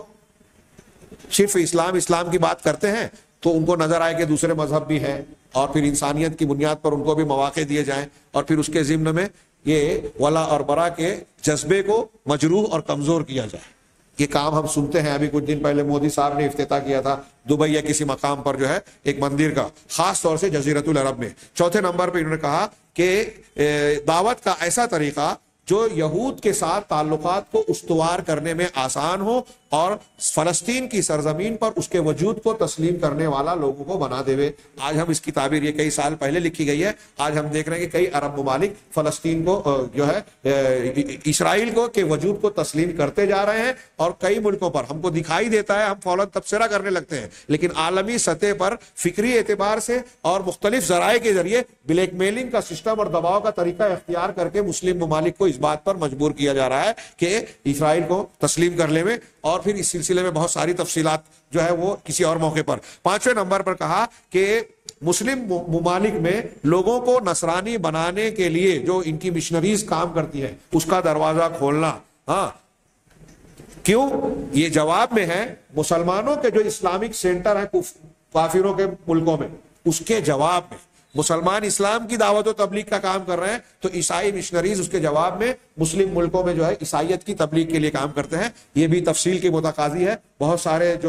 صرف اسلام اسلام کی بات کرتے ہیں تو ان کو نظر آئے کہ دوسرے مذہب بھی ہیں، اور پھر انسانیت کی بنیاد پر ان کو بھی مواقع دیے جائیں، اور پھر اس کے ضمن میں یہ ولا اور برا کے جذبے کو مجروح اور کمزور کیا جائے. یہ کام ہم سنتے ہیں. ابھی کچھ دن پہلے مودی صاحب نے افتتاح کیا تھا دبئی یا کسی مقام پر جو ہے ایک مندر کا، خاص طور سے جزیرۃ العرب میں. چوتھے نمبر پہ انہوں نے کہا کہ دعوت کا ایسا طریقہ جو یہود کے ساتھ تعلقات کو استوار کرنے میں آسان ہو اور فلسطین کی سرزمین پر اس کے وجود کو تسلیم کرنے والا لوگوں کو بنا دے. آج ہم اس کی تعبیر یہ کئی سال پہلے لکھی گئی ہے، آج ہم دیکھ رہے ہیں کہ کئی عرب ممالک فلسطین کو جو ہے اسرائیل کو کے وجود کو تسلیم کرتے جا رہے ہیں، اور کئی ملکوں پر ہم کو دکھائی دیتا ہے، ہم فوراً تبصرہ کرنے لگتے ہیں، لیکن عالمی سطح پر فکری اعتبار سے اور مختلف ذرائع کے ذریعے بلیک میلنگ کا سسٹم اور دباؤ کا طریقہ اختیار کر کے مسلم ممالک کو اس بات پر مجبور کیا جا رہا ہے کہ اسرائیل کو تسلیم کر لے میں، اور پھر اس سلسلے میں بہت ساری تفصیلات جو ہے وہ کسی اور موقع پر. پانچویں نمبر پر کہا کہ مسلم ممالک میں لوگوں کو نصرانی بنانے کے لیے جو ان کی مشنریز کام کرتی ہیں اس کا دروازہ کھولنا. ہاں، کیوں؟ یہ جواب میں ہے مسلمانوں کے جو اسلامک سینٹر ہیں کافروں کے ملکوں میں، اس کے جواب میں مسلمان اسلام کی دعوت و تبلیغ کا کام کر رہے ہیں، تو عیسائی مشنریز اس کے جواب میں مسلم ملکوں میں جو ہے عیسائیت کی تبلیغ کے لیے کام کرتے ہیں. یہ بھی تفصیل کی متقاضی ہے. بہت سارے جو ہے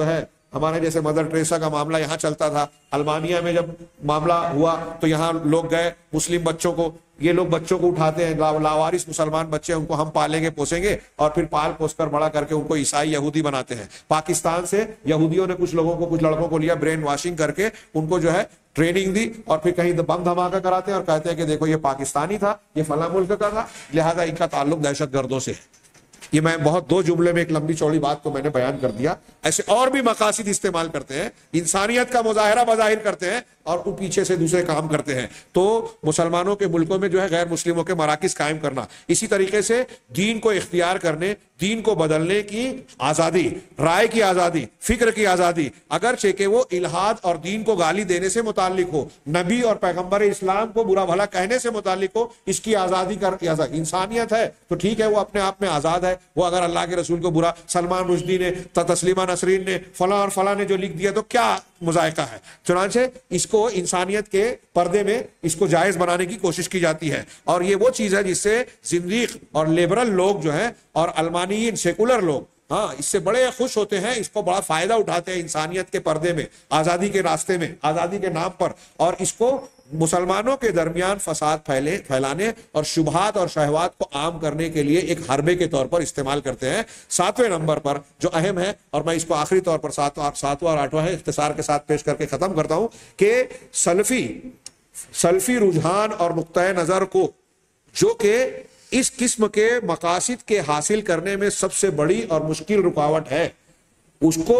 ہمارے جیسے مدر ٹریسا کا معاملہ یہاں چلتا تھا، المانیہ میں جب معاملہ ہوا تو یہاں لوگ گئے، مسلم بچوں کو، یہ لوگ بچوں کو اٹھاتے ہیں، لاوارث مسلمان بچے، ان کو ہم پالیں گے پوسیں گے اور پھر پال پوس کر بڑا کر کے ان کو عیسائی یہودی بناتے ہیں۔ پاکستان سے یہودیوں نے کچھ لوگوں کو، کچھ لڑکوں کو لیا، برین واشنگ کر کے ان کو جو ہے ٹریننگ دی، اور پھر کہیں بم دھماکہ کراتے ہیں اور کہتے ہیں کہ دیکھو یہ پاکستانی تھا، یہ فلاں ملک کا تھا، لہذا ان کا تعلق دہشت گردوں سے ہے۔ یہ میں بہت دو جملے میں ایک لمبی چوڑی بات کو میں نے بیان کر دیا۔ ایسے اور بھی مقاصد استعمال کرتے ہیں، انسانیت کا مظاہرہ بظاہر کرتے ہیں اور وہ پیچھے سے دوسرے کام کرتے ہیں۔ تو مسلمانوں کے ملکوں میں جو ہے غیر مسلموں کے مراکز قائم کرنا، اسی طریقے سے دین کو اختیار کرنے، دین کو بدلنے کی آزادی، رائے کی آزادی، فکر کی آزادی، اگرچہ کہ وہ الحاد اور دین کو گالی دینے سے متعلق ہو، نبی اور پیغمبر اسلام کو برا بھلا کہنے سے متعلق ہو، اس کی آزادی کر انسانیت ہے تو ٹھیک ہے، وہ اپنے آپ میں آزاد ہے۔ وہ اگر اللہ کے رسول کو برا، سلمان رشدی نے، تسلیمہ نسرین نے، فلاں اور فلاں نے جو لکھ دیا تو کیا مذائقہ ہے؟ چنانچہ اس کو انسانیت کے پردے میں اس کو جائز بنانے کی کوشش کی جاتی ہے، اور یہ وہ چیز ہے جس سے زندیق اور لیبرل لوگ جو ہیں اور علمانیین سیکولر لوگ ہاں اس سے بڑے خوش ہوتے ہیں، اس کو بڑا فائدہ اٹھاتے ہیں انسانیت کے پردے میں، آزادی کے راستے میں، آزادی کے نام پر، اور اس کو مسلمانوں کے درمیان فساد پھیلے پھیلانے اور شبہات اور شہوات کو عام کرنے کے لیے ایک حربے کے طور پر استعمال کرتے ہیں۔ ساتویں نمبر پر جو اہم ہے، اور میں اس کو آخری طور پر ساتواں ساتواں اور آٹھواں ہے اختصار کے ساتھ پیش کر کے ختم کرتا ہوں، کہ سلفی سلفی رجحان اور نقطۂ نظر کو، جو کہ اس قسم کے مقاصد کے حاصل کرنے میں سب سے بڑی اور مشکل رکاوٹ ہے، اس کو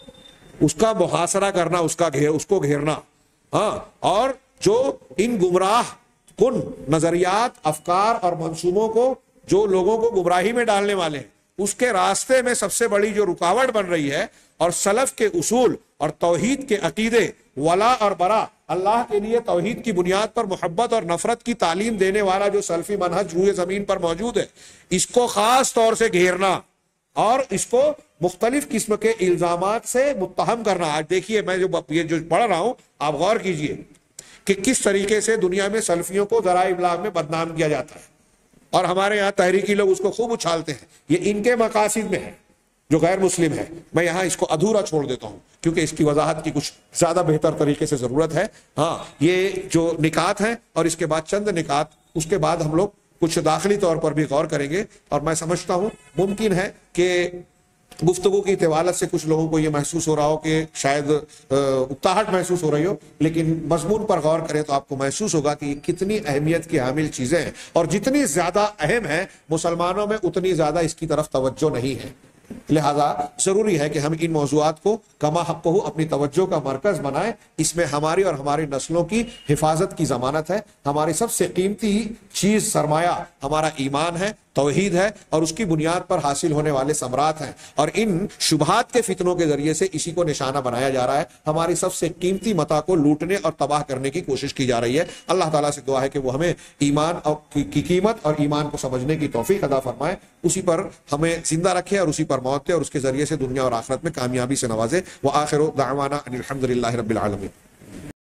اس کا محاصرہ کرنا، اس کا گھیر اس کو گھیرنا، ہاں، اور جو ان گمراہ کن نظریات، افکار اور منصوبوں کو جو لوگوں کو گمراہی میں ڈالنے والے ہیں، اس کے راستے میں سب سے بڑی جو رکاوٹ بن رہی ہے، اور سلف کے اصول اور توحید کے عقیدے، ولا اور برا، اللہ کے لیے توحید کی بنیاد پر محبت اور نفرت کی تعلیم دینے والا جو سلفی منہج روئے زمین پر موجود ہے، اس کو خاص طور سے گھیرنا اور اس کو مختلف قسم کے الزامات سے متہم کرنا۔ آج دیکھیے میں جو یہ جو پڑھ رہا ہوں، آپ غور کیجئے کہ کس طریقے سے دنیا میں سلفیوں کو ذرائع ابلاغ میں بدنام کیا جاتا ہے، اور ہمارے یہاں تحریکی لوگ اس کو خوب اچھالتے ہیں۔ یہ ان کے مقاصد میں ہے جو غیر مسلم ہے۔ میں یہاں اس کو ادھورا چھوڑ دیتا ہوں کیونکہ اس کی وضاحت کی کچھ زیادہ بہتر طریقے سے ضرورت ہے۔ ہاں، یہ جو نکات ہیں اور اس کے بعد چند نکات، اس کے بعد ہم لوگ کچھ داخلی طور پر بھی غور کریں گے، اور میں سمجھتا ہوں ممکن ہے کہ گفتگو کی طوالت سے کچھ لوگوں کو یہ محسوس ہو رہا ہو کہ شاید اکتاہٹ محسوس ہو رہی ہو، لیکن مضمون پر غور کریں تو آپ کو محسوس ہوگا کہ کتنی اہمیت کی حامل چیزیں ہیں، اور جتنی زیادہ اہم ہیں مسلمانوں میں اتنی زیادہ اس کی طرف توجہ نہیں ہے۔ لہذا ضروری ہے کہ ہم ان موضوعات کو کما حق ہو اپنی توجہ کا مرکز بنائیں۔ اس میں ہماری اور ہماری نسلوں کی حفاظت کی ضمانت ہے۔ ہماری سب سے قیمتی چیز، سرمایہ، ہمارا ایمان ہے، توحید ہے، اور اس کی بنیاد پر حاصل ہونے والے ثمرات ہیں، اور ان شبہات کے فتنوں کے ذریعے سے اسی کو نشانہ بنایا جا رہا ہے۔ ہماری سب سے قیمتی متاع کو لوٹنے اور تباہ کرنے کی کوشش کی جا رہی ہے۔ اللہ تعالیٰ سے دعا ہے کہ وہ ہمیں ایمان کی قیمت اور ایمان کو سمجھنے کی توفیق عطا فرمائے، اسی پر ہمیں زندہ رکھے اور اسی پر موت دے، اور اس کے ذریعے سے دنیا اور آخرت میں کامیابی سے نوازے۔ وآخر دعوانا ان الحمد للہ رب العالمین۔